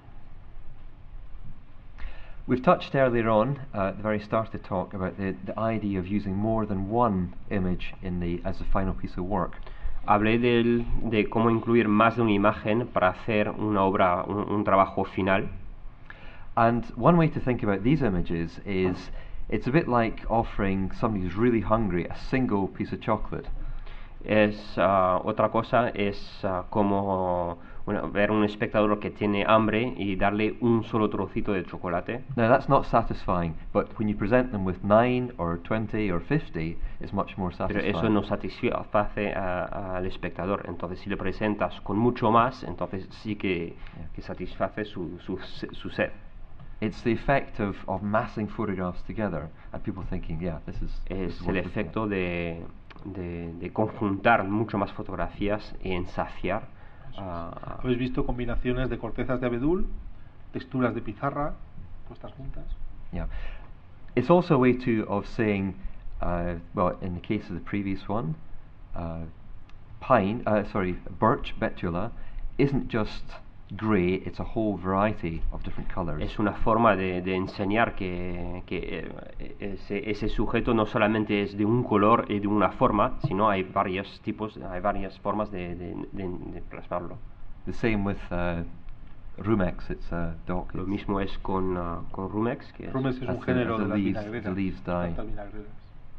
[SPEAKER 3] We've touched earlier on, uh, at the very start of the talk, about the, the idea of using more than one image in the, as the final piece of work.
[SPEAKER 4] Hablé del, de cómo incluir más de una imagen para hacer una obra, un, un trabajo final.
[SPEAKER 3] And one way to think about these images is, it's a bit like offering somebody who's really hungry a single piece of chocolate.
[SPEAKER 4] Es uh, otra cosa es uh, como bueno, ver un espectador que tiene hambre y darle un solo trocito de chocolate.
[SPEAKER 3] Now that's not satisfying, but when you present them with nine or twenty or fifty, it's much more
[SPEAKER 4] Pero
[SPEAKER 3] satisfying.
[SPEAKER 4] eso no satisface a- al espectador. Entonces, si le presentas con mucho más, entonces sí que, que satisface su, su, se- su sed.
[SPEAKER 3] It's the effect of, of massing photographs together and people thinking, yeah, this is, this
[SPEAKER 4] Es
[SPEAKER 3] is
[SPEAKER 4] el
[SPEAKER 3] worth looking at.
[SPEAKER 4] efecto de, de, de conjuntar mucho más fotografías y ensaciar. ah,
[SPEAKER 1] ¿Habéis visto combinaciones de cortezas de abedul, texturas de pizarra, puestas juntas?
[SPEAKER 3] Yeah. It's also a way to of saying, uh, well, in the case of the previous one, uh, pine, uh, sorry, birch betula isn't just grey, it's a whole variety of different colours.
[SPEAKER 4] Es una forma de, de enseñar que, que eh, ese, ese sujeto no solamente es de un color y de una forma, sino hay varios tipos, hay varias formas de, de, de, de plasmarlo.
[SPEAKER 3] The same with uh, Rumex, it's a dock.
[SPEAKER 4] Lo
[SPEAKER 3] it's-
[SPEAKER 4] mismo es con, ah, con Rumex, que es-
[SPEAKER 1] Rumex es
[SPEAKER 3] as
[SPEAKER 1] un
[SPEAKER 3] the-
[SPEAKER 1] género
[SPEAKER 3] as the
[SPEAKER 1] de las
[SPEAKER 3] leaves-
[SPEAKER 1] vinagreras.
[SPEAKER 3] the leaves die.
[SPEAKER 1] plantas vinagreras.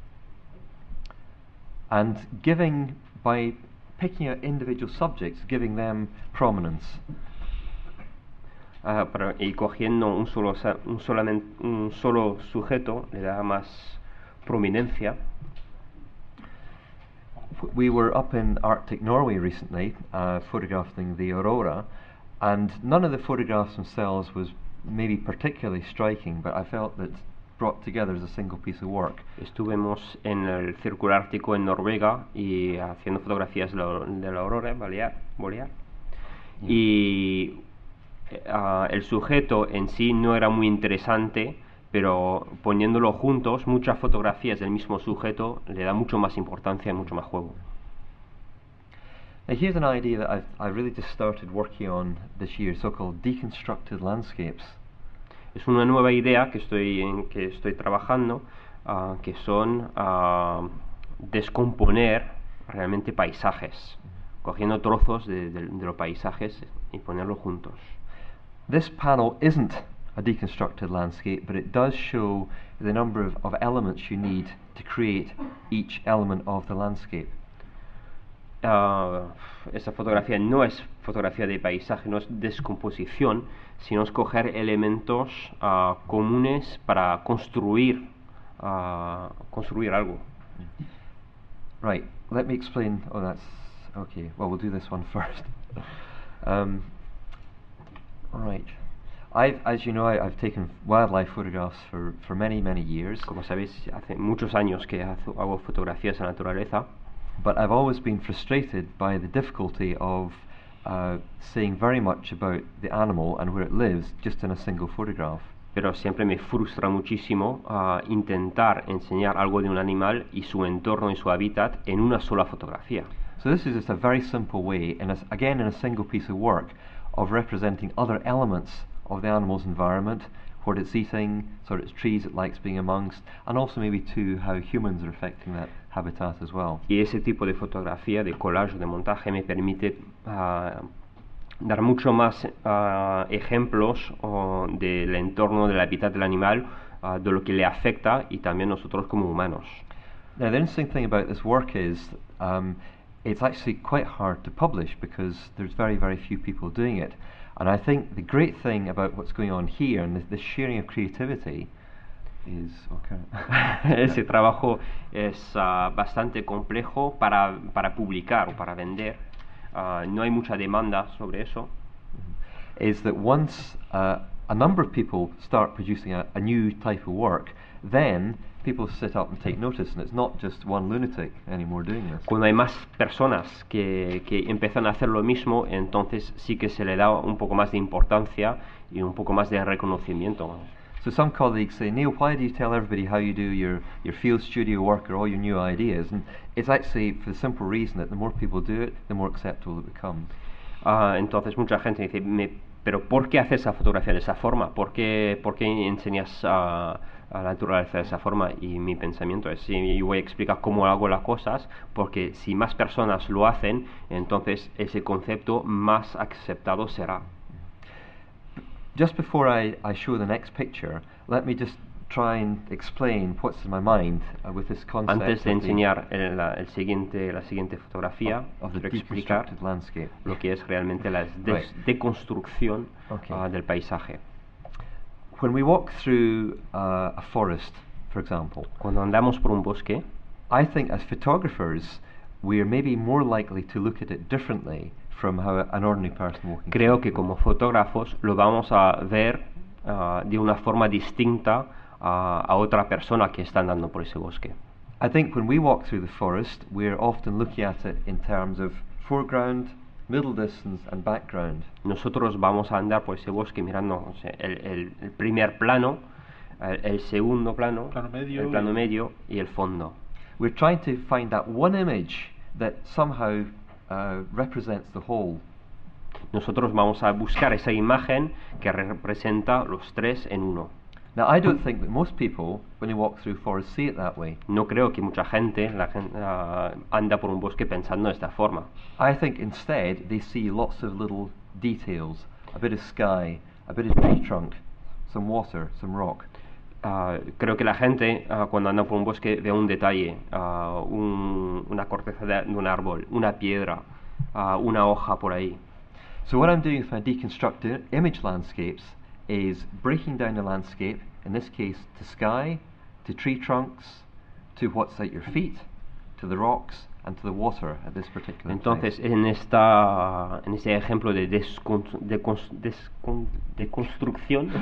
[SPEAKER 3] And giving, by picking out individual subjects, giving them prominence.
[SPEAKER 4] ah, pero- y cogiendo un solo, sa- un, solamen- un solo sujeto le da más prominencia.
[SPEAKER 3] W- We were up in Arctic Norway recently, uh, photographing the aurora, and none of the photographs themselves was maybe particularly striking, but I felt that brought together as a single piece of work.
[SPEAKER 4] Estuvimos en el Círculo Ártico en Noruega y haciendo fotografías de la, de la aurora boreal, boreal. Y eh, ah, el sujeto en sí no era muy interesante, pero poniéndolo juntos, muchas fotografías del mismo sujeto le da mucho más importancia y mucho más juego.
[SPEAKER 3] Now here's an idea that I've, I've really just started working on this year, so-called deconstructed landscapes.
[SPEAKER 4] Es una nueva idea que estoy, en que estoy trabajando, ah, que son ah, descomponer realmente paisajes, cogiendo trozos de, de- de los paisajes y ponerlos juntos.
[SPEAKER 3] This panel isn't a deconstructed landscape, but it does show the number of, of elements you need to create each element of the landscape.
[SPEAKER 4] Ah, esta fotografía no es fotografía de paisaje, no es descomposición, sino es coger elementos ah, comunes para construir, ah, construir algo.
[SPEAKER 3] Right, let me explain. Oh, that's okay. Well, we'll do this one first. um, right. I've, as you know, I, I've taken wildlife photographs for, for many, many years,
[SPEAKER 4] Como sabéis, hace muchos años que hazo- hago fotografías de la naturaleza,
[SPEAKER 3] but I've always been frustrated by the difficulty of uh, saying very much about the animal and where it lives just in a single photograph.
[SPEAKER 4] pero siempre me frustra muchísimo ah, intentar enseñar algo de un animal y su entorno y su hábitat en una sola fotografía.
[SPEAKER 3] So this is just a very simple way, in a s again in a single piece of work, of representing other elements of the animal's environment, what it's eating, sort of its trees it likes being amongst, and also maybe too how humans are affecting that habitat as well.
[SPEAKER 4] Y ese tipo de fotografía, de collage o de montaje, me permite ah, dar mucho más ah, ejemplos oh, del entorno, del hábitat del animal, ah, de lo que le afecta y también nosotros como humanos.
[SPEAKER 3] Now the interesting thing about this work is um, it's actually quite hard to publish because there's very, very few people doing it. And I think the great thing about what's going on here and the, the sharing of creativity is okay.
[SPEAKER 4] Ese trabajo es ah, bastante complejo para, para publicar o para vender. Ah, no hay mucha demanda sobre eso.
[SPEAKER 3] is that once uh, a number of people start producing a, a new type of work, then people sit up and take notice, and it's not just one lunatic anymore doing this.
[SPEAKER 4] Cuando hay más personas que, que empiezan a hacer lo mismo, entonces sí que se le da un poco más de importancia y un poco más de reconocimiento.
[SPEAKER 3] So some colleagues say, Neil, why do you tell everybody how you do your, your field studio work or all your new ideas? And it's actually for the simple reason that the more people do it, the more acceptable it becomes.
[SPEAKER 4] Uh, entonces mucha gente dice, me, pero ¿por qué haces esa fotografía de esa forma? ¿Por qué, por qué enseñas a, a la naturaleza de esa forma? Y mi pensamiento es, sí, yo voy a explicar cómo hago las cosas, porque si más personas lo hacen, entonces ese concepto más aceptado será.
[SPEAKER 3] Just before I, I show the next picture, let me just try and explain what's in my mind uh, with this concept
[SPEAKER 4] Antes de
[SPEAKER 3] of the-
[SPEAKER 4] enseñar el, la, el siguiente, la siguiente fotografía,
[SPEAKER 3] of the
[SPEAKER 4] quiero explicar
[SPEAKER 3] deconstructed landscape.
[SPEAKER 4] lo que es realmente la des-
[SPEAKER 3] Right.
[SPEAKER 4] deconstrucción
[SPEAKER 3] Okay.
[SPEAKER 4] uh, del paisaje.
[SPEAKER 3] When we walk through uh, a forest, for example,
[SPEAKER 4] Cuando andamos por un bosque,
[SPEAKER 3] I think as photographers, we are maybe more likely to look at it differently from how an ordinary person walking.
[SPEAKER 4] creo que como fotógrafos lo vamos a ver uh, de una forma distinta a, a otra persona que está andando por ese bosque.
[SPEAKER 3] I think when we walk through the forest, we're often looking at it in terms of foreground, middle distance, and background.
[SPEAKER 4] Nosotros vamos a andar por ese bosque mirando, no sé, el, el- el primer plano, el, el segundo plano,
[SPEAKER 1] Plano medio
[SPEAKER 4] el plano
[SPEAKER 1] y-
[SPEAKER 4] medio y el fondo.
[SPEAKER 3] We're trying to find that one image that somehow uh, represents the whole.
[SPEAKER 4] Nosotros vamos a buscar esa imagen que representa los tres en uno.
[SPEAKER 3] Now, I don't think that most people, when they walk through forests, see it that way.
[SPEAKER 4] No creo que mucha gente, la gen- ah, anda por un bosque pensando de esta forma.
[SPEAKER 3] I think instead they see lots of little details, a bit of sky, a bit of tree trunk, some water, some rock.
[SPEAKER 4] Ah, creo que la gente ah, cuando anda por un bosque ve un detalle, ah, un- una corteza de, de un árbol, una piedra, ah, una hoja por ahí.
[SPEAKER 3] So what I'm doing with my deconstructed image landscapes is breaking down the landscape, in this case to sky, to tree trunks, to what's at your feet, to the rocks, and to the water at this particular
[SPEAKER 4] Entonces,
[SPEAKER 3] place.
[SPEAKER 4] en esta en este ejemplo de descon- decons- descon- deconstrucción,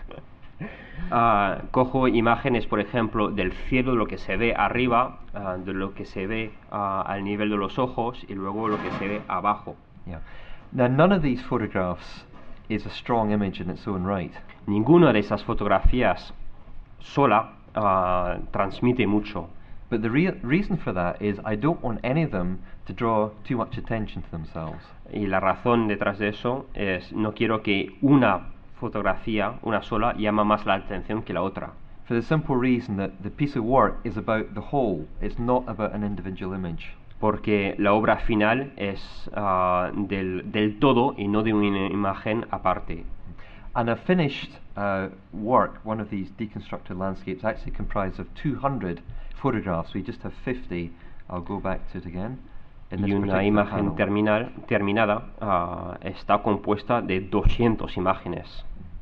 [SPEAKER 4] ah, cojo imágenes, por ejemplo, del cielo, lo que se ve arriba, ah, de lo que se ve ah, al nivel de los ojos y luego lo que se ve abajo.
[SPEAKER 3] Yeah. Now, none of these photographs is a strong image in its own right.
[SPEAKER 4] Ninguna de esas fotografías sola ah, transmite mucho.
[SPEAKER 3] But the rea- reason for that is I don't want any of them to draw too much attention to themselves.
[SPEAKER 4] Y la razón detrás de eso es no quiero que una fotografía, una sola, llama más la atención que la otra.
[SPEAKER 3] For the simple reason that the piece of work is about the whole, it's not about an individual image.
[SPEAKER 4] Porque la obra final es ah, del, del todo y no de una imagen aparte.
[SPEAKER 3] And a finished uh, work, one of these deconstructed landscapes, actually comprised of two hundred photographs. We just have fifty. I'll go back to it again. In this
[SPEAKER 4] Y una
[SPEAKER 3] particular
[SPEAKER 4] imagen
[SPEAKER 3] panel.
[SPEAKER 4] terminal, terminada ah, está compuesta de doscientas imágenes.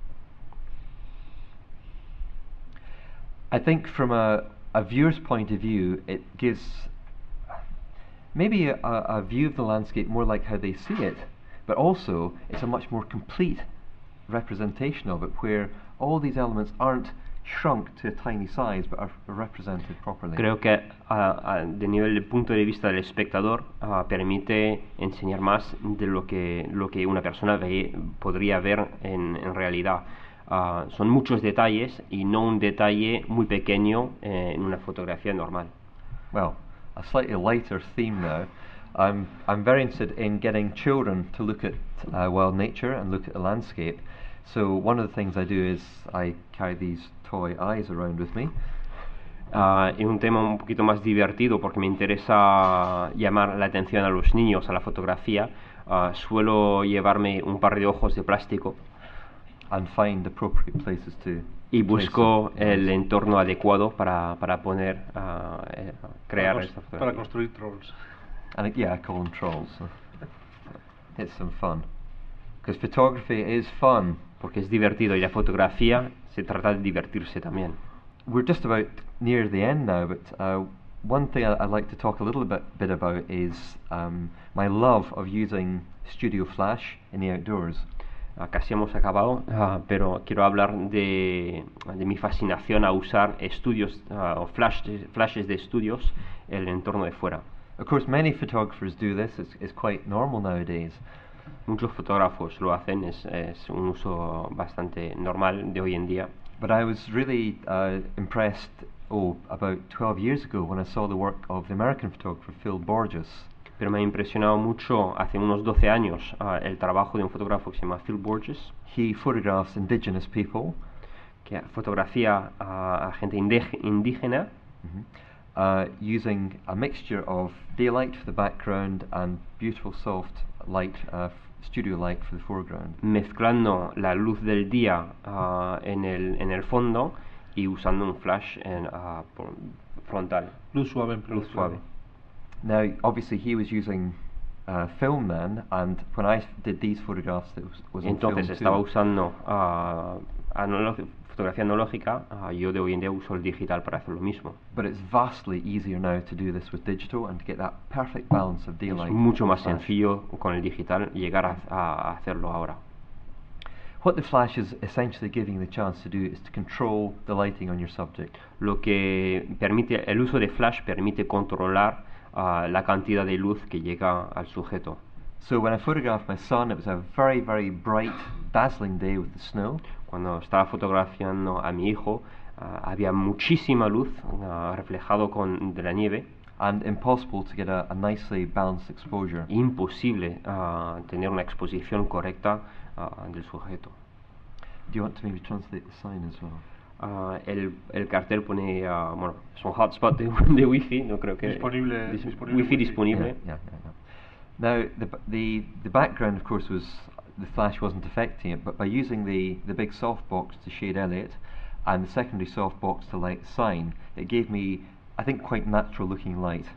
[SPEAKER 3] I think from a, a viewer's point of view, it gives maybe a, a view of the landscape more like how they see it, but also it's a much more complete representation of it, where all these elements aren't shrunk to a tiny size, but are represented properly.
[SPEAKER 4] Creo que ah, ah, de nivel de punto de vista del espectador ah, permite enseñar más de lo que, lo que una persona ve- podría ver en, en realidad. Ah, son muchos detalles y no un detalle muy pequeño eh, en una fotografía normal.
[SPEAKER 3] Well, a slightly lighter theme now. I'm I'm very interested in getting children to look at uh, wild nature and look at the landscape. So one of the things I do is I carry these toy eyes around with me.
[SPEAKER 4] Ah, y un tema un poquito más divertido porque me interesa llamar la atención a los niños a la fotografía. Ah, suelo llevarme un par de ojos de plástico
[SPEAKER 3] And find appropriate places to
[SPEAKER 4] y
[SPEAKER 3] place
[SPEAKER 4] busco
[SPEAKER 3] them.
[SPEAKER 4] el entorno adecuado para, para poner, ah, eh, crear
[SPEAKER 1] para,
[SPEAKER 4] esta
[SPEAKER 1] cons- para
[SPEAKER 4] fotografía.
[SPEAKER 1] construir trolls.
[SPEAKER 3] And it- yeah, I call them trolls. so. It's some fun. Because photography is fun.
[SPEAKER 4] Porque es divertido y la fotografía se trata de divertirse también.
[SPEAKER 3] We're just about near the end now, but uh, one thing I- I'd like to talk a little bit, bit about is um, my love of using Studio Flash in the outdoors.
[SPEAKER 4] Ah, casi hemos acabado, ah, pero quiero hablar de, de mi fascinación a usar estudios ah, o flash, flashes de estudios en el entorno de fuera.
[SPEAKER 3] Of course, many photographers do this. It's, it's quite normal nowadays.
[SPEAKER 4] Muchos fotógrafos lo hacen, es, es un uso bastante normal de hoy en día.
[SPEAKER 3] But I was really uh, impressed, oh, about twelve years ago when I saw the work of the American photographer Phil Borges.
[SPEAKER 4] Pero me ha impresionado mucho hace unos doce años uh, el trabajo de un fotógrafo que se llama Phil Borges,
[SPEAKER 3] He photographs indigenous people,
[SPEAKER 4] que fotografía a, a gente indíge- indígena
[SPEAKER 3] mhm, uh, using a mixture of daylight for the background and beautiful soft light, uh, f- studio light for the foreground.
[SPEAKER 4] mezclando la luz del día uh, en, el, en el fondo y usando un flash en, uh, por- frontal,
[SPEAKER 1] Luz suave en
[SPEAKER 4] luz
[SPEAKER 1] plano.
[SPEAKER 4] suave.
[SPEAKER 3] Now, obviously, he was using uh, film then, and when I did these photographs, it was, was on
[SPEAKER 4] Entonces
[SPEAKER 3] film
[SPEAKER 4] estaba
[SPEAKER 3] too.
[SPEAKER 4] usando uh, analo- fotografía analógica, uh, yo de hoy en día uso el digital para hacer lo mismo.
[SPEAKER 3] But it's vastly easier now to do this with digital and to get that perfect balance of daylight.
[SPEAKER 4] Es mucho
[SPEAKER 3] and
[SPEAKER 4] más
[SPEAKER 3] flash.
[SPEAKER 4] sencillo con el digital llegar a, a hacerlo ahora.
[SPEAKER 3] What the flash is essentially giving the chance to do is to control the lighting on your subject.
[SPEAKER 4] Lo que permite, el uso de flash permite controlar uh, la cantidad de luz que llega al sujeto.
[SPEAKER 3] So when I photographed my son, it was a very, very bright, dazzling day with the snow.
[SPEAKER 4] Cuando estaba fotografiando a mi hijo, uh, había muchísima luz uh, reflejado con de la nieve,
[SPEAKER 3] And impossible to get a, a nicely balanced exposure.
[SPEAKER 4] imposible uh, tener una exposición correcta uh, del sujeto.
[SPEAKER 3] Do you want to maybe translate the sign as well?
[SPEAKER 4] Uh, el, el cartel pone, uh, bueno, es un hotspot de, de wifi, no creo que...
[SPEAKER 1] Disponible-
[SPEAKER 4] dis-
[SPEAKER 1] disponible
[SPEAKER 4] wifi
[SPEAKER 1] wifi.
[SPEAKER 4] disponible.
[SPEAKER 3] Yeah, yeah, yeah, yeah. Now, the, b- the, the background, of course, was the flash wasn't affecting it, but by using the, the big softbox to shade Elliot and the secondary softbox to light the sign, it gave me, I think, quite natural looking light.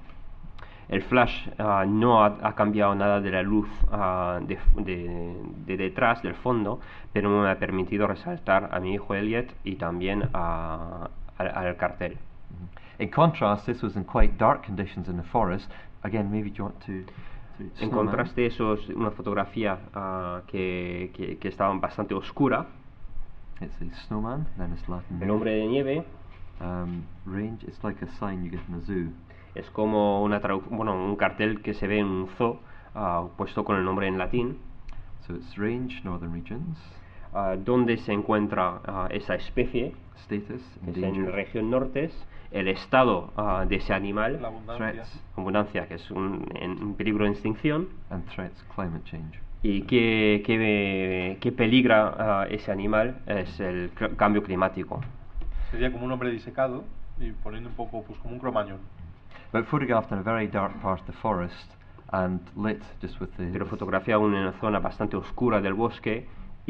[SPEAKER 4] El flash uh, no ha, ha cambiado nada de la luz uh, de, de, de detrás, del fondo, pero me ha permitido resaltar a mi hijo Elliot y también a- al, al cartel.
[SPEAKER 3] Mhm. In contrast, this was in quite dark conditions in the forest. Again, maybe do you want to... to
[SPEAKER 4] En
[SPEAKER 3] snowman?
[SPEAKER 4] contraste, eso es una fotografía uh, que, que, que estaba bastante oscura.
[SPEAKER 3] It's a snowman, then it's Latin.
[SPEAKER 4] El hombre de nieve
[SPEAKER 3] Um, range, it's like a sign you get in a zoo.
[SPEAKER 4] es como una tradu- bueno, un cartel que se ve en un zoo uh, puesto con el nombre en latín,
[SPEAKER 3] So it's range, northern regions,
[SPEAKER 4] uh, donde se encuentra uh, esa especie,
[SPEAKER 3] status,
[SPEAKER 4] que es en
[SPEAKER 3] endangered,
[SPEAKER 4] región norte, el estado uh, de ese animal,
[SPEAKER 1] La abundancia.
[SPEAKER 3] threats,
[SPEAKER 4] abundancia, que es un, en, en peligro de extinción,
[SPEAKER 3] and threats, climate change.
[SPEAKER 4] y que, que, que peligra uh, ese animal es el cl- cambio climático.
[SPEAKER 1] Sería como un hombre disecado y poniendo un poco, pues como un cromañón.
[SPEAKER 3] But photographed in a very dark part of the forest and lit just with the...
[SPEAKER 4] Pero fotografía en una zona bastante oscura del bosque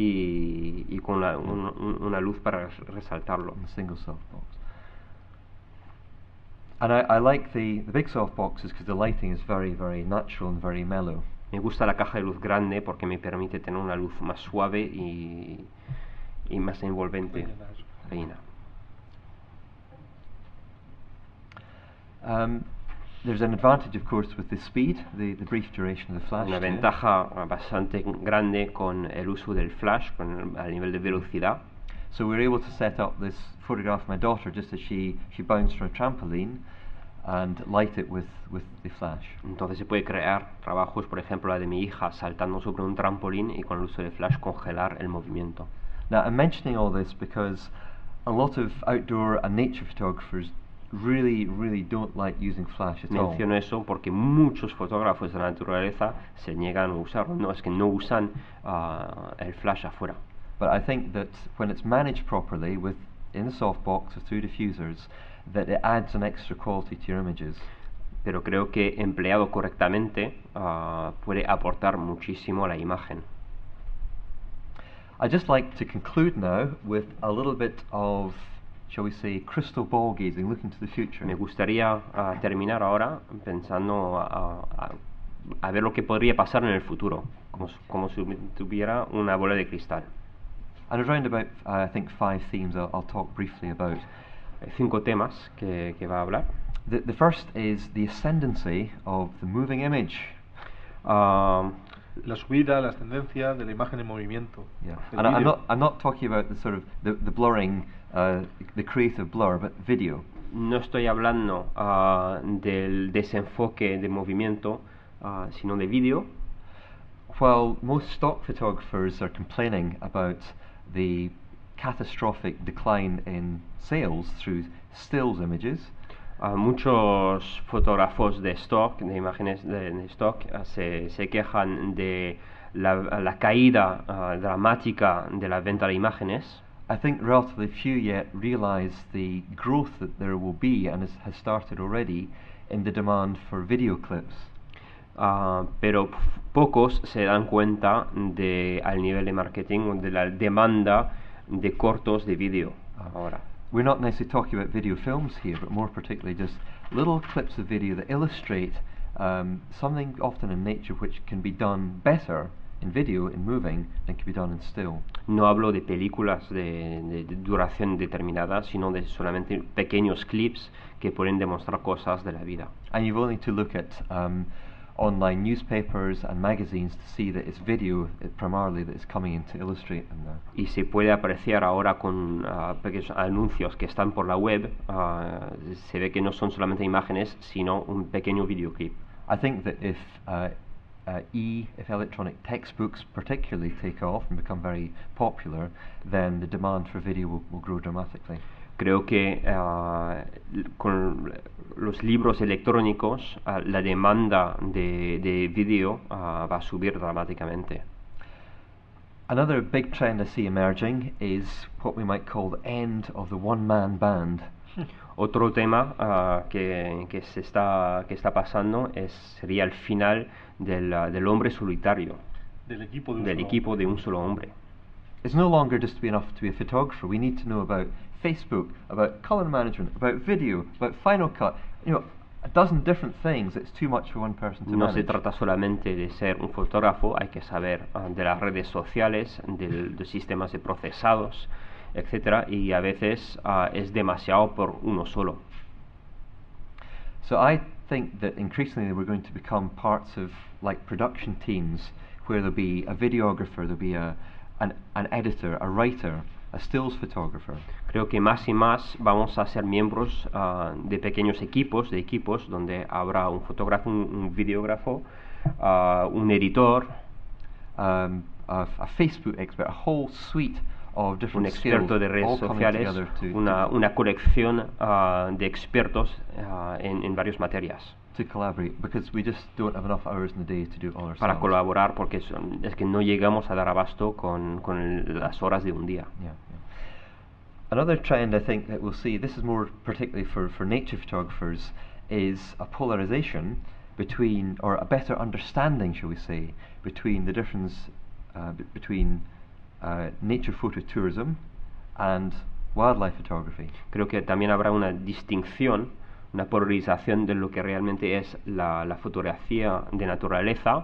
[SPEAKER 4] y, y con la- un- un- una luz para res- resaltarlo.
[SPEAKER 3] a single softbox. And I, I like the, the big softboxes because the lighting is very, very natural and very mellow.
[SPEAKER 4] Me gusta la caja de luz grande porque me permite tener una luz más suave y, y más envolvente.
[SPEAKER 1] Rellena eso.
[SPEAKER 4] Reina.
[SPEAKER 3] Um, there's an advantage, of course, with the speed, the, the brief duration of the flash.
[SPEAKER 4] Una
[SPEAKER 3] too.
[SPEAKER 4] ventaja uh, bastante grande con el uso del flash, con el, al nivel de velocidad.
[SPEAKER 3] So we were able to set up this photograph of my daughter just as she, she bounced from a trampoline and light it with, with the flash.
[SPEAKER 4] Entonces se puede crear trabajos, por ejemplo, la de mi hija saltando sobre un trampolín y con el uso del flash congelar el movimiento.
[SPEAKER 3] Now, I'm mentioning all this because a lot of outdoor and nature photographers really, really don't like using flash at all.
[SPEAKER 4] Menciono eso porque muchos fotógrafos de la naturaleza se niegan a usarlo. No, es que no usan uh, el flash afuera.
[SPEAKER 3] But I think that when it's managed properly with in the softbox or through diffusers, that it adds an extra quality to your images.
[SPEAKER 4] Pero creo que empleado correctamente uh, puede aportar muchísimo a la imagen.
[SPEAKER 3] I'd just like to conclude now with a little bit of, shall we say, crystal ball gazing, looking to the future.
[SPEAKER 4] Me gustaría uh, terminar ahora pensando a, a- a ver lo que podría pasar en el futuro, como, s- como si tuviera una bola de cristal.
[SPEAKER 3] And around about, uh, I think, five themes I'll, I'll talk briefly about.
[SPEAKER 4] Hay cinco temas que, que va a hablar.
[SPEAKER 3] The, the first is the ascendancy of the moving image.
[SPEAKER 4] Ah,
[SPEAKER 1] La subida, la ascendencia de la imagen en movimiento.
[SPEAKER 3] Yeah.
[SPEAKER 1] El
[SPEAKER 3] And I, I'm
[SPEAKER 1] vídeo.
[SPEAKER 3] not I'm not talking about the sort of the, the blurring, uh, the creative blur, but video.
[SPEAKER 4] no estoy hablando ah, del desenfoque de movimiento, ah, sino de vídeo.
[SPEAKER 3] While most stock photographers are complaining about the catastrophic decline in sales through stills images.
[SPEAKER 4] Uh, muchos fotógrafos de stock, de imágenes de, de stock, uh, se, se quejan de la, la caída uh, dramática de la venta de imágenes.
[SPEAKER 3] I think relatively few yet realize the growth that there will be, and has, has started already, in the demand for video clips.
[SPEAKER 4] Uh, pero p- pocos se dan cuenta de al nivel de marketing de la demanda de cortos de vídeo ahora.
[SPEAKER 3] We're not necessarily talking about video films here, but more particularly just little clips of video that illustrate um, something often in nature which can be done better in video, in moving, than can be done in still.
[SPEAKER 4] No hablo de películas de, de- de duración determinada, sino de solamente pequeños clips que pueden demostrar cosas de la vida.
[SPEAKER 3] And you've only to look at um, online newspapers and magazines to see that it's video it primarily that is coming in to illustrate them now.
[SPEAKER 4] Y se puede apreciar ahora con ah, pequeños anuncios que están por la web, ah, se ve que no son solamente imágenes, sino un pequeño videoclip.
[SPEAKER 3] I think that if uh, uh, e, if electronic textbooks particularly take off and become very popular, then the demand for video will, will grow dramatically.
[SPEAKER 4] Creo que ah, l- con los libros electrónicos ah, la demanda de, de vídeo ah, va a subir dramáticamente.
[SPEAKER 3] Another big trend I see emerging is what we might call the end of the one-man band.
[SPEAKER 4] Otro tema ah, que, que se está, que está pasando es, sería el final del, ah, del hombre solitario,
[SPEAKER 1] Del equipo de un
[SPEAKER 4] del
[SPEAKER 1] solo
[SPEAKER 4] equipo
[SPEAKER 1] hombre.
[SPEAKER 4] de un solo hombre.
[SPEAKER 3] It's no longer just to be enough to be a photographer. We need to know about Facebook, about color management, about video, about Final Cut. You know, a dozen different things. It's too much for one person to
[SPEAKER 4] No se
[SPEAKER 3] manage.
[SPEAKER 4] trata solamente de ser un fotógrafo, hay que saber ah, de las redes sociales, del- de sistemas de procesados, etcétera, y a veces ah, es demasiado por uno solo.
[SPEAKER 3] So I think that increasingly we're going to become parts of like production teams where there'll be a videographer, there'll be a an, an editor, a writer, a stills photographer.
[SPEAKER 4] Creo que más y más vamos a ser miembros ah, de pequeños equipos, de equipos donde habrá un fotógrafo, un, un videógrafo, ah, un editor,
[SPEAKER 3] Um, a, a Facebook expert, a whole suite of
[SPEAKER 4] un
[SPEAKER 3] different skills
[SPEAKER 4] experto de redes
[SPEAKER 3] all coming
[SPEAKER 4] sociales,
[SPEAKER 3] together to,
[SPEAKER 4] una,
[SPEAKER 3] to,
[SPEAKER 4] una colección ah, de expertos ah, en, en varias materias
[SPEAKER 3] to collaborate, because we just don't have enough hours in the day to do it all
[SPEAKER 4] para
[SPEAKER 3] ourselves.
[SPEAKER 4] colaborar porque son- es que no llegamos a dar abasto con, con el- las horas de un día.
[SPEAKER 3] Yeah, yeah. Another trend I think that we'll see, this is more particularly for, for nature photographers, is a polarization between, or a better understanding, shall we say, between the difference uh, b- between uh, nature phototourism and wildlife photography.
[SPEAKER 4] Creo que también habrá una distinción, una polarización de lo que realmente es la, la fotografía de naturaleza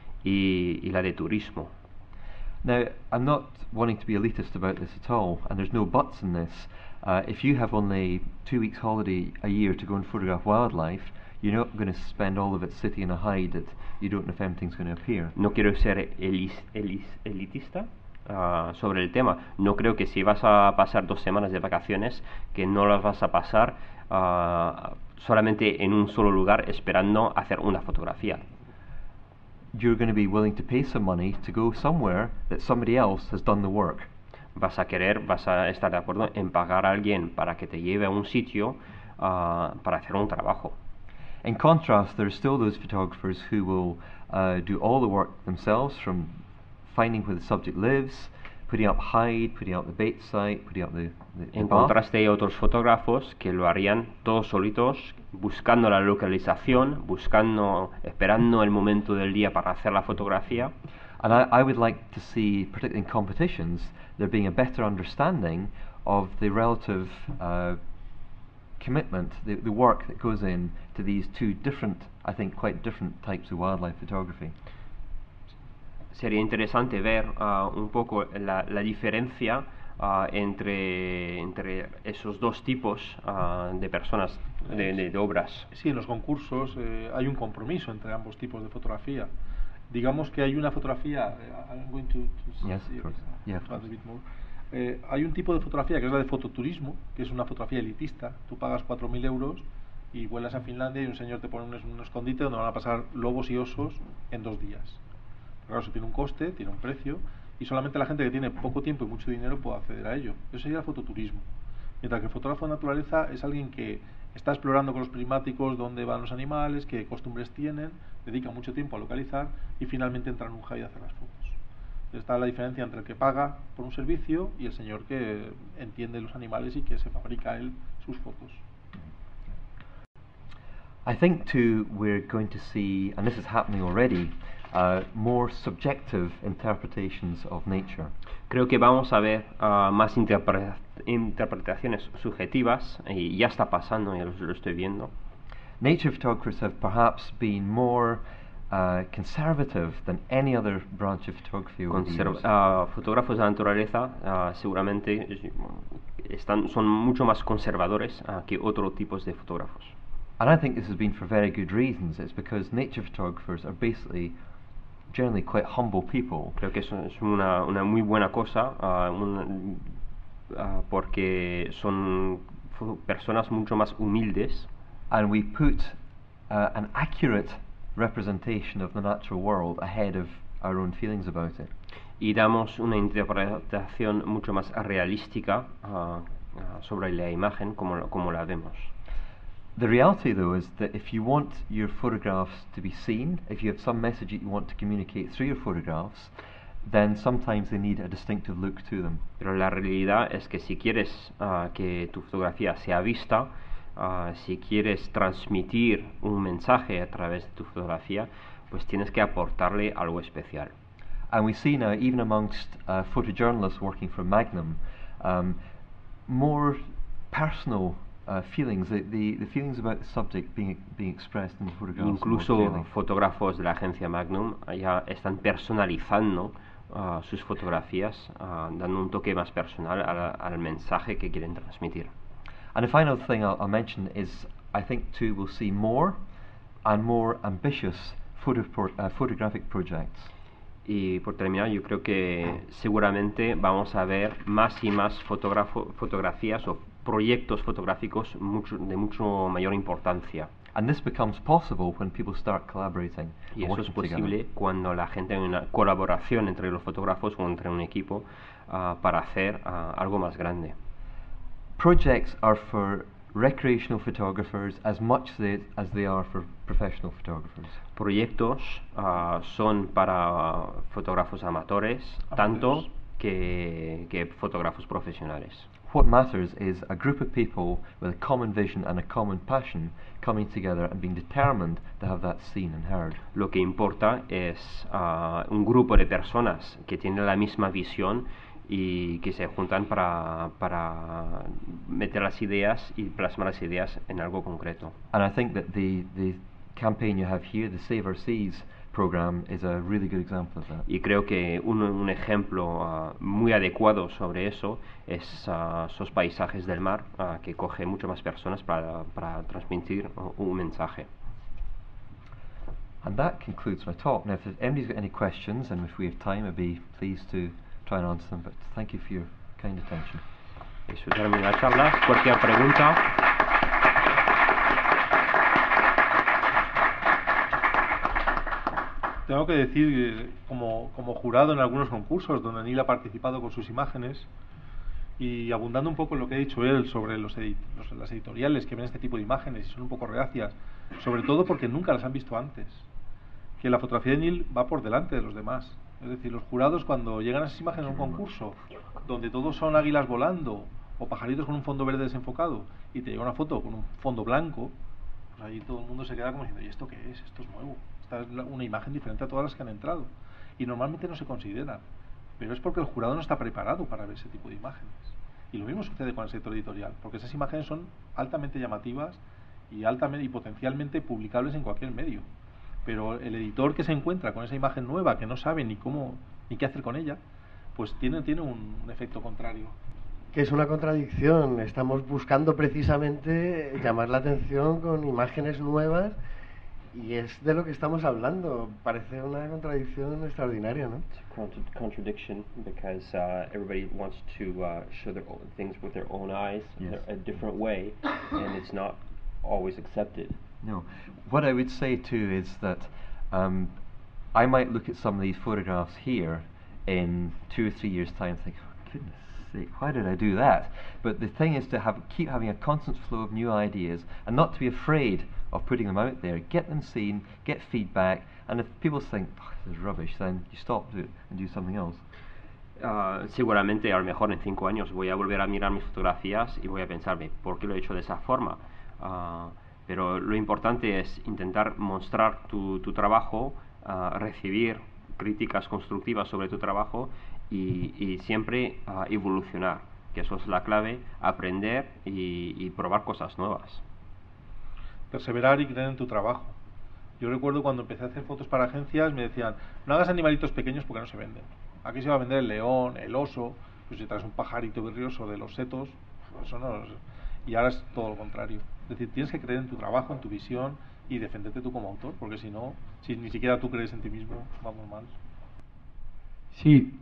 [SPEAKER 4] y, y la de turismo.
[SPEAKER 3] Now, I'm not wanting to be elitist about this at all, and there's no buts in this. Uh, if you have only two weeks holiday a year to go and photograph wildlife, you're not going to spend all of it sitting in a hide that you don't know if anything's going to appear.
[SPEAKER 4] No quiero ser elis- elis- elitista ah, sobre el tema. No creo que si vas a pasar dos semanas de vacaciones, que no las vas a pasar ah, solamente en un solo lugar esperando hacer una fotografía.
[SPEAKER 3] You're going to be willing to pay some money to go somewhere that somebody else has done the work.
[SPEAKER 4] Vas a querer, vas a estar de acuerdo en pagar a alguien para que te lleve a un sitio ah, para hacer un trabajo.
[SPEAKER 3] In contrast, there are still those photographers who will uh, do all the work themselves, from finding where the subject lives, putting up hide, putting up the bait site, putting up the, the, the
[SPEAKER 4] En
[SPEAKER 3] bath.
[SPEAKER 4] contraste hay otros fotógrafos que lo harían todos solitos, buscando la localización, buscando, esperando el momento del día para hacer la fotografía.
[SPEAKER 3] And I, I would like to see, particularly in competitions, there being a better understanding of the relative uh, commitment, the, the work that goes in to these two different, I think, quite different types of wildlife photography.
[SPEAKER 4] Sería interesante ver ah, un poco la, la diferencia ah, entre, entre esos dos tipos ah, de personas, de, de- de obras.
[SPEAKER 1] Sí, en los concursos eh, hay un compromiso entre ambos tipos de fotografía. Digamos que hay una fotografía. eh, I'm going to, to
[SPEAKER 3] Yes,
[SPEAKER 1] see
[SPEAKER 3] of course.
[SPEAKER 1] if-
[SPEAKER 3] Yeah, of
[SPEAKER 1] to add
[SPEAKER 3] course.
[SPEAKER 1] a bit more. Eh, hay un tipo de fotografía que es la de fototurismo, que es una fotografía elitista. Tú pagas cuatro mil euros y vuelas a Finlandia y un señor te pone un, es- un escondite donde van a pasar lobos y osos en dos días. Claro, eso tiene un coste, tiene un precio, y y solamente la gente que tiene poco tiempo y mucho dinero puede acceder a ello. Eso sería el fototurismo. Mientras que el fotógrafo de naturaleza es alguien que está explorando con los prismáticos dónde van los animales, qué costumbres tienen, dedica mucho tiempo a localizar y finalmente entra en un high a hacer las fotos. Está la diferencia entre el que paga por un servicio y el señor que entiende los animales y que se fabrica él sus fotos.
[SPEAKER 3] I think too we're going to see, and this is happening already, uh, more subjective interpretations of nature.
[SPEAKER 4] Creo que vamos a ver uh, más interpre interpretaciones subjetivas, y ya está pasando, ya lo, lo estoy viendo.
[SPEAKER 3] Nature photographers have perhaps been more uh, conservative than any other branch of photography over the years.
[SPEAKER 4] Uh, fotógrafos de la naturaleza uh, seguramente están, son mucho más conservadores uh, que otros tipos de fotógrafos.
[SPEAKER 3] And I think this has been for very good reasons. It's because nature photographers are basically generally quite humble people.
[SPEAKER 4] Creo que eso es una, una muy buena cosa, uh, una, uh, porque son personas mucho más humildes.
[SPEAKER 3] And we put uh, an accurate representation of the natural world ahead of our own feelings about it.
[SPEAKER 4] Y damos una interpretación mucho más realística uh, uh, sobre la imagen como, como la vemos.
[SPEAKER 3] The reality, though, is that if you want your photographs to be seen, if you have some message that you want to communicate through your photographs, then sometimes they need a distinctive look to them.
[SPEAKER 4] Pero la realidad es que si quieres uh, que tu fotografía sea vista, uh, si quieres transmitir un mensaje a través de tu fotografía, pues tienes que aportarle algo especial.
[SPEAKER 3] And we see now, even amongst uh, photojournalists working for Magnum, um, more personal Uh, feelings, the, the, the feelings about the subject being, being expressed in the photographs.
[SPEAKER 4] Incluso fotógrafos de la agencia Magnum ya están personalizando uh, sus fotografías, uh, dando un toque más personal al, al mensaje que quieren transmitir.
[SPEAKER 3] And the final thing I'll, I'll mention is, I think too we'll see more and more ambitious photo uh, photographic projects.
[SPEAKER 4] Y por terminar, yo creo que seguramente vamos a ver más y más fotografías o proyectos fotográficos mucho, de mucho mayor importancia.
[SPEAKER 3] And this becomes possible when people start collaborating.
[SPEAKER 4] Y eso es posible together. Cuando la gente hay una colaboración entre los fotógrafos o entre un equipo uh, para hacer uh, algo más grande.
[SPEAKER 3] Projects are for recreational photographers as much they, as they are for professional photographers.
[SPEAKER 4] Proyectos uh, son para uh, fotógrafos amatores, amateurs. Tanto que, que fotógrafos profesionales.
[SPEAKER 3] What matters is a group of people with a common vision and a common passion coming together and being determined to have that seen and heard.
[SPEAKER 4] Lo que importa es uh, un grupo de personas que tienen la misma visión y que se juntan para, para meter las ideas y plasmar las ideas en algo concreto.
[SPEAKER 3] And I think that the, the campaign you have here, the Save Our Seas program, is a really good example of that.
[SPEAKER 4] Y creo que un, un ejemplo uh, muy adecuado sobre eso es uh, esos paisajes del mar uh, que coge mucho más personas para, para transmitir uh, un mensaje.
[SPEAKER 3] And that concludes my talk. Now, if anybody's got any questions, and if we have time, I'd be pleased to try and answer them, but thank you for your kind attention.
[SPEAKER 4] Eso termina la charla. Cualquier pregunta.
[SPEAKER 1] Tengo que decir, como, como jurado en algunos concursos donde Neil ha participado con sus imágenes, y abundando un poco en lo que ha dicho él sobre los, edit los las editoriales que ven este tipo de imágenes y son un poco reacias, sobre todo porque nunca las han visto antes, que la fotografía de Neil va por delante de los demás. Es decir, los jurados, cuando llegan a esas imágenes a un concurso donde todos son águilas volando o pajaritos con un fondo verde desenfocado y te llega una foto con un fondo blanco, pues ahí todo el mundo se queda como diciendo, ¿y esto qué es? Esto es nuevo. Esta es una imagen diferente a todas las que han entrado. Y normalmente no se consideran, pero es porque el jurado no está preparado para ver ese tipo de imágenes. Y lo mismo sucede con el sector editorial, porque esas imágenes son altamente llamativas y, altamente, y potencialmente publicables en cualquier medio. Pero el editor que se encuentra con esa imagen nueva, que no sabe ni cómo ni qué hacer con ella, pues tiene, tiene un, un efecto contrario.
[SPEAKER 5] Que es una contradicción. Estamos buscando precisamente llamar la atención con imágenes nuevas y es de lo que estamos hablando. Parece una contradicción extraordinaria, ¿no?
[SPEAKER 4] It's a contra contradiction because uh, everybody wants to uh, show their own things with their own eyes,
[SPEAKER 3] yes.
[SPEAKER 4] a different way, and it's not always accepted.
[SPEAKER 3] No. What I would say too is that um, I might look at some of these photographs here in two or three years' time think, oh, goodness sake, why did I do that? But the thing is to have keep having a constant flow of new ideas and not to be afraid of putting them out there. Get them seen, get feedback, and if people think, oh, this is rubbish, then you stop it and do something else.
[SPEAKER 4] Uh, seguramente a lo mejor en cinco años voy a volver a mirar mis fotografías y voy a pensarme ¿por qué lo he hecho de esa forma? Uh, pero lo importante es intentar mostrar tu, tu trabajo, uh, recibir críticas constructivas sobre tu trabajo y, y siempre uh, evolucionar, que eso es la clave, aprender y, y probar cosas nuevas.
[SPEAKER 1] Perseverar y creer en tu trabajo. Yo recuerdo cuando empecé a hacer fotos para agencias me decían, no hagas animalitos pequeños porque no se venden. Aquí se va a vender el león, el oso, pues si traes un pajarito berrioso de los setos, eso no es... Y ahora es todo lo contrario. Es decir, tienes que creer en tu trabajo, en tu visión y defenderte tú como autor, porque si no, si ni siquiera tú crees en ti mismo, vamos mal.
[SPEAKER 6] Sí,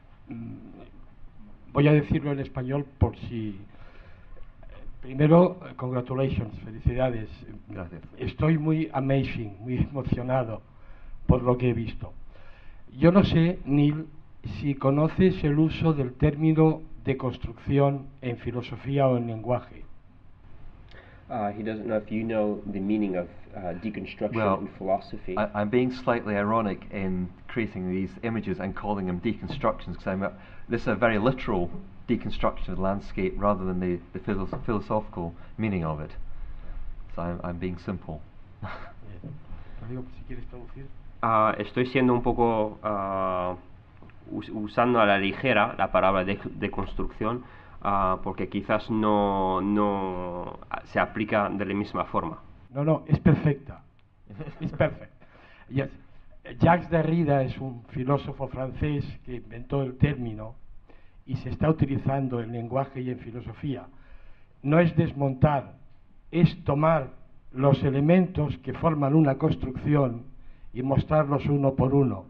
[SPEAKER 6] voy a decirlo en español por si... Primero, congratulations, felicidades.
[SPEAKER 3] Gracias.
[SPEAKER 6] Estoy muy amazing, muy emocionado por lo que he visto. Yo no sé, Neil, si conoces el uso del término deconstrucción en filosofía o en lenguaje.
[SPEAKER 4] Uh, he doesn't know if you know the meaning of uh, deconstruction
[SPEAKER 3] Well,
[SPEAKER 4] in philosophy.
[SPEAKER 3] I, I'm being slightly ironic in creating these images and calling them deconstructions because I'm a, this is a very literal deconstruction of the landscape rather than the, the philo philosophical meaning of it. So I'm, I'm being simple.
[SPEAKER 6] Si quieres traducir.
[SPEAKER 4] Uh, estoy siendo un poco uh, us usando a la ligera la palabra de, de construcción uh, porque quizás no, no se aplica de la misma forma.
[SPEAKER 6] No, no, es perfecta. Es perfecta. Yes. Jacques Derrida es un filósofo francés que inventó el término y se está utilizando en lenguaje y en filosofía. No es desmontar, es tomar los elementos que forman una construcción y mostrarlos uno por uno.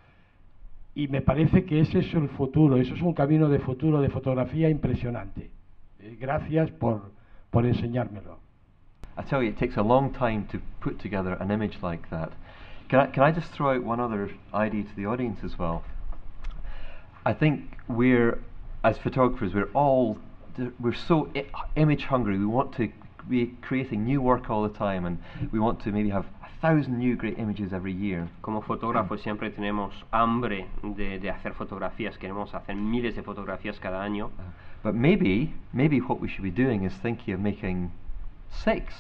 [SPEAKER 6] Y me parece que ese es el futuro, eso es un camino de futuro de fotografía impresionante. Eh, gracias por, por enseñármelo.
[SPEAKER 3] I tell you, it takes a long time to put together an image like that. Can I, can I just throw out one other idea to the audience as well? I think we're, as photographers, we're all, we're so I image hungry. We want to be creating new work all the time and we want to maybe have a thousand new great images every year.
[SPEAKER 4] Como fotógrafos siempre tenemos hambre de, de hacer fotografías, queremos hacer miles de fotografías cada año.
[SPEAKER 3] Uh, but maybe, maybe what we should be doing is thinking of making six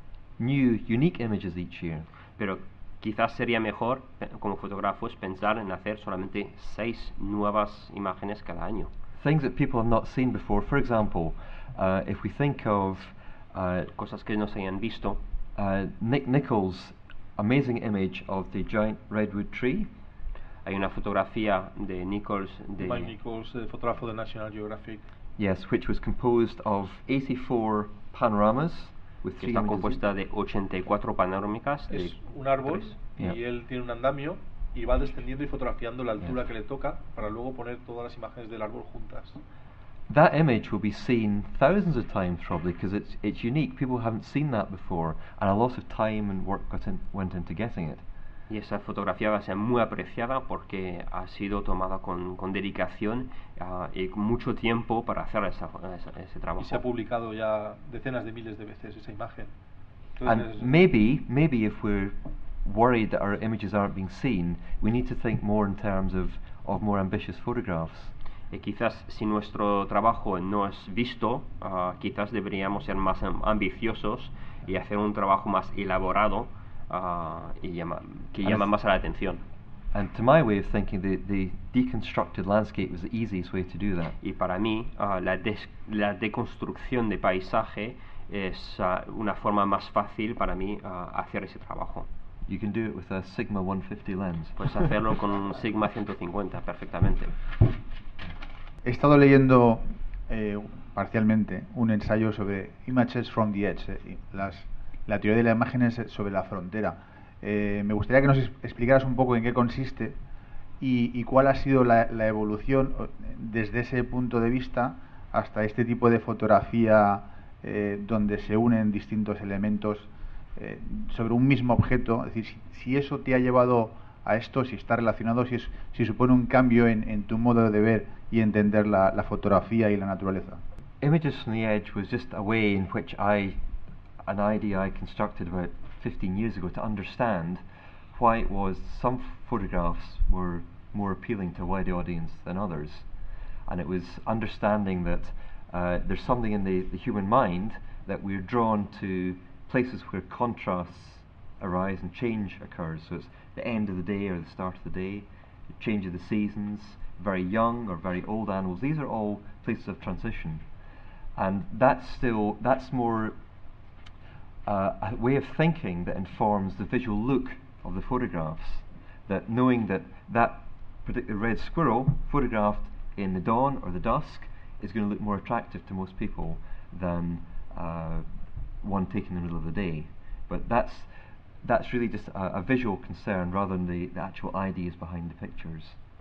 [SPEAKER 3] new, unique images each year.
[SPEAKER 4] Pero quizás sería mejor, como fotógrafos, pensar en hacer solamente seis nuevas imágenes cada año.
[SPEAKER 3] Things that people have not seen before. For example, uh, if we think of uh,
[SPEAKER 4] cosas que no se hayan visto.
[SPEAKER 3] Uh, Nick Nichols' amazing image of the giant redwood tree.
[SPEAKER 4] Hay una fotografía de Nichols, de
[SPEAKER 1] Mike Nichols, el fotógrafo de National Geographic.
[SPEAKER 3] Yes, which was composed of eighty-four panoramas with
[SPEAKER 4] que está compuesta de ochenta y cuatro panorámicas.
[SPEAKER 1] Es un árbol y
[SPEAKER 3] yeah.
[SPEAKER 1] él tiene un andamio y va descendiendo y fotografiando la altura yeah. que le toca para luego poner todas las imágenes del árbol juntas.
[SPEAKER 3] That image will be seen thousands of times probably because it's it's unique. People haven't seen that before, and a lot of time and work got in, went into getting it.
[SPEAKER 4] Y esa fotografía va a ser muy apreciada porque ha sido tomada con, con dedicación uh, y con mucho tiempo para hacer esa, esa, ese trabajo.
[SPEAKER 1] Y se ha publicado ya decenas de miles de veces esa imagen.
[SPEAKER 3] Entonces, and maybe, maybe if we're worried that our images aren't being seen, we need to think more in terms of, of more ambitious photographs.
[SPEAKER 4] Y quizás si nuestro trabajo no es visto, uh, quizás deberíamos ser más ambiciosos y hacer un trabajo más elaborado uh, y llama, que llama más a la atención.
[SPEAKER 3] And to my way of thinking, the, the deconstructed landscape was the easiest way to do that.
[SPEAKER 4] Y para mí, uh, la, des, la deconstrucción de paisaje es uh, una forma más fácil para mí uh, hacer ese trabajo.
[SPEAKER 3] You can do it with a Sigma one fifty lens.
[SPEAKER 4] Puedes hacerlo con un Sigma ciento cincuenta perfectamente.
[SPEAKER 7] He estado leyendo eh, parcialmente un ensayo sobre Images from the Edge, eh, las, la teoría de las imágenes sobre la frontera. Eh, me gustaría que nos explicaras un poco en qué consiste y, y cuál ha sido la, la evolución desde ese punto de vista hasta este tipo de fotografía eh, donde se unen distintos elementos eh, sobre un mismo objeto. Es decir, si, si eso te ha llevado a esto, si está relacionado, si, es, si supone un cambio en, en tu modo de ver y entender la, la fotografía y la naturaleza.
[SPEAKER 3] Images from the Edge was just a way in which I, an idea I constructed about fifteen years ago to understand why it was some photographs were more appealing to a wide audience than others. And it was understanding that uh, there's something in the, the human mind that we're drawn to places where contrasts arise and change occurs. So it's the end of the day or the start of the day, the change of the seasons, very young or very old animals. These are all places of transition. And that's still, that's more uh, a way of thinking that informs the visual look of the photographs. That knowing that that particular red squirrel photographed in the dawn or the dusk is going to look more attractive to most people than uh, one taken in the middle of the day. But that's that's really just a, a visual concern rather than the, the actual ideas behind the pictures.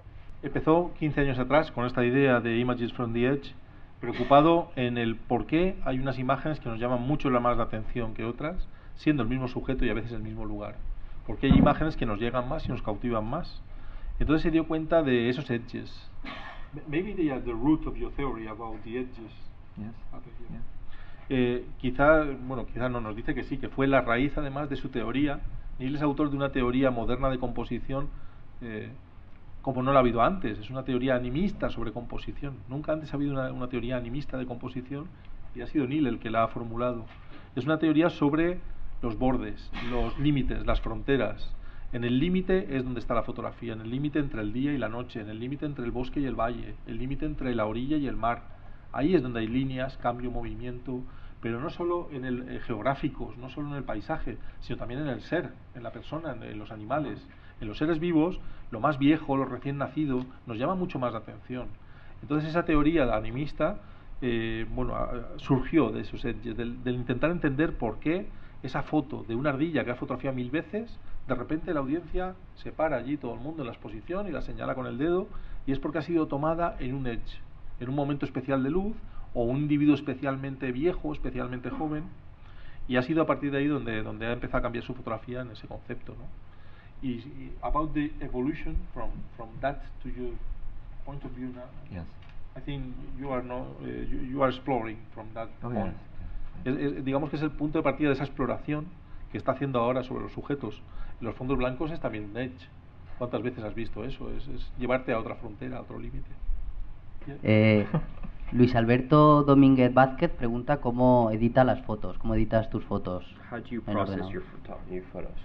[SPEAKER 1] Empezó quince años atrás con esta idea de Images from the Edge, preocupado en el por qué hay unas imágenes que nos llaman mucho la más la atención que otras, siendo el mismo sujeto y a veces el mismo lugar. Porque hay imágenes que nos llegan más y nos cautivan más. Entonces se dio cuenta de esos edges. Maybe they are the root of your theory about the edges.
[SPEAKER 3] Yes.
[SPEAKER 1] Okay, yeah.
[SPEAKER 3] Yeah.
[SPEAKER 1] Eh, quizá, bueno, quizá no, nos dice que sí, que fue la raíz además de su teoría. Neil es autor de una teoría moderna de composición eh, como no la ha habido antes. Es una teoría animista sobre composición. Nunca antes ha habido una, una teoría animista de composición y ha sido Neil el que la ha formulado. Es una teoría sobre los bordes, los límites, las fronteras. En el límite es donde está la fotografía, en el límite entre el día y la noche, en el límite entre el bosque y el valle, el límite entre la orilla y el mar. Ahí es donde hay líneas, cambio, movimiento, pero no solo en el eh, geográficos, no solo en el paisaje, sino también en el ser, en la persona, en, en los animales. En los seres vivos, lo más viejo, lo recién nacido, nos llama mucho más la atención. Entonces esa teoría animista eh, bueno, a, surgió de esos edges, del, del intentar entender por qué esa foto de una ardilla que ha fotografiado mil veces, de repente la audiencia se para allí, todo el mundo en la exposición, y la señala con el dedo, y es porque ha sido tomada en un edge, en un momento especial de luz, o un individuo especialmente viejo, especialmente joven, y ha sido a partir de ahí donde, donde ha empezado a cambiar su fotografía en ese concepto, ¿no? Y, y about the evolution from, from that to your point of view now,
[SPEAKER 3] Yes.
[SPEAKER 1] I think you are, no, uh, you, you are exploring from that
[SPEAKER 3] Oh,
[SPEAKER 1] point.
[SPEAKER 3] yes.
[SPEAKER 1] Es, es, digamos que es el punto de partida de esa exploración que está haciendo ahora sobre los sujetos. Los fondos blancos es también un edge. ¿Cuántas veces has visto eso? Es, es llevarte a otra frontera, a otro límite. Yeah.
[SPEAKER 2] Eh, Luis Alberto Domínguez Vázquez pregunta cómo edita las fotos, cómo editas tus fotos.
[SPEAKER 4] How do you
[SPEAKER 2] en
[SPEAKER 4] process
[SPEAKER 2] ordenador.
[SPEAKER 4] your, photo your photos?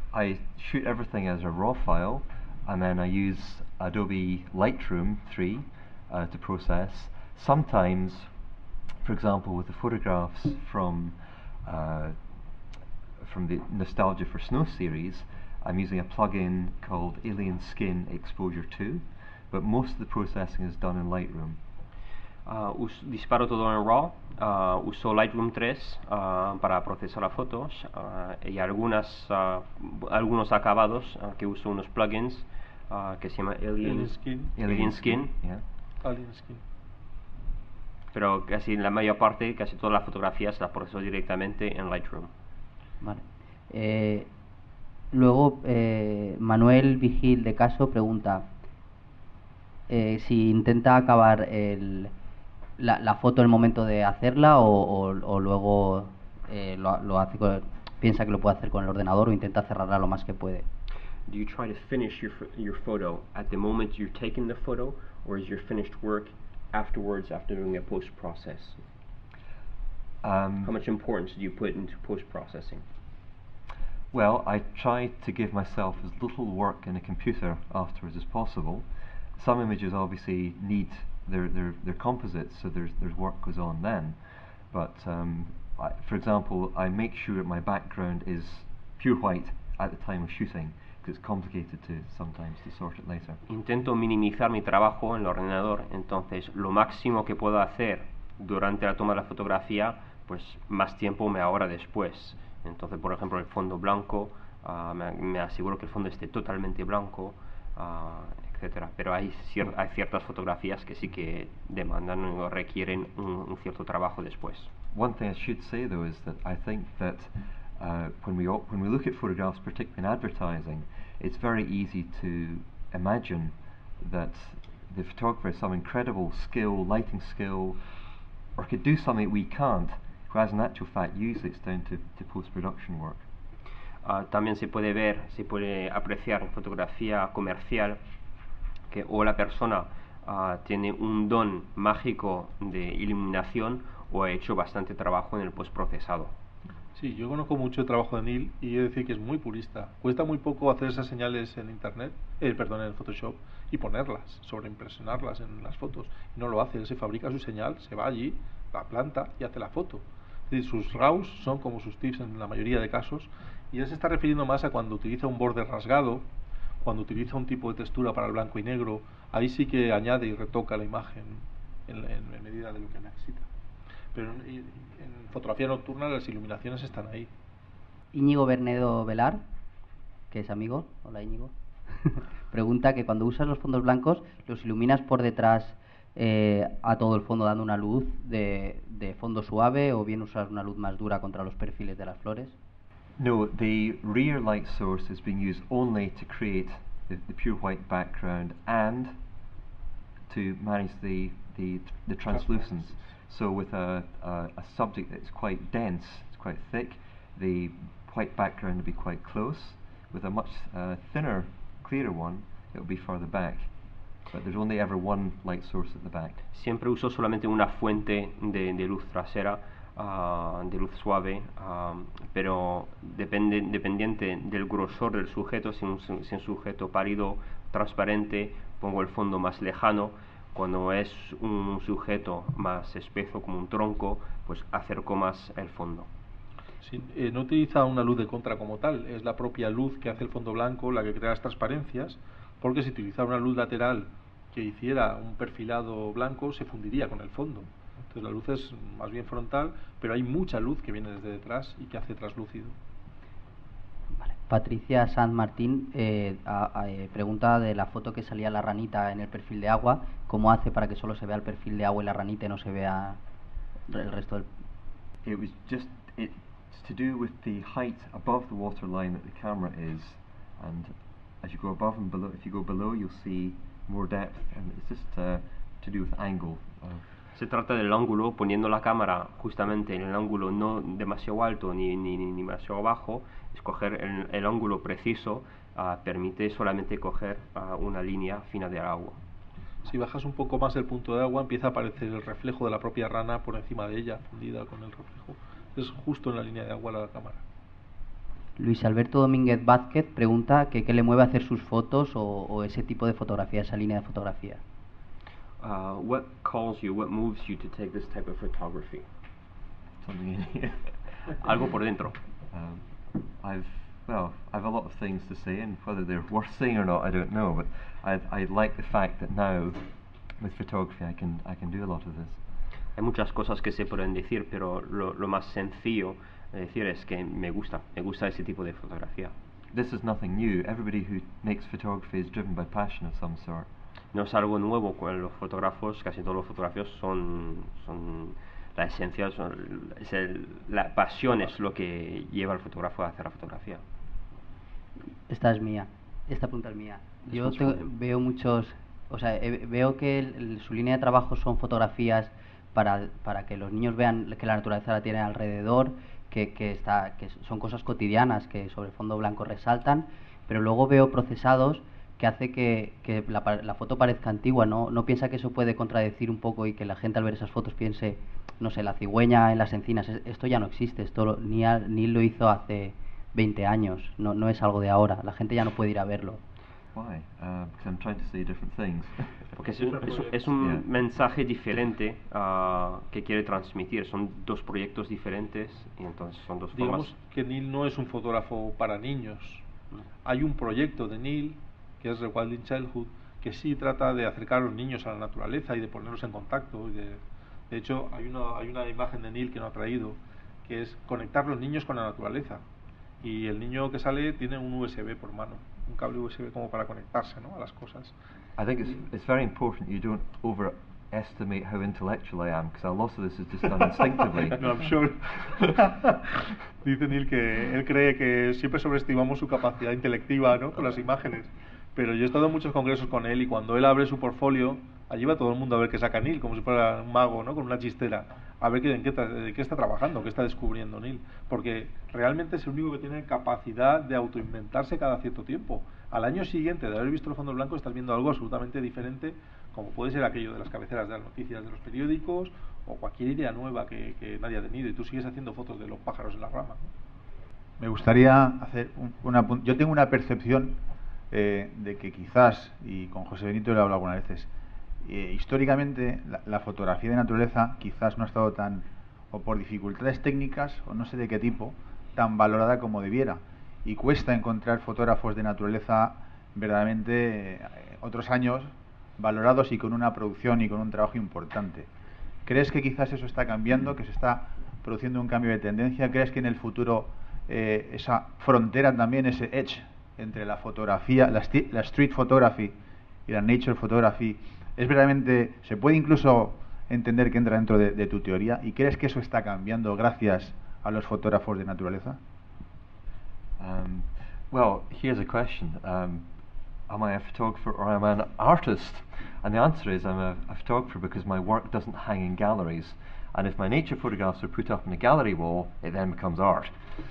[SPEAKER 3] I shoot everything as a raw file, and then I use Adobe Lightroom three uh, to process. Sometimes, for example, with the photographs from uh, from the Nostalgia for Snow series, I'm using a plugin called Alien Skin Exposure two, but most of the processing is done in Lightroom.
[SPEAKER 4] Uh, us- disparo todo en RAW, uh, uso Lightroom tres uh, para procesar las fotos uh, y algunas, uh, algunos acabados uh, que uso unos plugins uh, que se llama Alien,
[SPEAKER 1] Alien Skin.
[SPEAKER 4] Alien Skin,
[SPEAKER 3] Yeah.
[SPEAKER 1] Alien Skin.
[SPEAKER 4] pero casi la mayor parte, casi todas las fotografías las proceso directamente en Lightroom.
[SPEAKER 2] Vale. Eh, luego, eh, Manuel Vigil de Caso pregunta eh, si intenta acabar el, la, la foto en el momento de hacerla o, o, o luego eh, lo, lo hace con- piensa que lo puede hacer con el ordenador o intenta cerrarla lo más que puede.
[SPEAKER 4] Do you try to finish your, ph- your photo at the moment you're taking the photo, or is your finished work afterwards after doing a post-process?
[SPEAKER 3] Um,
[SPEAKER 4] How much importance do you put into post-processing?
[SPEAKER 3] Well, I try to give myself as little work in a computer afterwards as possible. Some images obviously need their their their composites, so there's there's work goes on then. But um, I, for example, I make sure that my background is pure white at the time of shooting, because it's complicated to sometimes to sort it later.
[SPEAKER 4] Intento minimizar mi trabajo en el ordenador, entonces lo máximo que puedo hacer durante la toma de la fotografía, pues más tiempo me ahorra después. Entonces, por ejemplo, el fondo blanco, ah, me, me aseguro que el fondo esté totalmente blanco, ah, etcétera. Pero hay, cier- hay ciertas fotografías que sí que demandan o requieren un, un cierto trabajo después.
[SPEAKER 3] One thing I should say though is that I think that uh, when we o- when we look at photographs, particularly in advertising, it's very easy to imagine that the photographer has some incredible skill, lighting skill, or could do something we can't, whereas in actual fact usually it's down to, to post-production work.
[SPEAKER 4] Uh, también se puede ver, se puede apreciar en fotografía comercial que o la persona uh, tiene un don mágico de iluminación o ha hecho bastante trabajo en el postprocesado.
[SPEAKER 1] Sí, yo conozco mucho el trabajo de Neil y he de decir que es muy purista. Cuesta muy poco hacer esas señales en internet, eh, perdón, en Photoshop y ponerlas, sobreimpresionarlas en las fotos. Y no lo hace, él se fabrica su señal, se va allí, la planta y hace la foto. Es decir, sus RAWs son como sus tips en la mayoría de casos, y él se está refiriendo más a cuando utiliza un borde rasgado, cuando utiliza un tipo de textura para el blanco y negro. Ahí sí que añade y retoca la imagen en, en, en medida de lo que necesita. Pero en, en fotografía nocturna las iluminaciones están ahí.
[SPEAKER 2] Íñigo Bernedo Velar, que es amigo, hola Íñigo, pregunta que cuando usas los fondos blancos, ¿los iluminas por detrás eh, a todo el fondo dando una luz de, de fondo suave, o bien usas una luz más dura contra los perfiles de las flores?
[SPEAKER 3] No, the rear light source is being used only to create the, the pure white background and to manage the, the, the translucence. So with a, a, a subject that's quite dense, it's quite thick, the white background will be quite close. With a much uh, thinner, clearer one, it will be further back. But there's only ever one light source at the back.
[SPEAKER 4] Siempre uso solamente una fuente de, de luz trasera, uh, de luz suave, uh, pero depende, dependiente del grosor del sujeto. Si un, si un sujeto pálido, transparente, pongo el fondo más lejano. Cuando es un sujeto más espeso como un tronco, pues acerco más el fondo.
[SPEAKER 1] Sí, eh, no utiliza una luz de contra como tal, es la propia luz que hace el fondo blanco la que crea las transparencias, porque si utilizara una luz lateral que hiciera un perfilado blanco se fundiría con el fondo. Entonces la luz es más bien frontal, pero hay mucha luz que viene desde detrás y que hace traslúcido.
[SPEAKER 2] Vale. Patricia San Martín eh, a, a, eh, pregunta de la foto que salía la ranita en el perfil de agua, ¿cómo hace para que solo se vea el perfil de agua y la ranita y no se vea el resto del...?
[SPEAKER 3] It was just it's to do with the height above the waterline that the camera is, and as you go above and below, if you go below you'll see more depth, and it's just uh, to do with angle. Uh,
[SPEAKER 4] Se trata del ángulo, poniendo la cámara justamente en el ángulo no demasiado alto ni, ni, ni demasiado bajo. Escoger el, el ángulo preciso uh, permite solamente coger uh, una línea fina de agua.
[SPEAKER 1] Si bajas un poco más el punto de agua, empieza a aparecer el reflejo de la propia rana por encima de ella, fundida con el reflejo. Es justo en la línea de agua la cámara.
[SPEAKER 2] Luis Alberto Domínguez Vázquez pregunta que qué le mueve a hacer sus fotos o, o ese tipo de fotografía, esa línea de fotografía.
[SPEAKER 4] Uh, what calls you, what moves you to take this type of photography?
[SPEAKER 3] something in here.
[SPEAKER 4] Algo por dentro.
[SPEAKER 3] Um, I've well, I've a lot of things to say, and whether they're worth saying or not, I don't know. But I I like the fact that now, with photography, I can I can do a lot of this.
[SPEAKER 4] Hay muchas cosas que se pueden decir, pero lo, lo más sencillo de decir es que me gusta, me gusta ese tipo de fotografía.
[SPEAKER 3] This is nothing new. Everybody who makes photography is driven by passion of some sort.
[SPEAKER 4] No es algo nuevo con los fotógrafos, casi todos los fotógrafos son, son la esencia, son, es el, la pasión es lo que lleva al fotógrafo a hacer la fotografía.
[SPEAKER 2] Esta es mía, esta pregunta es mía. Yo te, veo muchos, o sea, eh, veo que el, el, su línea de trabajo son fotografías para, para que los niños vean que la naturaleza la tiene alrededor, que, que, está, que son cosas cotidianas que sobre fondo blanco resaltan, pero luego veo procesados que hace que, que la, la foto parezca antigua. ¿No, ¿No piensa que eso puede contradecir un poco y que la gente al ver esas fotos piense, no sé, la cigüeña en las encinas, esto ya no existe, esto lo, ni, a, ni lo hizo hace veinte años, no, no es algo de ahora, la gente ya no puede ir a verlo?
[SPEAKER 3] Why? Uh, because I'm trying to say different things.
[SPEAKER 4] Porque es un, es, es un yeah. mensaje diferente uh, que quiere transmitir. Son dos proyectos diferentes y entonces son dos
[SPEAKER 1] Digamos
[SPEAKER 4] formas.
[SPEAKER 1] que Neil no es un fotógrafo para niños. Hay un proyecto de Neil, que es Rewilding Childhood, que sí trata de acercar a los niños a la naturaleza y de ponerlos en contacto. Y de, de hecho, hay una, hay una imagen de Neil que no ha traído, que es conectar los niños con la naturaleza. Y el niño que sale tiene un U S B por mano, un cable U S B como para conectarse, ¿no?, a las cosas.
[SPEAKER 3] I think it's, it's very important you don't over underestimate how intellectual I am, because a lot of this is just done instinctively.
[SPEAKER 1] No, I'm sure. Dice Neil que él cree que siempre sobreestimamos su capacidad intelectiva, ¿no?, con las imágenes. Pero yo he estado en muchos congresos con él y cuando él abre su portfolio, allí va todo el mundo a ver qué saca Neil, como si fuera un mago, ¿no?, con una chistera, a ver qué, en qué, de qué está trabajando, qué está descubriendo Neil. Porque realmente es el único que tiene capacidad de autoinventarse cada cierto tiempo. Al año siguiente de haber visto el fondo blanco estás viendo algo absolutamente diferente, como puede ser aquello de las cabeceras de las noticias de los periódicos o cualquier idea nueva que, que nadie ha tenido, y tú sigues haciendo fotos de los pájaros en las ramas, ¿no?
[SPEAKER 7] Me gustaría hacer un, una... Yo tengo una percepción eh, de que quizás, y con José Benito lo he hablado algunas veces, eh, históricamente la, la fotografía de naturaleza quizás no ha estado tan, o por dificultades técnicas, o no sé de qué tipo, tan valorada como debiera. Y cuesta encontrar fotógrafos de naturaleza verdaderamente, eh, otros años, valorados y con una producción y con un trabajo importante. ¿Crees que quizás eso está cambiando, que se está produciendo un cambio de tendencia? ¿Crees que en el futuro eh, esa frontera también, ese edge entre la fotografía, la, la street photography y la nature photography, es verdaderamente, se puede incluso entender que entra dentro de, de tu teoría? ¿Y crees que eso está cambiando gracias a los fotógrafos de naturaleza?
[SPEAKER 3] Um, well, here's a question. Um, am I a photographer or am I an artist? And the answer is I'm a, a photographer because my work doesn't hang in galleries. And if my nature photographs are put up on a gallery wall, it then becomes art.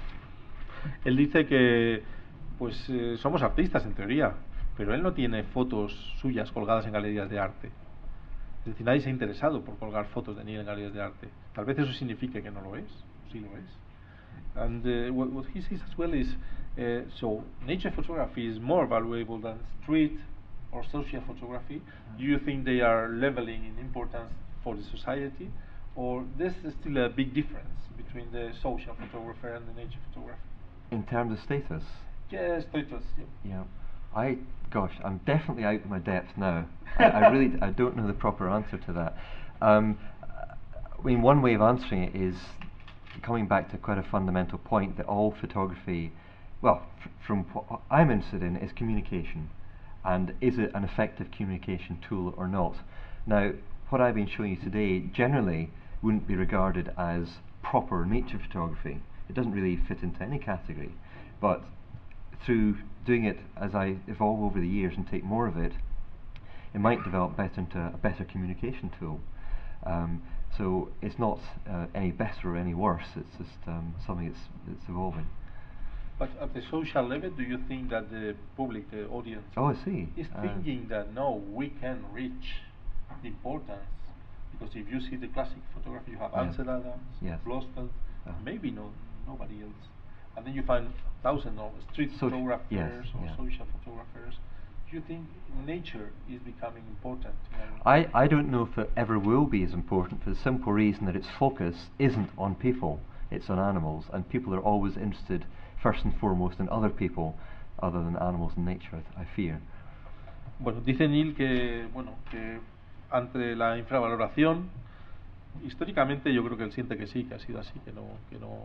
[SPEAKER 1] Él dice que pues eh, somos artistas en teoría, pero él no tiene fotos suyas colgadas en galerías de arte. Es decir, nadie se ha interesado por colgar fotos de Neil en galerías de arte. Tal vez eso signifique que no lo es, sí lo es. And uh, what, what he says as well is, uh, so nature photography is more valuable than street or social photography. Do you think they are leveling in importance for the society, or there's still a big difference between the social photographer and the nature photographer?
[SPEAKER 3] In terms of status?
[SPEAKER 1] Yes, status. Yeah.
[SPEAKER 3] Yeah. I, gosh, I'm definitely out of my depth now. I, I really, I don't know the proper answer to that. Um, I mean, one way of answering it is coming back to quite a fundamental point that all photography, well, f from what I'm interested in, is communication. And is it an effective communication tool or not? Now, what I've been showing you today generally wouldn't be regarded as proper nature photography. It doesn't really fit into any category. But through doing it as I evolve over the years and take more of it, it might develop better into a better communication tool. Um, so it's not uh, any better or any worse, it's just um, something that's, that's evolving.
[SPEAKER 1] But at the social level, do you think that the public, the audience,
[SPEAKER 3] oh, I see.
[SPEAKER 1] is
[SPEAKER 3] uh,
[SPEAKER 1] thinking that no, we can reach the importance? Because if you see the classic photography, you have
[SPEAKER 3] yes.
[SPEAKER 1] Ansel Adams,
[SPEAKER 3] yes.
[SPEAKER 1] Blofeld,
[SPEAKER 3] uh,
[SPEAKER 1] maybe no, nobody else. And then you find thousands of street
[SPEAKER 3] so
[SPEAKER 1] photographers
[SPEAKER 3] yes,
[SPEAKER 1] or
[SPEAKER 3] yeah.
[SPEAKER 1] social photographers. Do you think nature is becoming important?
[SPEAKER 3] I, I don't know if it ever will be as important, for the simple reason that its focus isn't on people, it's on animals, and people are always interested first and foremost in other people other than animals and nature, I, th I fear.
[SPEAKER 1] Bueno, dice Neil que, bueno, que ante la infravaloración, históricamente yo creo que él siente que sí, que ha sido así, que no, que no,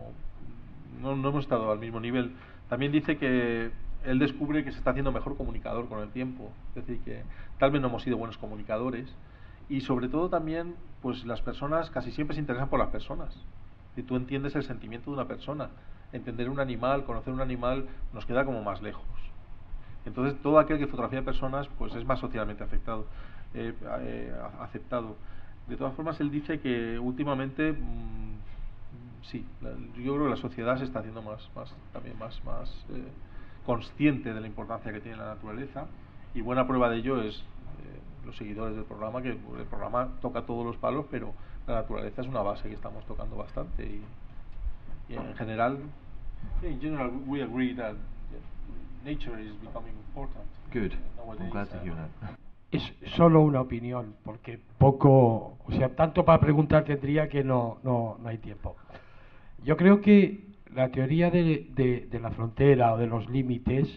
[SPEAKER 1] no, no hemos estado al mismo nivel. También dice que él descubre que se está haciendo mejor comunicador con el tiempo, es decir, que tal vez no hemos sido buenos comunicadores, y sobre todo también, pues las personas casi siempre se interesan por las personas. Si tú entiendes el sentimiento de una persona, entender un animal, conocer un animal, nos queda como más lejos. Entonces todo aquel que fotografía personas, pues es más socialmente afectado, eh, eh, aceptado. De todas formas, él dice que últimamente mmm, sí, la, yo creo que la sociedad se está haciendo más, más también más, más eh, consciente de la importancia que tiene la naturaleza, y buena prueba de ello es eh, los seguidores del programa, que el programa toca todos los palos, pero la naturaleza es una base que estamos tocando bastante, y, y en general, in general, we agree that nature is becoming important.
[SPEAKER 3] Good.
[SPEAKER 1] Nowadays,
[SPEAKER 3] I'm glad to hear that.
[SPEAKER 6] Es solo una opinión, porque poco, o sea, tanto para preguntar tendría que no, no, no hay tiempo. Yo creo que la teoría de, de, de la frontera o de los límites,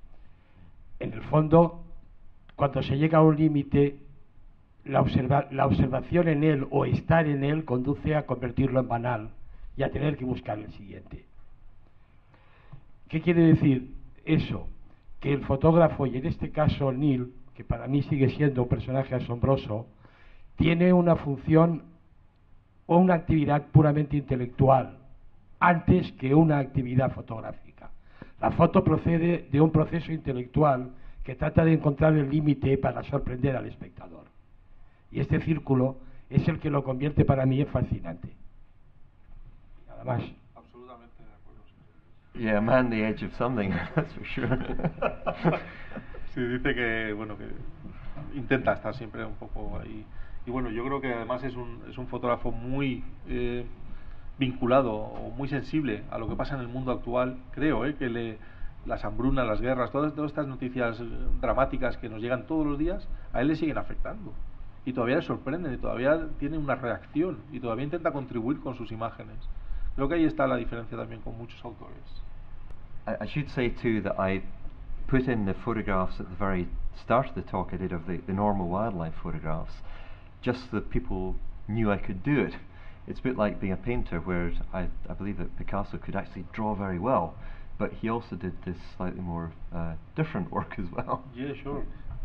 [SPEAKER 6] en el fondo, cuando se llega a un límite, la, observa, la observación en él o estar en él conduce a convertirlo en banal y a tener que buscar el siguiente. ¿Qué quiere decir eso? Que el fotógrafo, y en este caso Neil, que para mí sigue siendo un personaje asombroso, tiene una función o una actividad puramente intelectual antes que una actividad fotográfica. La foto procede de un proceso intelectual que trata de encontrar el límite para sorprender al espectador. Y este círculo es el que lo convierte para mí en fascinante. Nada más.
[SPEAKER 1] Absolutamente de acuerdo.
[SPEAKER 3] Yeah, man, the edge of something, that's for sure.
[SPEAKER 1] Sí, dice que, bueno, que intenta estar siempre un poco ahí. Y bueno, yo creo que además es un, es un fotógrafo muy eh, vinculado o muy sensible a lo que pasa en el mundo actual. Creo eh, que le, las hambrunas, las guerras, todas, todas estas noticias dramáticas que nos llegan todos los días, a él le siguen afectando. Y todavía le sorprenden, y todavía tiene una reacción, y todavía intenta contribuir con sus imágenes. Creo que ahí está la diferencia también con muchos autores.
[SPEAKER 3] I, I should say too that I put in the photographs at the very start of the talk I did of the, the normal wildlife photographs, just so that people knew I could do it. It's a bit like being a painter, where I, I believe that Picasso could actually draw very well, but he also did this slightly more uh, different work as well.
[SPEAKER 1] Yeah, sure.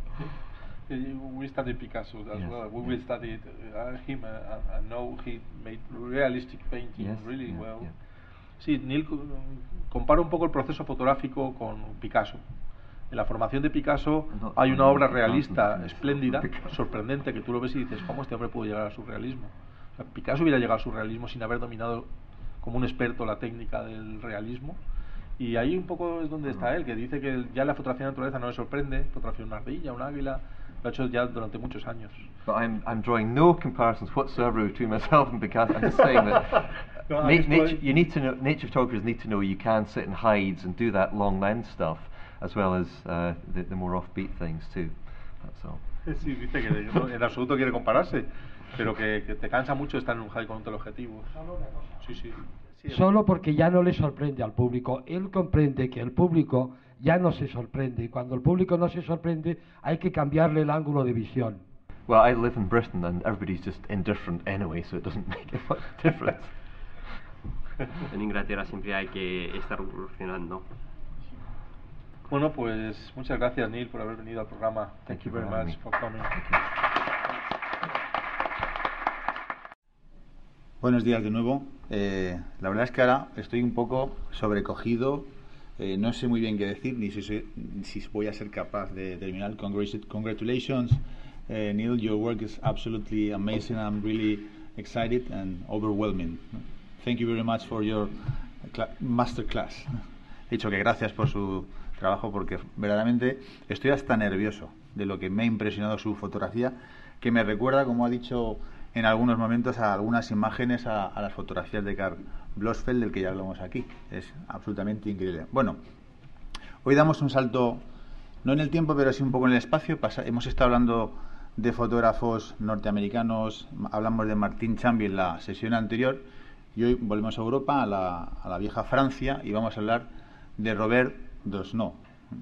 [SPEAKER 1] We studied Picasso as
[SPEAKER 3] Yes,
[SPEAKER 1] well. We
[SPEAKER 3] yes.
[SPEAKER 1] will study uh, him uh, and know he made realistic painting
[SPEAKER 3] Yes,
[SPEAKER 1] really
[SPEAKER 3] yeah,
[SPEAKER 1] well.
[SPEAKER 3] yeah.
[SPEAKER 1] Sí, Neil co- compara un poco el proceso fotográfico con Picasso. En la formación de Picasso
[SPEAKER 3] No,
[SPEAKER 1] hay
[SPEAKER 3] no,
[SPEAKER 1] una
[SPEAKER 3] no,
[SPEAKER 1] obra
[SPEAKER 3] no,
[SPEAKER 1] realista,
[SPEAKER 3] no, no,
[SPEAKER 1] espléndida,
[SPEAKER 3] Picasso.
[SPEAKER 1] sorprendente, que tú lo ves y dices, ¿cómo este hombre pudo llegar al surrealismo? O sea, Picasso hubiera llegado al surrealismo sin haber dominado como un experto la técnica del realismo. Y ahí un poco es donde está él, que dice que ya la fotografía de naturaleza no le sorprende, fotografía de una ardilla, un águila, lo ha hecho ya durante muchos años.
[SPEAKER 3] But I'm, I'm drawing no comparisons whatsoever between myself and Picasso. I'm just saying that
[SPEAKER 1] No,
[SPEAKER 3] na-
[SPEAKER 1] I'm just
[SPEAKER 3] nature,
[SPEAKER 1] trying-
[SPEAKER 3] you need to know, nature photographers need to know you can sit in hides and do that long lens stuff, as well as uh, the, the more offbeat things too. That's all.
[SPEAKER 1] Sí, dice que no, en absoluto quiere compararse, pero que, que te cansa mucho estar en un high con un teleobjetivo. Sí, sí. Sí,
[SPEAKER 6] Solo porque ya no le sorprende al público. Él comprende que el público ya no se sorprende. Y cuando el público no se sorprende, hay que cambiarle el ángulo de visión.
[SPEAKER 3] Well, I live in Britain and everybody's just indifferent anyway, so it doesn't make a much difference.
[SPEAKER 4] En Inglaterra siempre hay que estar evolucionando.
[SPEAKER 1] Bueno, pues muchas gracias, Neil, por haber venido al programa. Thank,
[SPEAKER 3] Thank
[SPEAKER 1] you
[SPEAKER 3] you
[SPEAKER 1] very
[SPEAKER 3] for having
[SPEAKER 1] much
[SPEAKER 3] me.
[SPEAKER 1] for coming.
[SPEAKER 7] Buenos días de nuevo. Eh, la verdad es que ahora estoy un poco sobrecogido. Eh, no sé muy bien qué decir, ni si, soy- si voy a ser capaz de terminar. Congratu- Congratulations, eh, Neil. Your work is absolutely amazing. I'm really excited and overwhelming. Thank you very much for your cla- masterclass. He dicho que gracias por su trabajo, porque verdaderamente estoy hasta nervioso de lo que me ha impresionado su fotografía, que me recuerda, como ha dicho en algunos momentos, a algunas imágenes, a, a las fotografías de Karl Blossfeld, del que ya hablamos aquí. Es absolutamente increíble. Bueno, hoy damos un salto, no en el tiempo, pero sí un poco en el espacio. Pasa- hemos estado hablando de fotógrafos norteamericanos, hablamos de Martin Chamby en la sesión anterior, y hoy volvemos a Europa, a la, a la vieja Francia, y vamos a hablar de Robert Dosneau,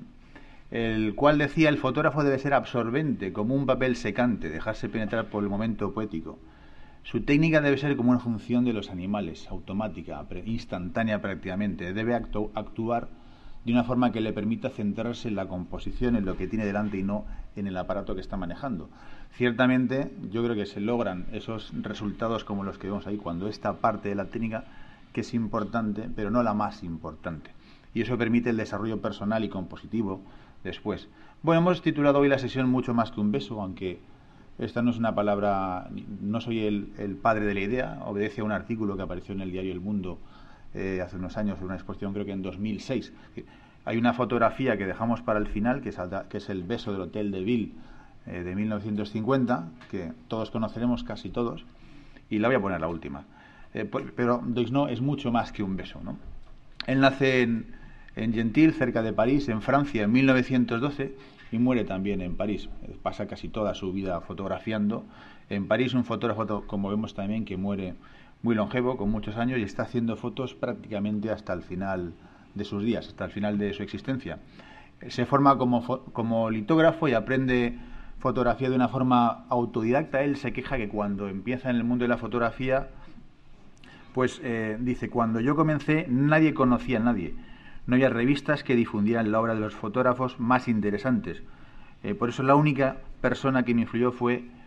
[SPEAKER 7] el cual decía: el fotógrafo debe ser absorbente, como un papel secante, dejarse penetrar por el momento poético. Su técnica debe ser como una función de los animales, automática, pre- instantánea prácticamente. Debe actu- actuar de una forma que le permita centrarse en la composición, en lo que tiene delante y no en el aparato que está manejando. Ciertamente, yo creo que se logran esos resultados como los que vemos ahí, cuando esta parte de la técnica, que es importante, pero no la más importante. Y eso permite el desarrollo personal y compositivo después. Bueno, hemos titulado hoy la sesión Mucho más que un beso, aunque esta no es una palabra, no soy el, el padre de la idea, obedece a un artículo que apareció en el diario El Mundo eh, hace unos años, en una exposición, creo que en dos mil seis. Hay una fotografía que dejamos para el final, que es, alta- que es el beso del Hotel de Ville eh, de mil novecientos cincuenta, que todos conoceremos, casi todos, y la voy a poner la última. Eh, pues, pero Dosneau es mucho más que un beso, ¿no? Él nace en, en Gentil, cerca de París, en Francia, en mil novecientos doce, y muere también en París. Eh, Pasa casi toda su vida fotografiando en París. Un fotógrafo, como vemos también, que muere muy longevo, con muchos años, y está haciendo fotos prácticamente hasta el final de sus días, hasta el final de su existencia. Eh, Se forma como, fo- como litógrafo y aprende fotografía de una forma autodidacta. Él se queja que cuando empieza en el mundo de la fotografía, pues eh, dice: cuando yo comencé nadie conocía a nadie, no había revistas que difundieran la obra de los fotógrafos más interesantes. Eh, por eso la única persona que me influyó fue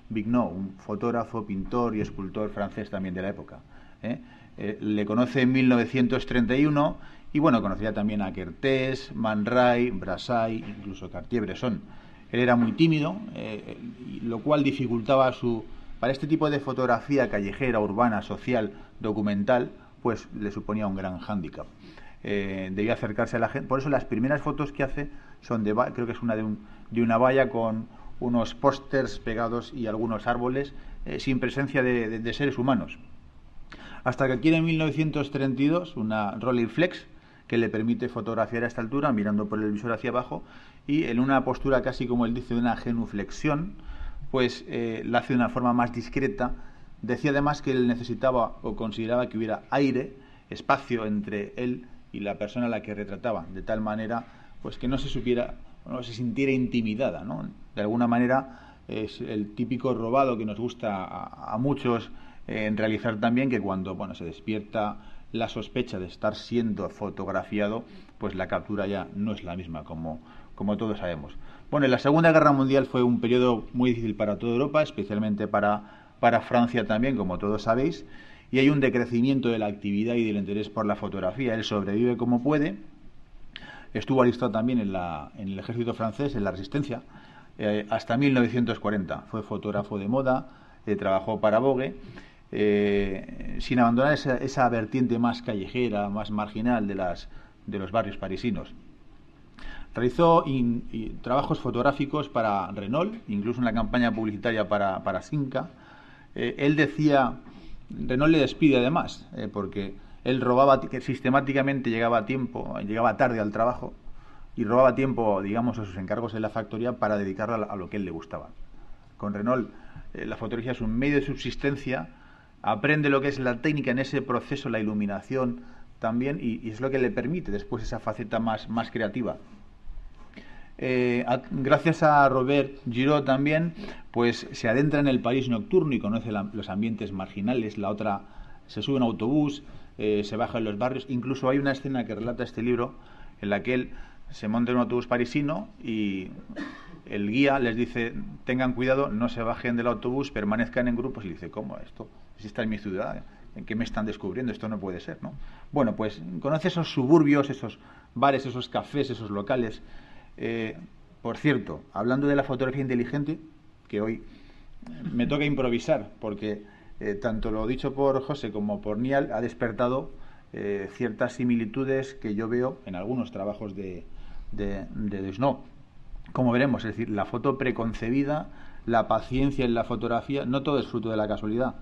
[SPEAKER 7] Vignot, un fotógrafo, pintor y escultor francés también de la época. ¿eh? Eh, le conoce en mil novecientos treinta y uno y bueno, conocía también a Kertész, Man Ray, Brassai, incluso Cartier-Bresson. Él era muy tímido, eh, lo cual dificultaba su... Para este tipo de fotografía callejera, urbana, social, documental, pues le suponía un gran hándicap. Eh, debía acercarse a la gente. Por eso las primeras fotos que hace son de, creo que es una de, un, de una valla con unos pósters pegados y algunos árboles, eh, sin presencia de, de, de seres humanos. Hasta que adquiere en mil novecientos treinta y dos una Rolleiflex que le permite fotografiar a esta altura, mirando por el visor hacia abajo, y en una postura casi, como él dice, de una genuflexión, pues eh, la hace de una forma más discreta. Decía además que él necesitaba o consideraba que hubiera aire, espacio entre él y la persona a la que retrataba, de tal manera pues que no se supiera, no se sintiera intimidada, ¿no? De alguna manera es el típico robado que nos gusta a, a muchos eh, en realizar también, que cuando bueno se despierta la sospecha de estar siendo fotografiado, pues la captura ya no es la misma, como, como todos sabemos. Bueno, la Segunda Guerra Mundial fue un periodo muy difícil para toda Europa, especialmente para, para Francia también, como todos sabéis, y hay un decrecimiento de la actividad y del interés por la fotografía. Él sobrevive como puede, estuvo alistado también en, la, en el ejército francés, en la Resistencia, eh, hasta mil novecientos cuarenta. Fue fotógrafo de moda, eh, trabajó para Vogue, eh, sin abandonar esa, esa vertiente más callejera, más marginal de, las, de los barrios parisinos. Realizó in, in, trabajos fotográficos para Renault, incluso una campaña publicitaria para, para Simca. Eh, él decía, Renault le despide además, eh, porque él robaba, que sistemáticamente llegaba a tiempo, llegaba tarde al trabajo y robaba tiempo, digamos, a sus encargos en la factoría para dedicarlo a, a lo que él le gustaba. Con Renault, eh, la fotografía es un medio de subsistencia, aprende lo que es la técnica en ese proceso, la iluminación también, y, y es lo que le permite después esa faceta más, más creativa. Eh, a, gracias a Robert Giraud también, pues se adentra en el París nocturno y conoce la, los ambientes marginales. La otra, se sube a un autobús, eh, se baja en los barrios. Incluso hay una escena que relata este libro en la que él se monta en un autobús parisino y el guía les dice: tengan cuidado, no se bajen del autobús, permanezcan en grupos. Y dice: ¿cómo esto? Si está en mi ciudad, ¿en qué me están descubriendo? Esto no puede ser, ¿no? Bueno, pues conoce esos suburbios, esos bares, esos cafés, esos locales. Eh, por cierto, hablando de la fotografía inteligente, que hoy me toca improvisar, porque eh, tanto lo dicho por José como por Niall ha despertado eh, ciertas similitudes que yo veo en algunos trabajos de, de, de Desnaux. Como veremos, es decir, la foto preconcebida, la paciencia en la fotografía, no todo es fruto de la casualidad.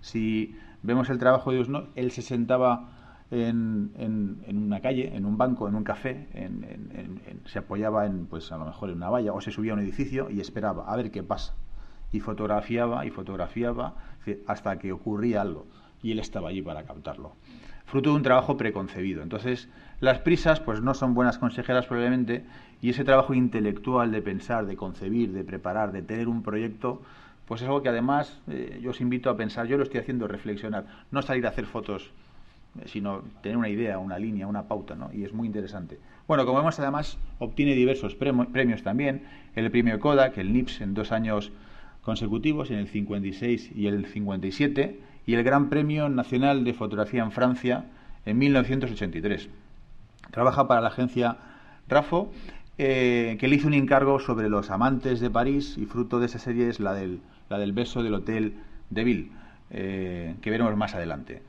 [SPEAKER 7] Si vemos el trabajo de Desnaux, él se sentaba En, en, en una calle, en un banco, en un café, en, en, en, se apoyaba en, pues a lo mejor en una valla, o se subía a un edificio y esperaba a ver qué pasa, y fotografiaba y fotografiaba hasta que ocurría algo, y él estaba allí para captarlo, fruto de un trabajo preconcebido. Entonces las prisas pues no son buenas consejeras probablemente, y ese trabajo intelectual de pensar, de concebir, de preparar, de tener un proyecto, pues es algo que además eh, yo os invito a pensar. Yo lo estoy haciendo reflexionar, no salir a hacer fotos, sino tener una idea, una línea, una pauta, ¿no? Y es muy interesante. Bueno, como vemos, además obtiene diversos premios también, el premio Kodak, el N I P S en dos años consecutivos, en el cincuenta y seis y el cincuenta y siete, y el Gran Premio Nacional de Fotografía en Francia en mil novecientos ochenta y tres. Trabaja para la agencia Rafo, eh, que le hizo un encargo sobre los amantes de París, y fruto de esa serie es la del, la del beso del Hotel de Ville, eh, que veremos más adelante.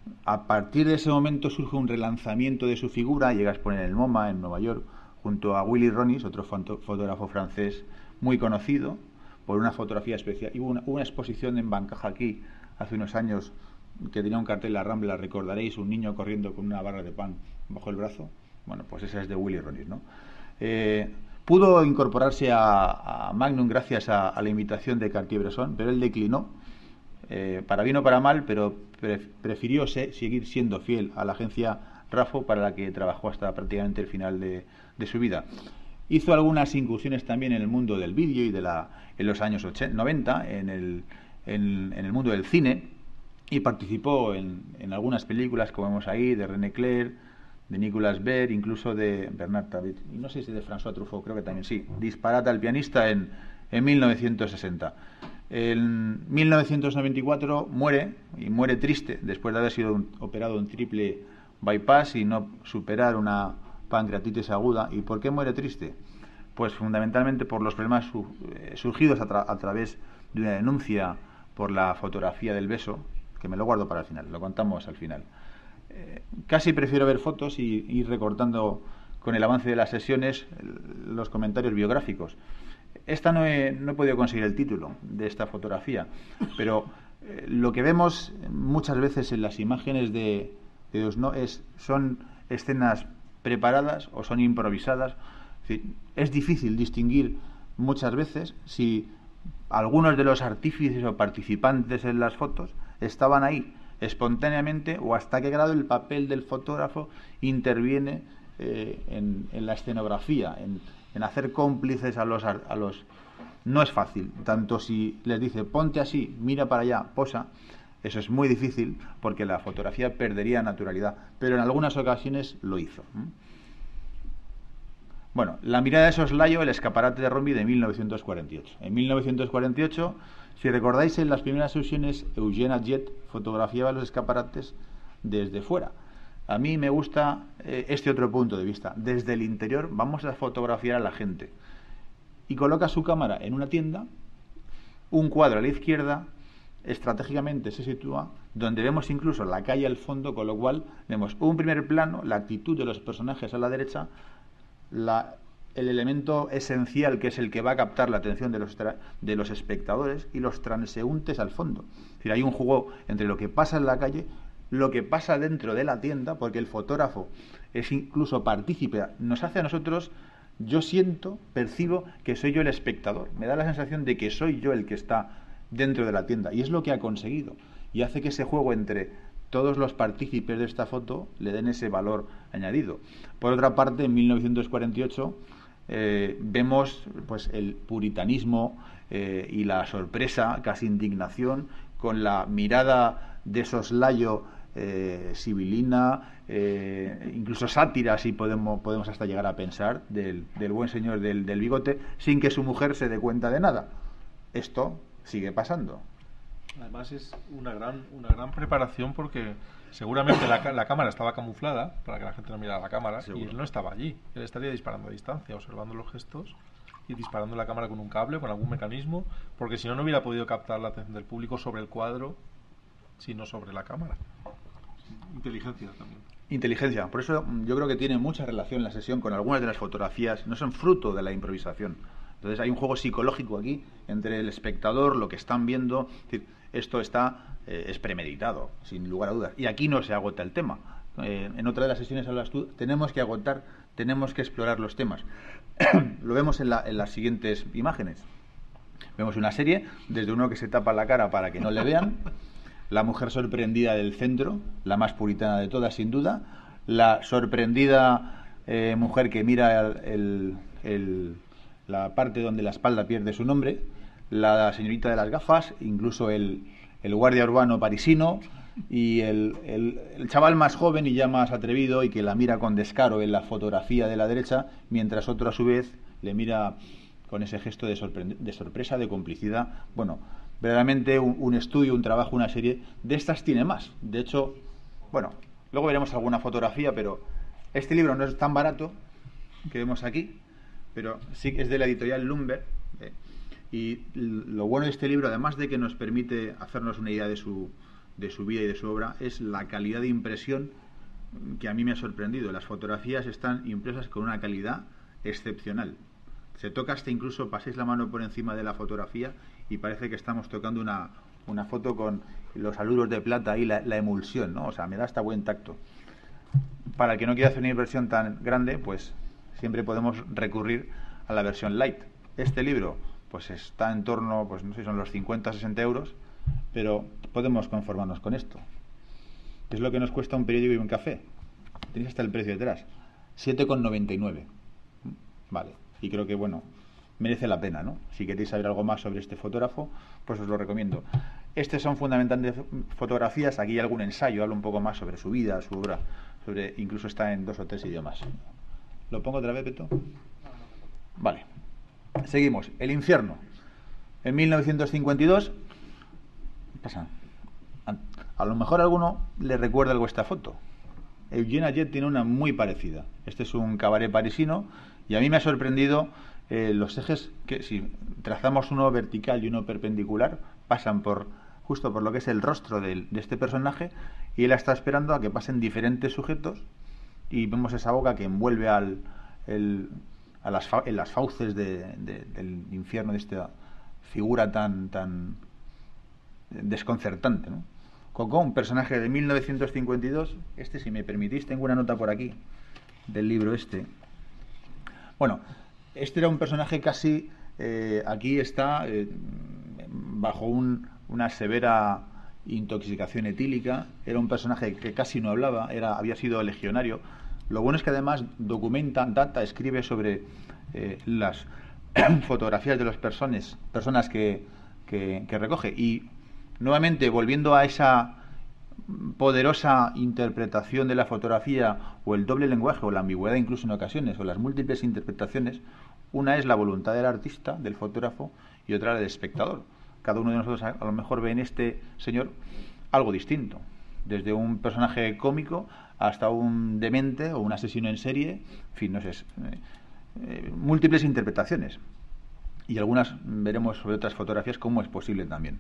[SPEAKER 7] A partir de ese momento surge un relanzamiento de su figura, llega a exponer en el MoMA en Nueva York junto a Willy Ronis, otro fotógrafo francés muy conocido por una fotografía especial. Hubo una, una exposición en Bancaja aquí hace unos años que tenía un cartel, la Rambla, recordaréis, un niño corriendo con una barra de pan bajo el brazo. Bueno, pues esa es de Willy Ronis, ¿no? Eh, pudo incorporarse a, a Magnum gracias a, a la invitación de Cartier-Bresson, pero él declinó. Eh, para bien o para mal, pero pre prefirió se seguir siendo fiel a la agencia Rafo, para la que trabajó hasta prácticamente el final de, de su vida. Hizo algunas incursiones también en el mundo del vídeo y de la, en los años ochenta, noventa, en el, en, en el mundo del cine, y participó en, en algunas películas, como vemos ahí, de René Clair, de Nicolas Bert, incluso de Bernard Tapie, y no sé si de François Truffaut, creo que también sí. Disparata, el pianista, en, en mil novecientos sesenta. En mil novecientos noventa y cuatro muere, y muere triste, después de haber sido un, operado en triple bypass y no superar una pancreatitis aguda. ¿Y por qué muere triste? Pues fundamentalmente por los problemas su, eh, surgidos a, tra a través de una denuncia por la fotografía del beso, que me lo guardo para el final, lo contamos al final. Eh, casi prefiero ver fotos y ir recortando con el avance de las sesiones los comentarios biográficos. Esta no he, no he podido conseguir el título de esta fotografía, pero eh, lo que vemos muchas veces en las imágenes de, de Dios no es, son escenas preparadas o son improvisadas. Es decir, es difícil distinguir muchas veces si algunos de los artífices o participantes en las fotos estaban ahí espontáneamente o hasta qué grado el papel del fotógrafo interviene eh, en, en la escenografía, en, en hacer cómplices a los, a los... No es fácil, tanto si les dice ponte así, mira para allá, posa, eso es muy difícil porque la fotografía perdería naturalidad, pero en algunas ocasiones lo hizo. Bueno, la mirada de soslayo, el escaparate de Rombi de mil novecientos cuarenta y ocho. En mil novecientos cuarenta y ocho, si recordáis, en las primeras sesiones, Eugene Adjet fotografiaba los escaparates desde fuera. A mí me gusta eh, este otro punto de vista. Desde el interior vamos a fotografiar a la gente. Y coloca su cámara en una tienda, un cuadro a la izquierda, estratégicamente se sitúa, donde vemos incluso la calle al fondo, con lo cual vemos un primer plano, la actitud de los personajes a la derecha, La, el elemento esencial que es el que va a captar la atención de los, de los espectadores y los transeúntes al fondo. Es decir, hay un juego entre lo que pasa en la calle, lo que pasa dentro de la tienda, porque el fotógrafo es incluso partícipe, nos hace a nosotros, yo siento, percibo que soy yo el espectador, me da la sensación de que soy yo el que está dentro de la tienda, y es lo que ha conseguido, y hace que ese juego entre todos los partícipes de esta foto le den ese valor añadido. Por otra parte, en mil novecientos cuarenta y ocho eh, vemos pues el puritanismo eh, y la sorpresa, casi indignación, con la mirada de soslayo eh, sibilina, eh, incluso sátira, si podemos, podemos hasta llegar a pensar, del, del buen señor del, del bigote, sin que su mujer se dé cuenta de nada. Esto sigue pasando.
[SPEAKER 1] Además es una gran una gran preparación porque seguramente la, la cámara estaba camuflada para que la gente no mirara la cámara. Seguro. Y él no estaba allí, él estaría disparando a distancia, observando los gestos y disparando la cámara con un cable, con algún mecanismo, porque si no, no hubiera podido captar la atención del público sobre el cuadro, sino sobre la cámara. Inteligencia también.
[SPEAKER 7] Inteligencia, por eso yo creo que tiene mucha relación la sesión con algunas de las fotografías, no son fruto de la improvisación. Entonces hay un juego psicológico aquí entre el espectador, lo que están viendo. Es decir, esto está eh, es premeditado, sin lugar a dudas. Y aquí no se agota el tema. Eh, en otra de las sesiones hablas tú, tenemos que agotar, tenemos que explorar los temas. Lo vemos en, la, en las siguientes imágenes. Vemos una serie, desde uno que se tapa la cara para que no le vean, la mujer sorprendida del centro, la más puritana de todas sin duda, la sorprendida eh, mujer que mira el, el, el la parte donde la espalda pierde su nombre, la señorita de las gafas, incluso el, el guardia urbano parisino y el, el, el chaval más joven y ya más atrevido y que la mira con descaro en la fotografía de la derecha, mientras otro a su vez le mira con ese gesto de, de sorpresa, de complicidad. Bueno, verdaderamente un, un estudio, un trabajo, una serie de estas tiene más. De hecho, bueno, luego veremos alguna fotografía, pero este libro no es tan barato que vemos aquí, pero sí que es de la editorial Lumber, ¿eh? Y lo bueno de este libro, además de que nos permite hacernos una idea de su, de su vida y de su obra, es la calidad de impresión que a mí me ha sorprendido. Las fotografías están impresas con una calidad excepcional. Se toca hasta incluso, paséis la mano por encima de la fotografía y parece que estamos tocando una, una foto con los aluros de plata y la, la emulsión, ¿no? O sea, me da hasta buen tacto. Para el que no quiera hacer una inversión tan grande, pues siempre podemos recurrir a la versión light. Este libro pues está en torno, pues no sé, son los cincuenta a sesenta euros, pero podemos conformarnos con esto. Es lo que nos cuesta un periódico y un café. Tenéis hasta el precio detrás. siete con noventa y nueve. Vale. Y creo que, bueno, merece la pena, ¿no? Si queréis saber algo más sobre este fotógrafo, pues os lo recomiendo. Estas son fundamentalmente fotografías. Aquí hay algún ensayo, hablo un poco más sobre su vida, su obra, sobre, incluso está en dos o tres idiomas. ¿Lo pongo otra vez, Beto? Vale. Seguimos. El infierno. En mil novecientos cincuenta y dos, pasa, a, a lo mejor a alguno le recuerda algo esta foto. Eugene Ayet tiene una muy parecida. Este es un cabaret parisino y a mí me ha sorprendido eh, los ejes que, si trazamos uno vertical y uno perpendicular, pasan por justo por lo que es el rostro de, de este personaje, y él está esperando a que pasen diferentes sujetos y vemos esa boca que envuelve al, el, a las, fa, en las fauces de, de, del infierno, de esta figura tan, tan desconcertante, ¿no? Coco, un personaje de mil novecientos cincuenta y dos. Este, si me permitís, tengo una nota por aquí del libro este. Bueno, este era un personaje casi, eh, aquí está, eh, bajo un, una severa intoxicación etílica. Era un personaje que casi no hablaba, era, había sido legionario. Lo bueno es que además documenta, data, escribe sobre eh, las fotografías de las personas, personas que, que, que recoge. Y nuevamente, volviendo a esa poderosa interpretación de la fotografía, o el doble lenguaje, o la ambigüedad incluso en ocasiones, o las múltiples interpretaciones, una es la voluntad del artista, del fotógrafo, y otra la del espectador. Cada uno de nosotros a, a lo mejor ve en este señor algo distinto, desde un personaje cómico hasta un demente o un asesino en serie, en fin, no sé, eh, eh, múltiples interpretaciones. Y algunas veremos sobre otras fotografías cómo es posible también.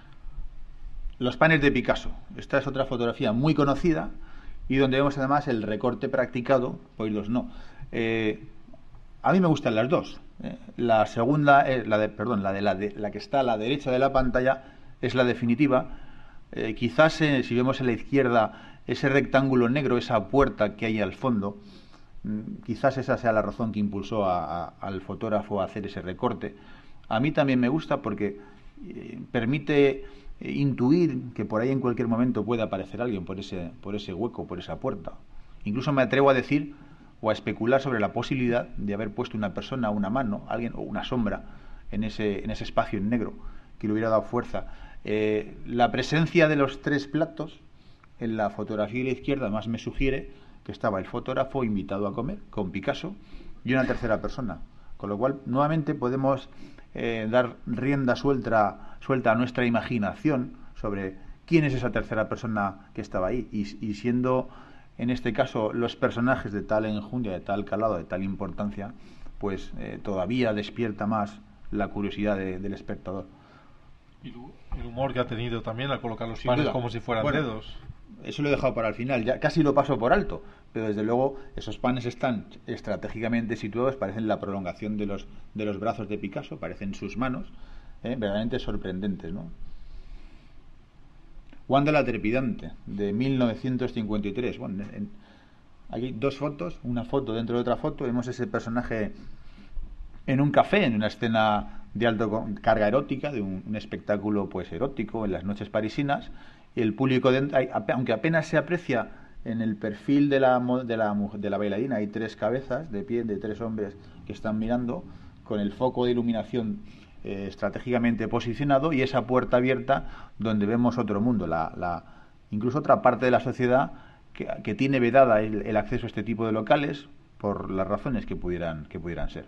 [SPEAKER 7] Los panes de Picasso. Esta es otra fotografía muy conocida y donde vemos además el recorte practicado, pues los no. Eh, a mí me gustan las dos. Eh, la segunda, eh, la de, perdón, la de, la de la que está a la derecha de la pantalla es la definitiva. Eh, quizás eh, si vemos en la izquierda ese rectángulo negro, esa puerta que hay al fondo, mmm, quizás esa sea la razón que impulsó a, a, al fotógrafo a hacer ese recorte. A mí también me gusta porque eh, permite eh, intuir que por ahí en cualquier momento puede aparecer alguien por ese, por ese hueco, por esa puerta. Incluso me atrevo a decir o a especular sobre la posibilidad de haber puesto una persona, una mano, alguien o una sombra en ese, en ese espacio en negro que le hubiera dado fuerza. Eh, la presencia de los tres platos en la fotografía de la izquierda más me sugiere que estaba el fotógrafo invitado a comer con Picasso y una tercera persona, con lo cual nuevamente podemos eh, dar rienda suelta, suelta a nuestra imaginación sobre quién es esa tercera persona que estaba ahí, y, y siendo en este caso los personajes de tal enjundia, de tal calado, de tal importancia, pues eh, todavía despierta más la curiosidad de, del espectador.
[SPEAKER 1] Y el humor que ha tenido también al colocar los panes como si fueran bueno, dedos.
[SPEAKER 7] Eso lo he dejado para el final, ya casi lo paso por alto, pero desde luego esos panes están estratégicamente situados, parecen la prolongación de los, de los brazos de Picasso, parecen sus manos, eh, verdaderamente sorprendentes, ¿no? Wanda la Trepidante, de mil novecientos cincuenta y tres. Bueno, en, aquí dos fotos, una foto dentro de otra foto, vemos ese personaje en un café, en una escena de alto carga erótica, de un, un espectáculo pues erótico en las noches parisinas, y el público, dentro, hay, aunque apenas se aprecia en el perfil de la, de, la, de la bailarina, hay tres cabezas de pie de tres hombres que están mirando, con el foco de iluminación eh, estratégicamente posicionado, y esa puerta abierta donde vemos otro mundo, la, la, incluso otra parte de la sociedad que, que tiene vedada el, el acceso a este tipo de locales por las razones que pudieran, que pudieran ser.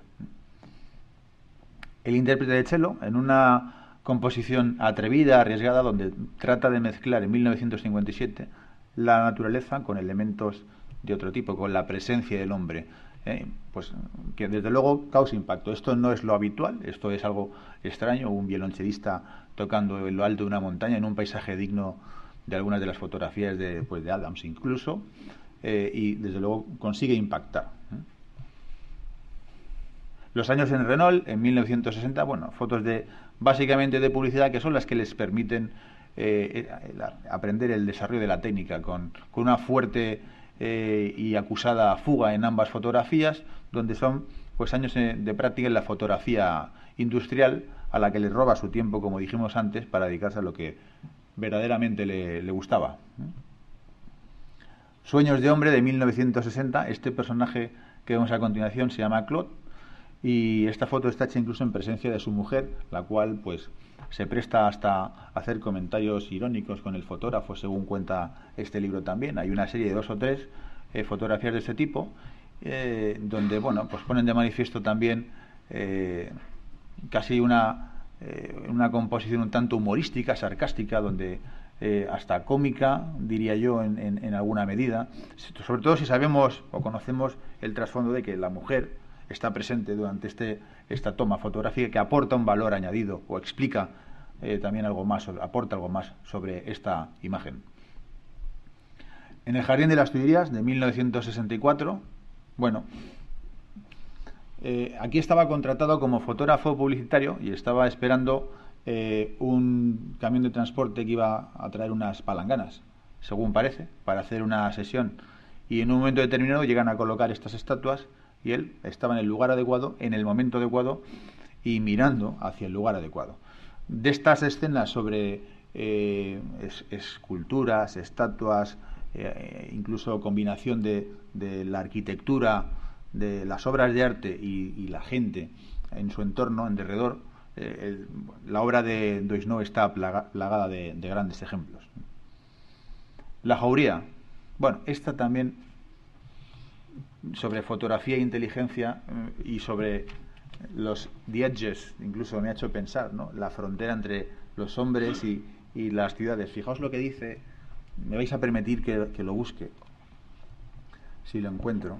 [SPEAKER 7] El intérprete de cello, en una composición atrevida, arriesgada, donde trata de mezclar en mil novecientos cincuenta y siete la naturaleza con elementos de otro tipo, con la presencia del hombre, eh, pues que desde luego causa impacto. Esto no es lo habitual, esto es algo extraño, un violonchelista tocando en lo alto de una montaña en un paisaje digno de algunas de las fotografías de, pues, de Adams incluso, eh, y desde luego consigue impactar. Los años en Renault, en mil novecientos sesenta, bueno, fotos de básicamente de publicidad, que son las que les permiten eh, aprender el desarrollo de la técnica, con, con una fuerte eh, y acusada fuga en ambas fotografías, donde son pues años de práctica en la fotografía industrial, a la que les roba su tiempo, como dijimos antes, para dedicarse a lo que verdaderamente le, le gustaba. Sueños de hombre, de mil novecientos sesenta, este personaje que vemos a continuación se llama Claude, y esta foto está hecha incluso en presencia de su mujer, la cual pues se presta hasta hacer comentarios irónicos con el fotógrafo, según cuenta este libro también. Hay una serie de dos o tres eh, fotografías de este tipo, eh, donde bueno, pues ponen de manifiesto también eh, casi una eh, una composición un tanto humorística, sarcástica, donde eh, hasta cómica, diría yo, en, en, en alguna medida, sobre todo si sabemos o conocemos el trasfondo de que la mujer está presente durante este, esta toma fotográfica, que aporta un valor añadido o explica eh, también algo más, aporta algo más sobre esta imagen. En el Jardín de las Tuileries de mil novecientos sesenta y cuatro, bueno, eh, aquí estaba contratado como fotógrafo publicitario y estaba esperando eh, un camión de transporte que iba a traer unas palanganas, según parece, para hacer una sesión, y en un momento determinado llegan a colocar estas estatuas y él estaba en el lugar adecuado, en el momento adecuado y mirando hacia el lugar adecuado. De estas escenas sobre eh, es, esculturas, estatuas, eh, incluso combinación de, de la arquitectura, de las obras de arte y, y la gente en su entorno, en derredor, eh, el, la obra de Doisneau está plaga, plagada de, de grandes ejemplos. La Jauría, bueno, esta también sobre fotografía e inteligencia eh, y sobre los the edges, incluso me ha hecho pensar, ¿no?, la frontera entre los hombres y, y las ciudades. Fijaos lo que dice, me vais a permitir que, que lo busque, si lo encuentro.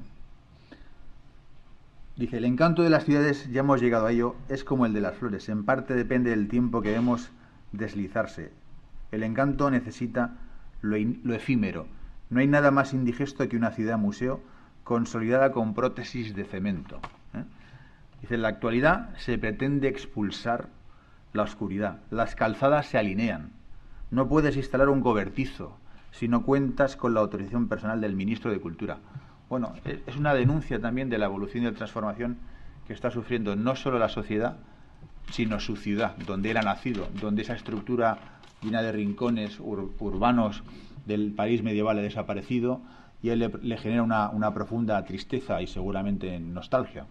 [SPEAKER 7] Dice: el encanto de las ciudades, ya hemos llegado a ello, es como el de las flores, en parte depende del tiempo que vemos deslizarse. El encanto necesita lo, in, lo efímero. No hay nada más indigesto que una ciudad museo consolidada con prótesis de cemento. ¿eh? Dice: en la actualidad se pretende expulsar la oscuridad. Las calzadas se alinean. No puedes instalar un cobertizo si no cuentas con la autorización personal del ministro de Cultura. Bueno, es una denuncia también de la evolución y la transformación que está sufriendo no solo la sociedad, sino su ciudad, donde él ha nacido, donde esa estructura llena de rincones ur urbanos del París medieval ha desaparecido, y él le, le genera una, una profunda tristeza y seguramente nostalgia.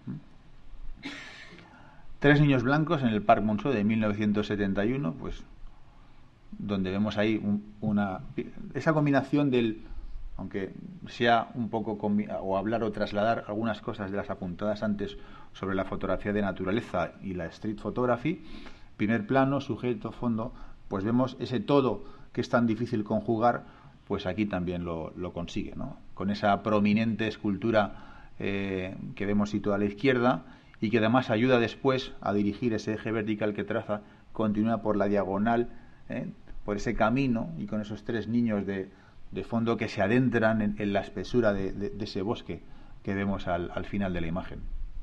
[SPEAKER 7] Tres niños blancos en el Parc Monceau de mil novecientos setenta y uno, pues donde vemos ahí un, una esa combinación del, aunque sea un poco o hablar o trasladar algunas cosas de las apuntadas antes sobre la fotografía de naturaleza y la street photography, primer plano, sujeto, fondo, pues vemos ese todo que es tan difícil conjugar, pues aquí también lo, lo consigue, ¿no? Con esa prominente escultura eh, que vemos situada a la izquierda y que además ayuda después a dirigir ese eje vertical que traza, continúa por la diagonal, ¿eh? por ese camino, y con esos tres niños de, de fondo que se adentran en, en la espesura de, de, de ese bosque que vemos al, al final de la imagen.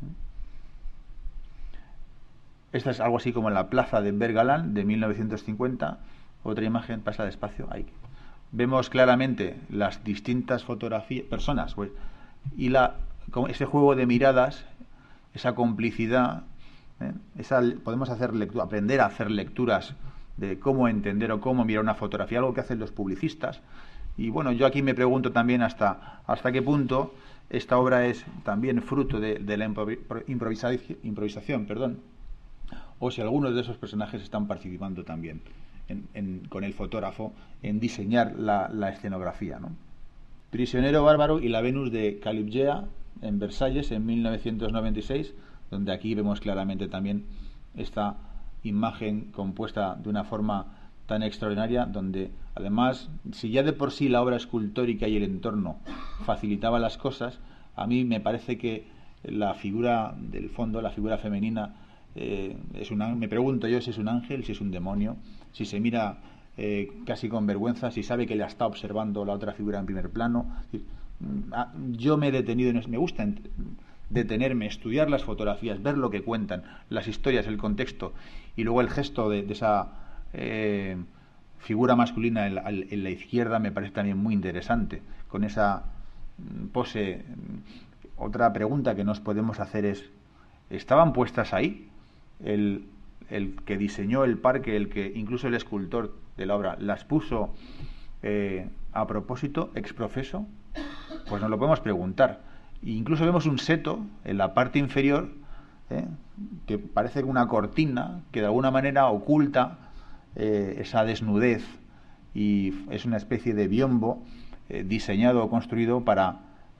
[SPEAKER 7] Esta es algo así como en la plaza de Bergalán de mil novecientos cincuenta. Otra imagen, pasa despacio, ahí. Vemos claramente las distintas fotografías, personas, pues, y la, ese juego de miradas, esa complicidad, ¿eh? esa, podemos hacer lectura, aprender a hacer lecturas de cómo entender o cómo mirar una fotografía, algo que hacen los publicistas. Y bueno, yo aquí me pregunto también hasta, hasta qué punto esta obra es también fruto de, de la improvisación, improvisación, perdón, o si algunos de esos personajes están participando también en, en, con el fotógrafo en diseñar la, la escenografía, ¿no? Prisionero bárbaro y la Venus de Caligula en Versalles en mil novecientos noventa y seis, donde aquí vemos claramente también esta imagen compuesta de una forma tan extraordinaria, donde además, si ya de por sí la obra escultórica y el entorno facilitaba las cosas, a mí me parece que la figura del fondo, la figura femenina, eh, es una, me pregunto yo si es un ángel, si es un demonio, si se mira eh, casi con vergüenza, si sabe que la está observando la otra figura en primer plano. Yo me he detenido en eso, me gusta detenerme, estudiar las fotografías, ver lo que cuentan, las historias, el contexto, y luego el gesto de, de esa eh, figura masculina en la, en la izquierda me parece también muy interesante, con esa pose. Otra pregunta que nos podemos hacer es, ¿estaban puestas ahí? El, el que diseñó el parque, el que incluso el escultor de la obra las puso eh, a propósito, ex profeso. Pues nos lo podemos preguntar. E incluso vemos un seto en la parte inferior, ¿eh? que parece una cortina que de alguna manera oculta eh, esa desnudez, y es una especie de biombo eh, diseñado o construido para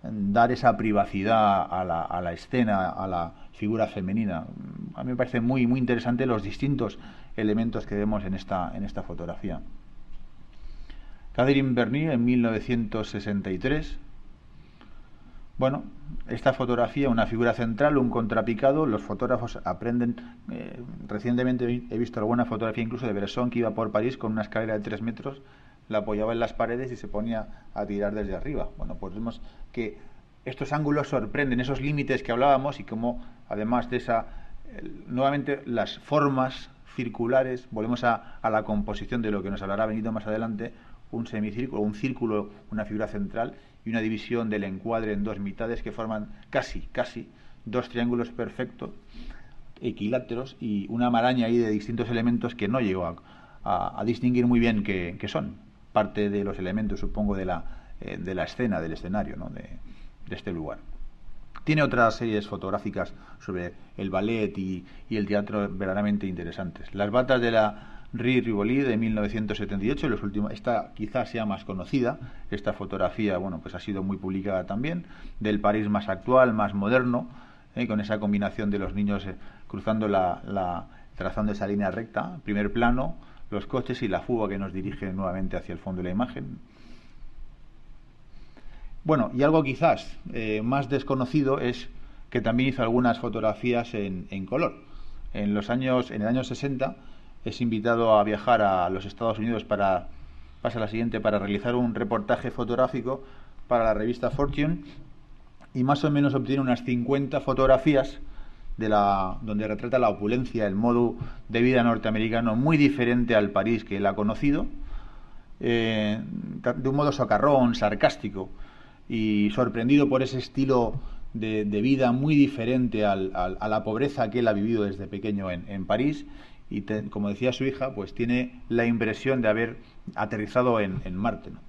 [SPEAKER 7] dar esa privacidad a la, a la escena, a la figura femenina. A mí me parece muy, muy interesante los distintos elementos que vemos en esta, en esta fotografía. Catherine Bernier en mil novecientos sesenta y tres. Bueno, esta fotografía, una figura central, un contrapicado. Los fotógrafos aprenden. Eh, recientemente he visto alguna fotografía incluso de Bresson, que iba por París con una escalera de tres metros, la apoyaba en las paredes y se ponía a tirar desde arriba. Bueno, pues vemos que estos ángulos sorprenden, esos límites que hablábamos, y como además de esa, eh, nuevamente las formas circulares, volvemos a, a la composición de lo que nos hablará Benito más adelante, un semicírculo, un círculo, una figura central y una división del encuadre en dos mitades que forman casi, casi dos triángulos perfectos, equiláteros, y una maraña ahí de distintos elementos que no llego a, a, a distinguir muy bien qué, qué son. Parte de los elementos, supongo, de la, eh, de la escena, del escenario, ¿no? de, de este lugar. Tiene otras series fotográficas sobre el ballet y, y el teatro verdaderamente interesantes. Las batas de la Rue Rivoli de mil novecientos setenta y ocho, los últimos, esta quizás sea más conocida. Esta fotografía, bueno, pues ha sido muy publicada también, del París más actual, más moderno, eh, con esa combinación de los niños eh, cruzando la, la, trazando esa línea recta, primer plano, los coches y la fuga que nos dirige nuevamente hacia el fondo de la imagen. Bueno, y algo quizás eh, más desconocido es que también hizo algunas fotografías en, en color. En los años, en el año sesenta es invitado a viajar a los Estados Unidos para, pasa la siguiente, para realizar un reportaje fotográfico para la revista Fortune, y más o menos obtiene unas cincuenta fotografías de la, donde retrata la opulencia, el modo de vida norteamericano muy diferente al París que él ha conocido, eh, de un modo socarrón, sarcástico y sorprendido por ese estilo de, de vida muy diferente al, al, a la pobreza que él ha vivido desde pequeño en, en París, y te, como decía su hija, pues tiene la impresión de haber aterrizado en, en Marte, ¿no?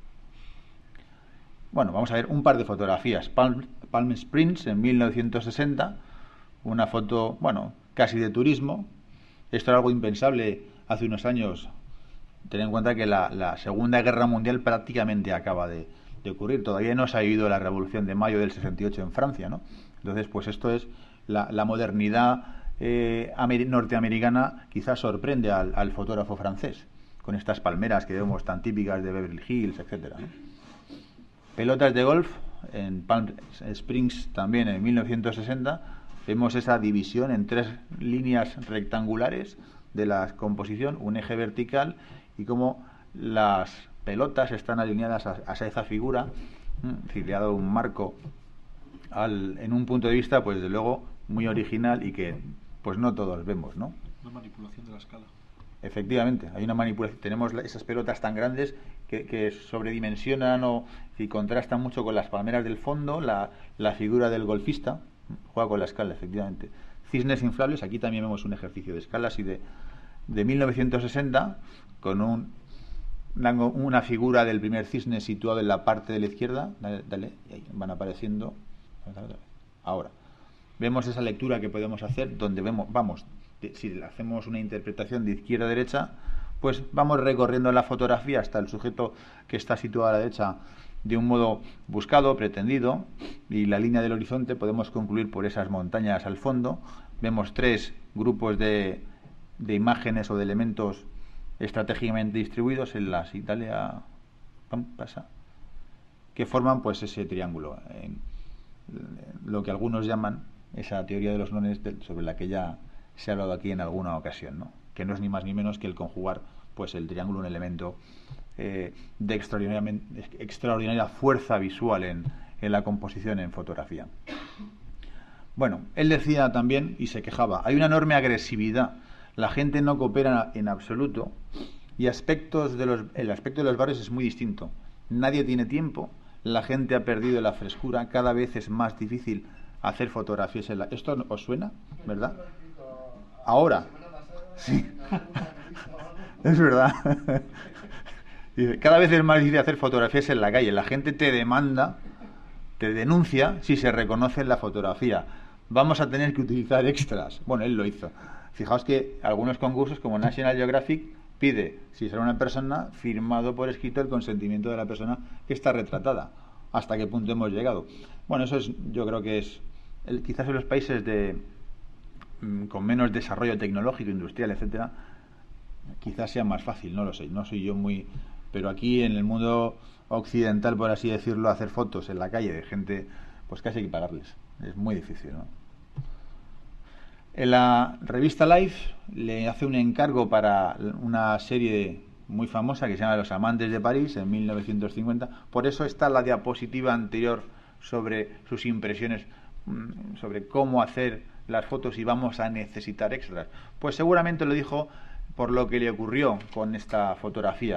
[SPEAKER 7] Bueno, vamos a ver un par de fotografías. Palm, Palm Springs en mil novecientos sesenta, una foto, bueno, casi de turismo. Esto era algo impensable hace unos años. Ten en cuenta que la, la Segunda Guerra Mundial prácticamente acaba de, de ocurrir. Todavía no se ha vivido la Revolución de Mayo del sesenta y ocho en Francia, ¿no? Entonces, pues esto es la, la modernidad eh, norteamericana. Quizás sorprende al, al fotógrafo francés, con estas palmeras que vemos tan típicas de Beverly Hills, etcétera, ¿no? Pelotas de golf en Palm Springs también en mil novecientos sesenta. Vemos esa división en tres líneas rectangulares de la composición, un eje vertical, y cómo las pelotas están alineadas a, a esa figura, es decir, le ha dado un marco al, en un punto de vista, pues de luego muy original, y que pues no todos vemos, ¿no?
[SPEAKER 1] Una manipulación de la escala.
[SPEAKER 7] Efectivamente, hay una manipulación. Tenemos esas pelotas tan grandes que, que sobredimensionan o y contrastan mucho con las palmeras del fondo. La, la figura del golfista juega con la escala, efectivamente. Cisnes inflables, aquí también vemos un ejercicio de escalas, y de, de mil novecientos sesenta, con un, una figura del primer cisne situado en la parte de la izquierda. Dale, dale, y ahí van apareciendo. Ahora, vemos esa lectura que podemos hacer, donde vemos, vamos, si hacemos una interpretación de izquierda a derecha, pues vamos recorriendo la fotografía hasta el sujeto que está situado a la derecha de un modo buscado, pretendido, y la línea del horizonte podemos concluir por esas montañas al fondo. Vemos tres grupos de, de imágenes o de elementos estratégicamente distribuidos en las Italia pasa que forman pues ese triángulo, en lo que algunos llaman esa teoría de los nones, sobre la que ya se ha hablado aquí en alguna ocasión, ¿no? Que no es ni más ni menos que el conjugar pues el triángulo, un elemento eh, de extraordinaria fuerza visual en, en la composición en fotografía. Bueno, él decía también, y se quejaba, hay una enorme agresividad, la gente no coopera en absoluto, y aspectos de los, el aspecto de los barrios es muy distinto. Nadie tiene tiempo, la gente ha perdido la frescura, cada vez es más difícil hacer fotografías en la... ¿Esto os suena? ¿Verdad? Ahora. Sí. Es verdad. Dice, cada vez es más difícil hacer fotografías en la calle. La gente te demanda, te denuncia si se reconoce en la fotografía. Vamos a tener que utilizar extras. Bueno, él lo hizo. Fijaos que algunos concursos como National Geographic pide, si será una persona, firmado por escrito el consentimiento de la persona que está retratada. hasta qué punto hemos llegado. Bueno, eso es, yo creo que es el, quizás en los países de mm, con menos desarrollo tecnológico, industrial, etcétera, quizás sea más fácil, no lo sé, no soy yo muy... Pero aquí en el mundo occidental, por así decirlo, hacer fotos en la calle de gente, pues casi hay que pagarles. Es muy difícil, ¿no? En la revista Life le hace un encargo para una serie muy famosa que se llama Los Amantes de París, en mil novecientos cincuenta. Por eso está la diapositiva anterior sobre sus impresiones, sobre cómo hacer las fotos y vamos a necesitar extras. Pues seguramente lo dijo por lo que le ocurrió con esta fotografía.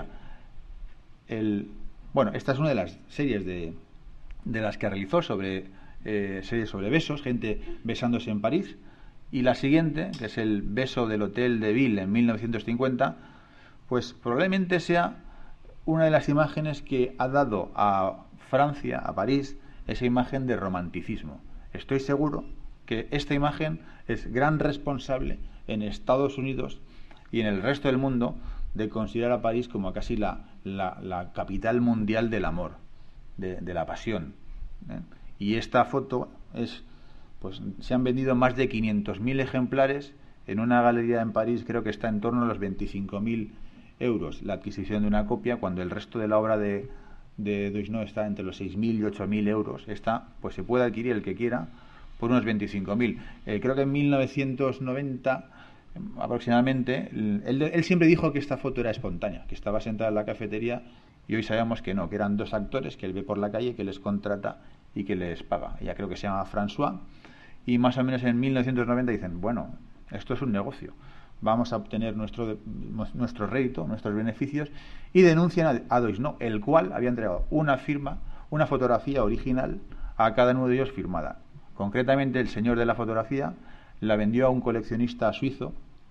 [SPEAKER 7] El, bueno, esta es una de las series de, de las que realizó sobre eh, series sobre besos, gente besándose en París. Y la siguiente, que es el beso del Hotel de Ville en mil novecientos cincuenta, pues probablemente sea una de las imágenes que ha dado a Francia, a París, esa imagen de romanticismo. Estoy seguro que esta imagen es gran responsable en Estados Unidos y en el resto del mundo de considerar a París como casi la, la, la capital mundial del amor, de, de la pasión, ¿eh? Y esta foto es... pues se han vendido más de quinientos mil ejemplares en una galería en París. Creo que está en torno a los veinticinco mil euros la adquisición de una copia, cuando el resto de la obra de, de Doisneau está entre los seis mil y ocho mil euros. Esta pues se puede adquirir el que quiera por unos veinticinco mil. Eh, creo que en mil novecientos noventa aproximadamente, él, él siempre dijo que esta foto era espontánea, que estaba sentada en la cafetería, y hoy sabemos que no, que eran dos actores que él ve por la calle, que les contrata y que les paga. Ella creo que se llama François. Y más o menos en mil novecientos noventa dicen, bueno, esto es un negocio, vamos a obtener nuestro, nuestro rédito, nuestros beneficios, y denuncian a, a Doisneau, el cual había entregado una firma, una fotografía original a cada uno de ellos firmada. Concretamente, el señor de la fotografía la vendió a un coleccionista suizo,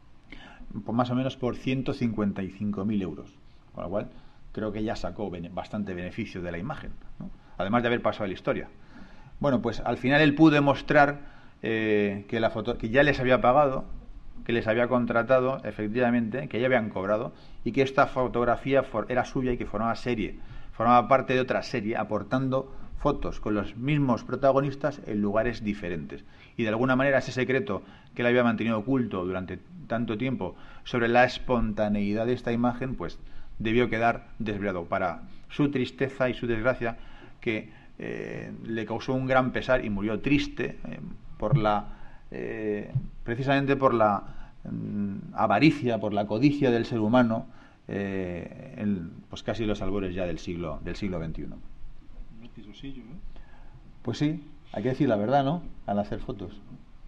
[SPEAKER 7] por más o menos por ciento cincuenta y cinco mil euros, con lo cual creo que ya sacó bastante beneficio de la imagen, ¿no? Además de haber pasado a la historia. Bueno, pues al final él pudo demostrar Eh, que la foto, que ya les había pagado, que les había contratado, efectivamente, que ya habían cobrado, y que esta fotografía for, era suya y que formaba serie, formaba parte de otra serie, aportando fotos con los mismos protagonistas en lugares diferentes. Y de alguna manera ese secreto que él había mantenido oculto durante tanto tiempo sobre la espontaneidad de esta imagen, pues debió quedar desvelado, para su tristeza y su desgracia, que eh, le causó un gran pesar y murió triste, eh, por la eh, precisamente por la mm, avaricia, por la codicia del ser humano, eh, en, pues casi los albores ya del siglo del siglo veintiuno. Pues sí, hay que decir la verdad, ¿no? Al hacer fotos.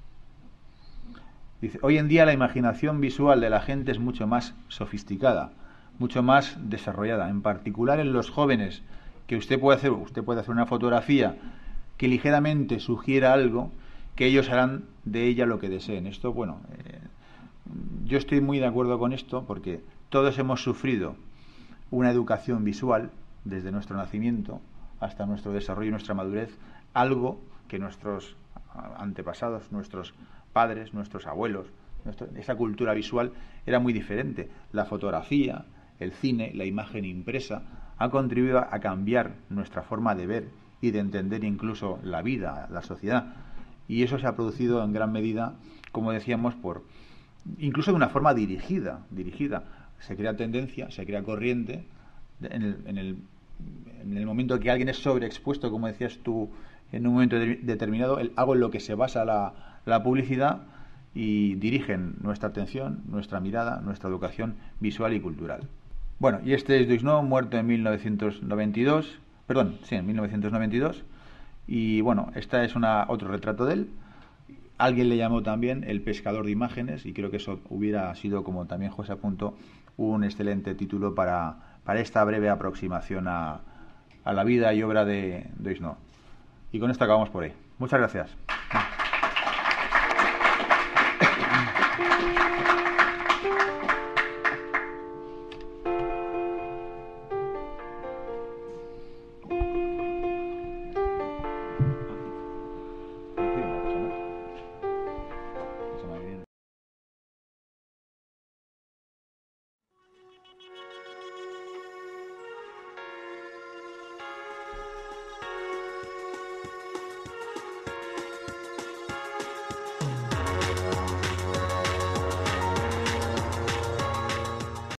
[SPEAKER 7] Dice, hoy en día la imaginación visual de la gente es mucho más sofisticada, mucho más desarrollada, en particular en los jóvenes, que usted puede hacer, usted puede hacer una fotografía que ligeramente sugiera algo, que ellos harán de ella lo que deseen. Esto, bueno, eh, yo estoy muy de acuerdo con esto, porque todos hemos sufrido una educación visual desde nuestro nacimiento hasta nuestro desarrollo y nuestra madurez, algo que nuestros antepasados, nuestros padres, nuestros abuelos, nuestro, esa cultura visual era muy diferente. La fotografía, el cine, la imagen impresa ha contribuido a cambiar nuestra forma de ver y de entender incluso la vida, la sociedad. Y eso se ha producido en gran medida, como decíamos, por incluso de una forma dirigida, dirigida. Se crea tendencia, se crea corriente, en el, en el, en el momento que alguien es sobreexpuesto, como decías tú, en un momento de, determinado, el, algo en lo que se basa la, la publicidad, y dirigen nuestra atención, nuestra mirada, nuestra educación visual y cultural. Bueno, y este es Doisneau, muerto en mil novecientos noventa y dos, perdón, sí, en mil novecientos noventa y dos. Y bueno, esta es una, otro retrato de él. Alguien le llamó también el pescador de imágenes, y creo que eso hubiera sido, como también José apuntó, un excelente título para, para esta breve aproximación a, a la vida y obra de Doisneau. Y con esto acabamos por hoy. Muchas gracias.